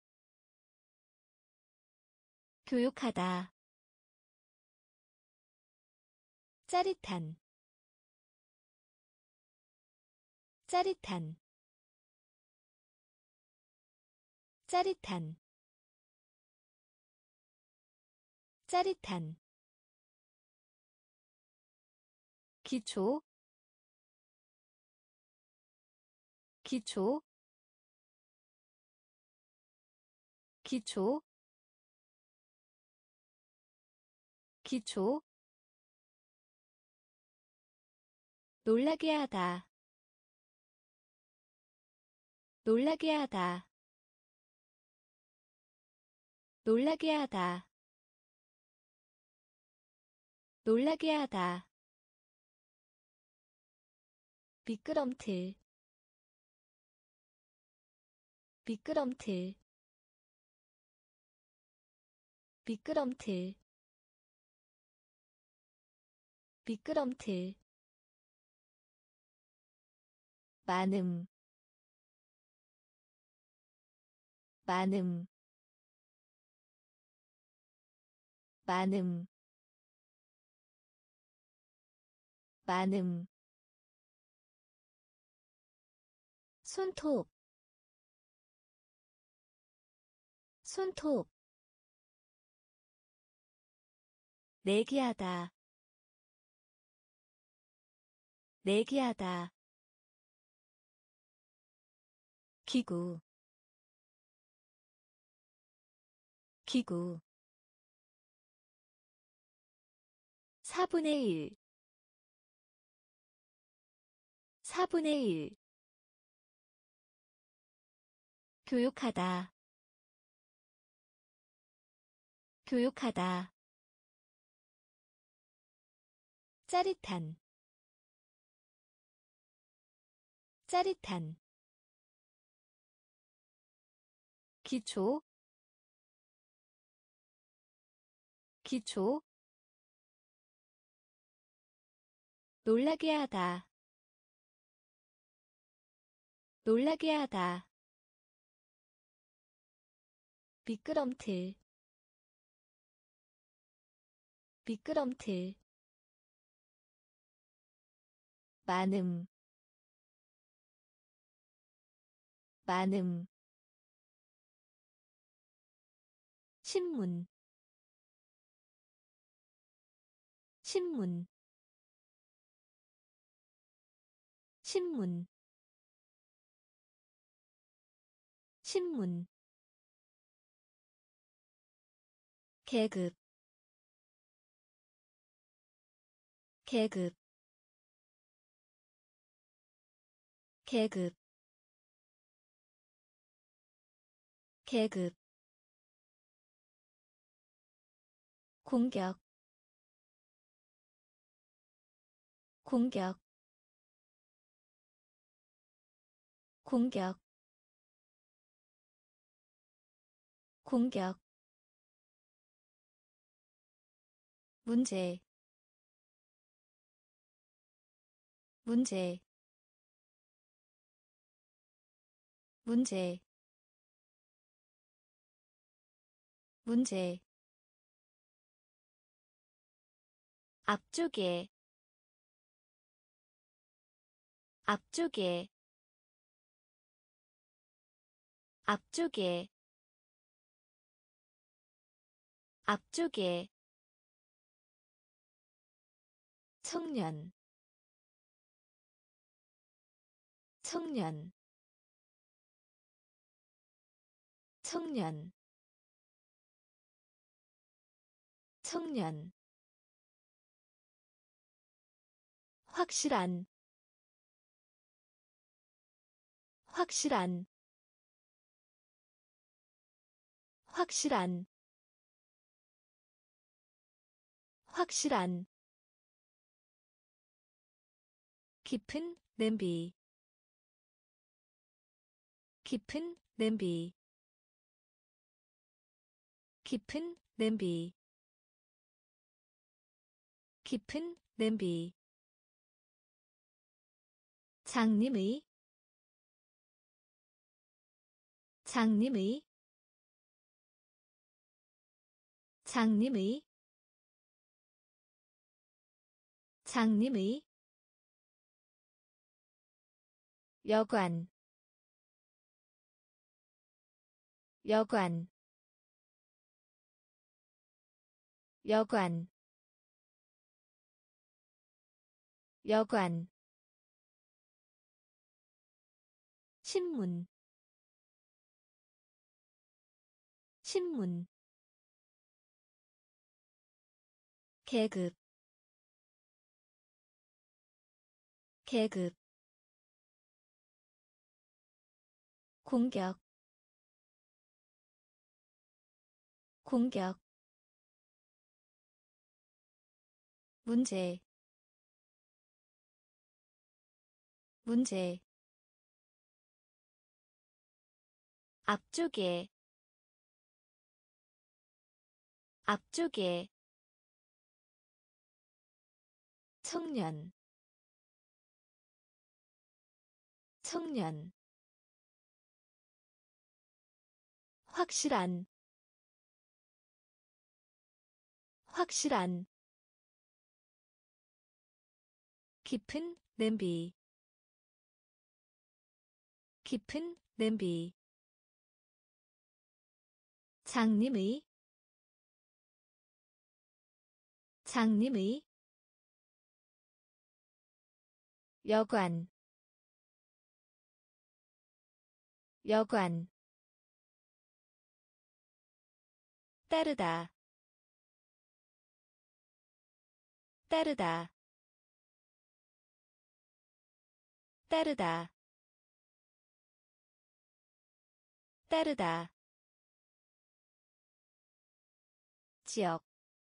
교육하다 짜릿한 짜릿한 짜릿한 짜릿한 기초 기초 기초 기초 놀라게 하다 놀라게 하다 놀라게 하다. 놀라게 하다. 미끄럼틀. 미끄럼틀. 미끄럼틀. 미끄럼틀. 많음. 많음. 많음. 많음. 손톱. 손톱. 내기하다. 내기하다. 기구. 기구. 사분의 일. 사분의 일. 교육하다. 교육하다. 짜릿한. 짜릿한. 기초. 기초. 놀라게 하다. 놀라게 하다. 미끄럼틀. 미끄럼틀. 많음. 많음. 신문. 신문. 신문. 신문. 계급. 계급. 계급. 계급. 공격. 공격. 공격. 공격. 문제. 문제. 문제. 문제. 앞쪽에. 앞쪽에. 앞쪽에. 앞쪽에. 청년. 청년. 청년. 청년. 확실한. 확실한. 확실한. 확실한. 깊은 냄비. 깊은 냄비. 깊은 냄비. 깊은 냄비. 장님의. 장님의. 장님의. 장님의. 여관. 여관. 여관. 여관. 신문. 신문. 계급. 계급. 공격. 공격 문제 문제 앞쪽에 앞쪽에 청년 청년 확실한 확실한 깊은 냄비 깊은 냄비 장님의 장님의 여관 여관 따르다 따르다 따르다 따르다 지역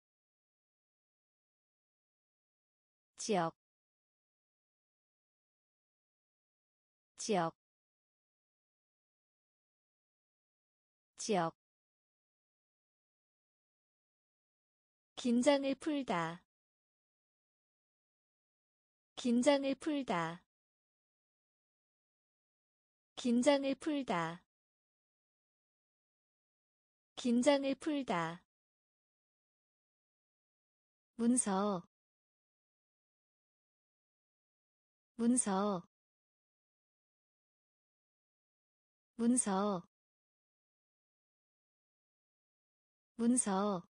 지역 지역 지역 긴장을 풀다 긴장을 풀다 긴장을 풀다 긴장을 풀다 문서 문서 문서 문서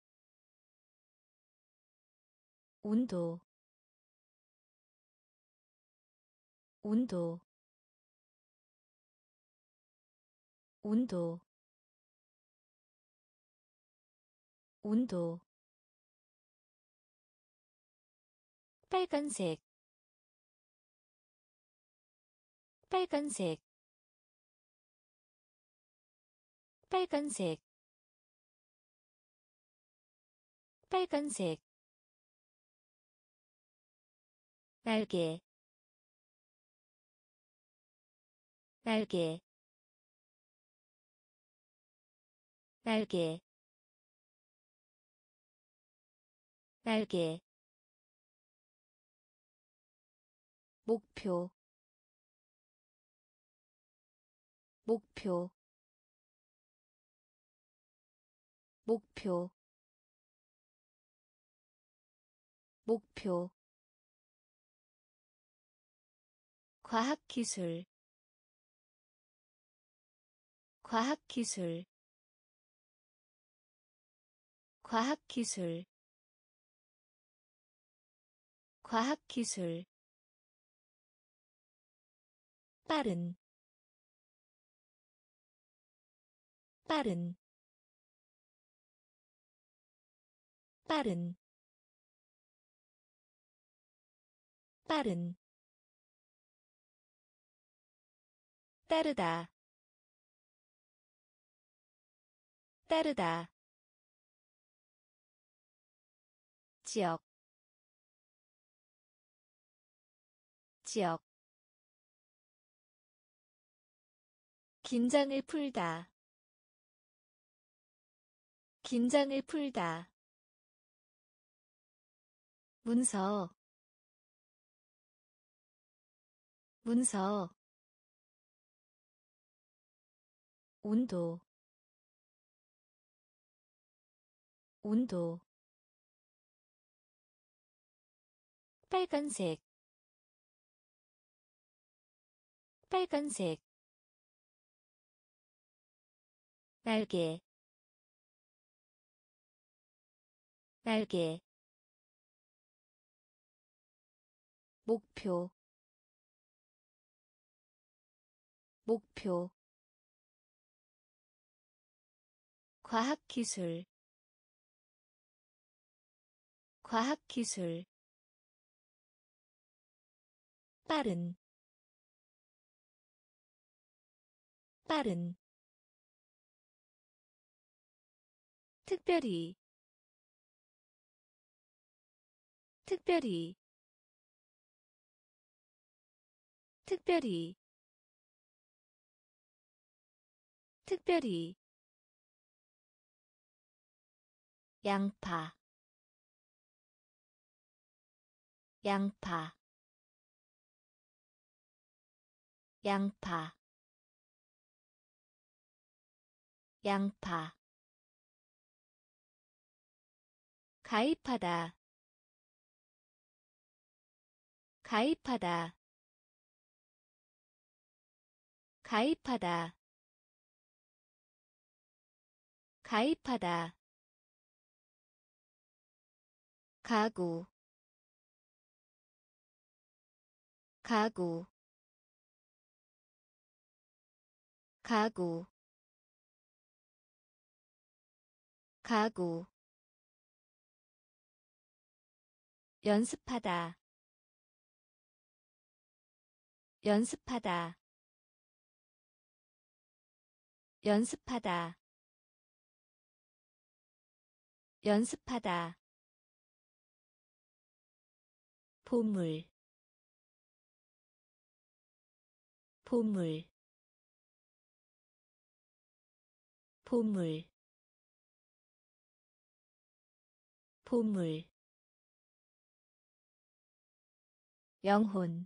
온도 온도 온도 온도 빨간색 빨간색 빨간색 빨간색 날개 날개 날개 날개 목표 목표 목표 목표 과학기술 과학기술 과학기술 과학기술 빠른 빠른 빠른 빠른 따르다 따르다 지역 지역 긴장을 풀다 긴장을 풀다 문서 문서 온도 온도 빨간색 빨간색 날개 날개 목표 목표 과학기술 과학기술 빠른 빠른 특별히 특별히 특별히 특별히 양파 양파 양파 양파 가입하다 가입하다 가입하다 가입하다 가구 가구 가구 가구 연습하다 연습하다 연습하다 연습하다 보물 보물 보물 보물 영혼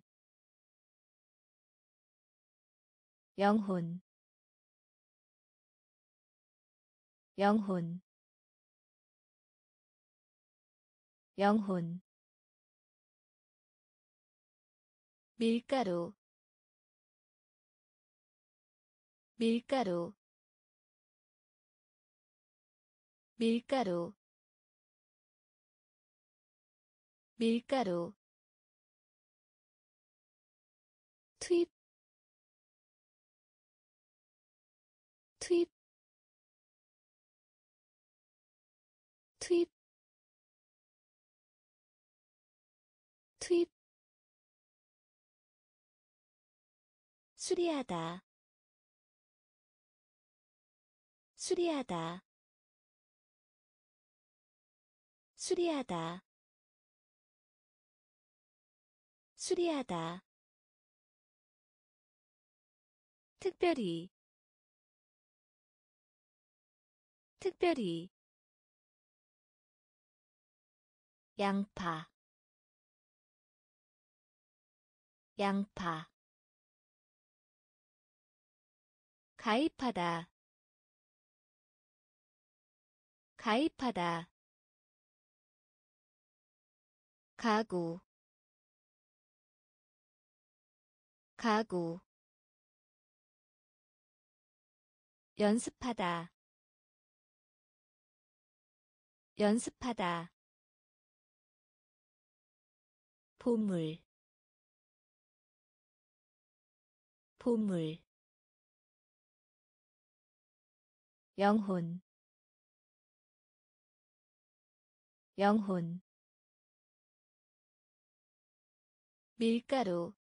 영혼 영혼 영혼 밀가루 밀가루 밀가루 밀가루 투입 투입 투입 투입 수리하다 수리하다 수리하다 수리하다 특별히 특별히 양파 양파 가입하다 가입하다 가구 가구 연습하다 연습하다 보물 보물 영혼 영혼 밀가루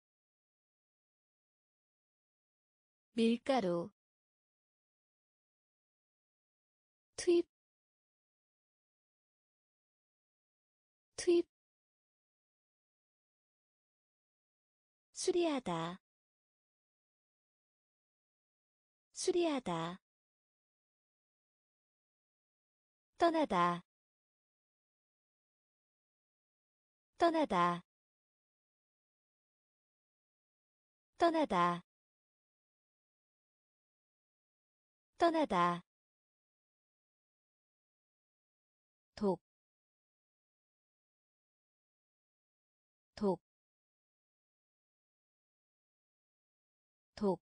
밀가루 투입 투입 수리하다 수리하다 떠나다 떠나다 떠나다 떠나다 독, 독, 독,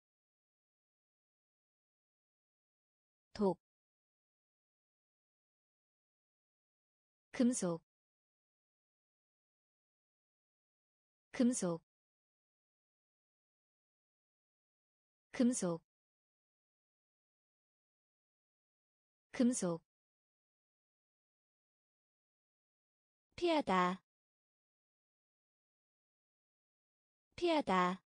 독 금속 금속 금속 금속 피하다 피하다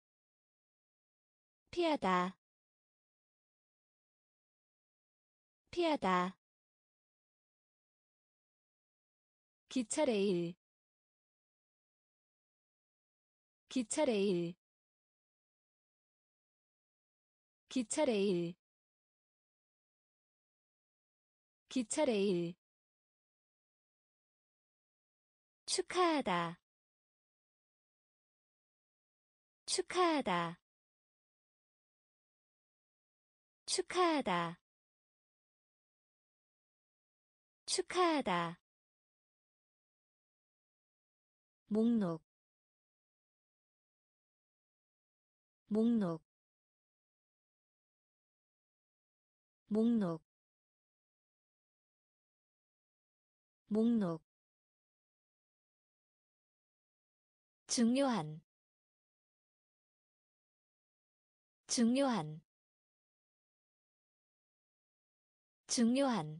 피하다 피하다 기차 레일 기차 레일 기차 레일 기차 레일 축하하다 축하하다 축하하다 축하하다 목록 목록 목록 목록 중요한 중요한 중요한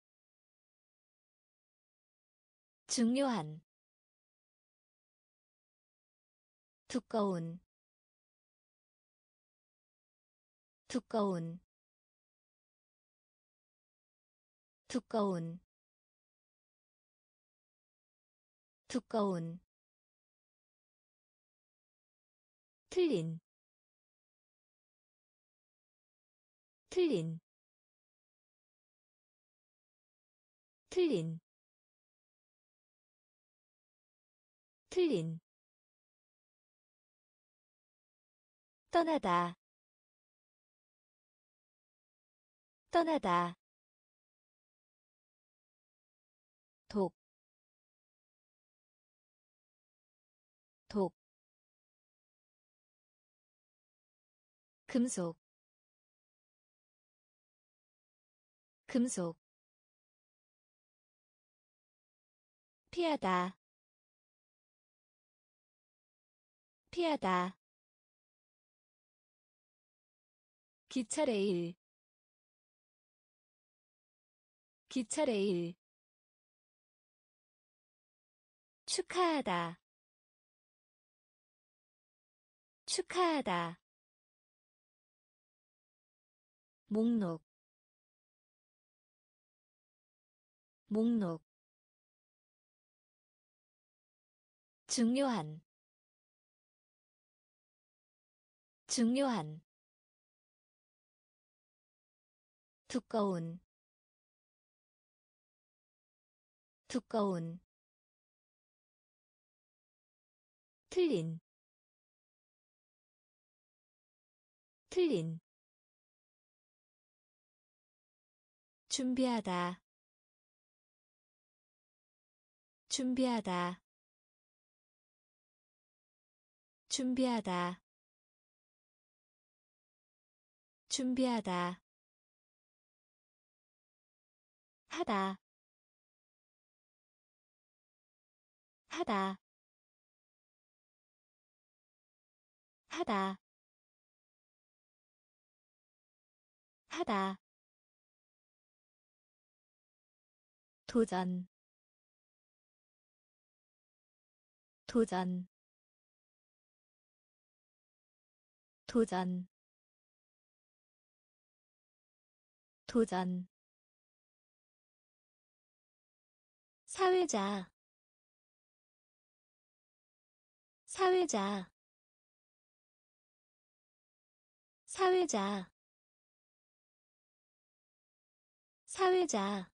중요한 두꺼운 두꺼운 두꺼운 두꺼운 틀린 틀린 틀린 틀린 떠나다 떠나다 독, 독 금속 금속 피하다 피하다 기차 레일 기차 레일 축하하다 축하하다 목록 목록 중요한 중요한 두꺼운 두꺼운 틀린 틀린 준비하다 준비하다 준비하다 준비하다 하다 하다 하다 하다 도전 도전 도전 도전 사회자 사회자 사회자 사회자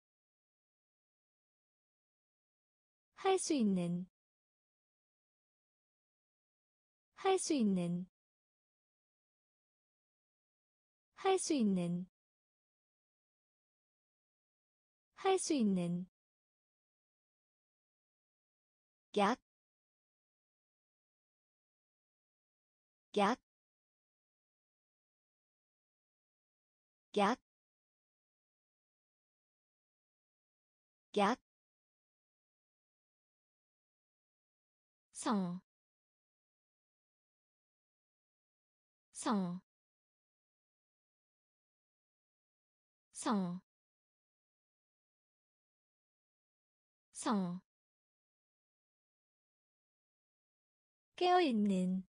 할 수 있는 할 수 있는 할 수 있는 할 수 있는 약, 약, 약, 약, 성, 성, 성, 성, 깨어있는,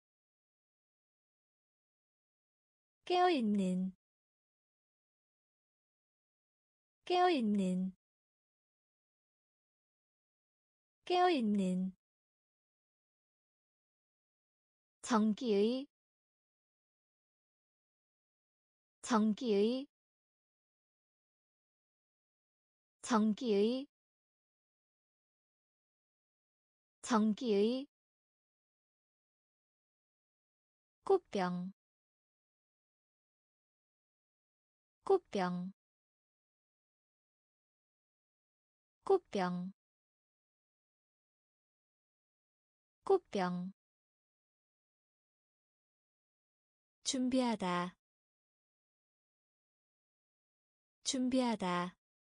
깨어있는, 깨어있는 깨어있는 전기의 전기의 전기의 전기의 꽃병 꽃병 꽃병 꽃병 준비하다 준비하다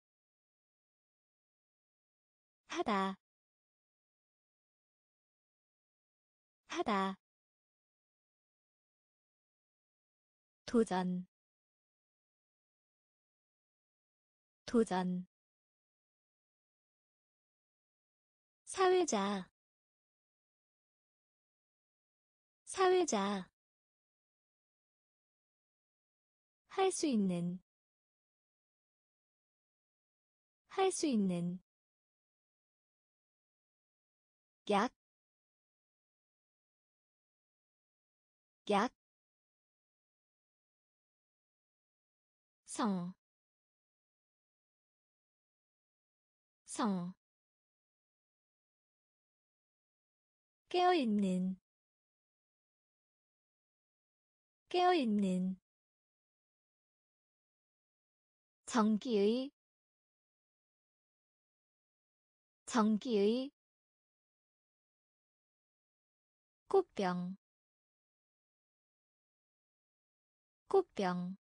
하다 하다 도전 도전 사회자 사회자 할 수 있는 할 수 있는 약, 약, 성, 성, 깨어있는, 깨어있는, 전기의, 전기의, 꽃병, 꽃병,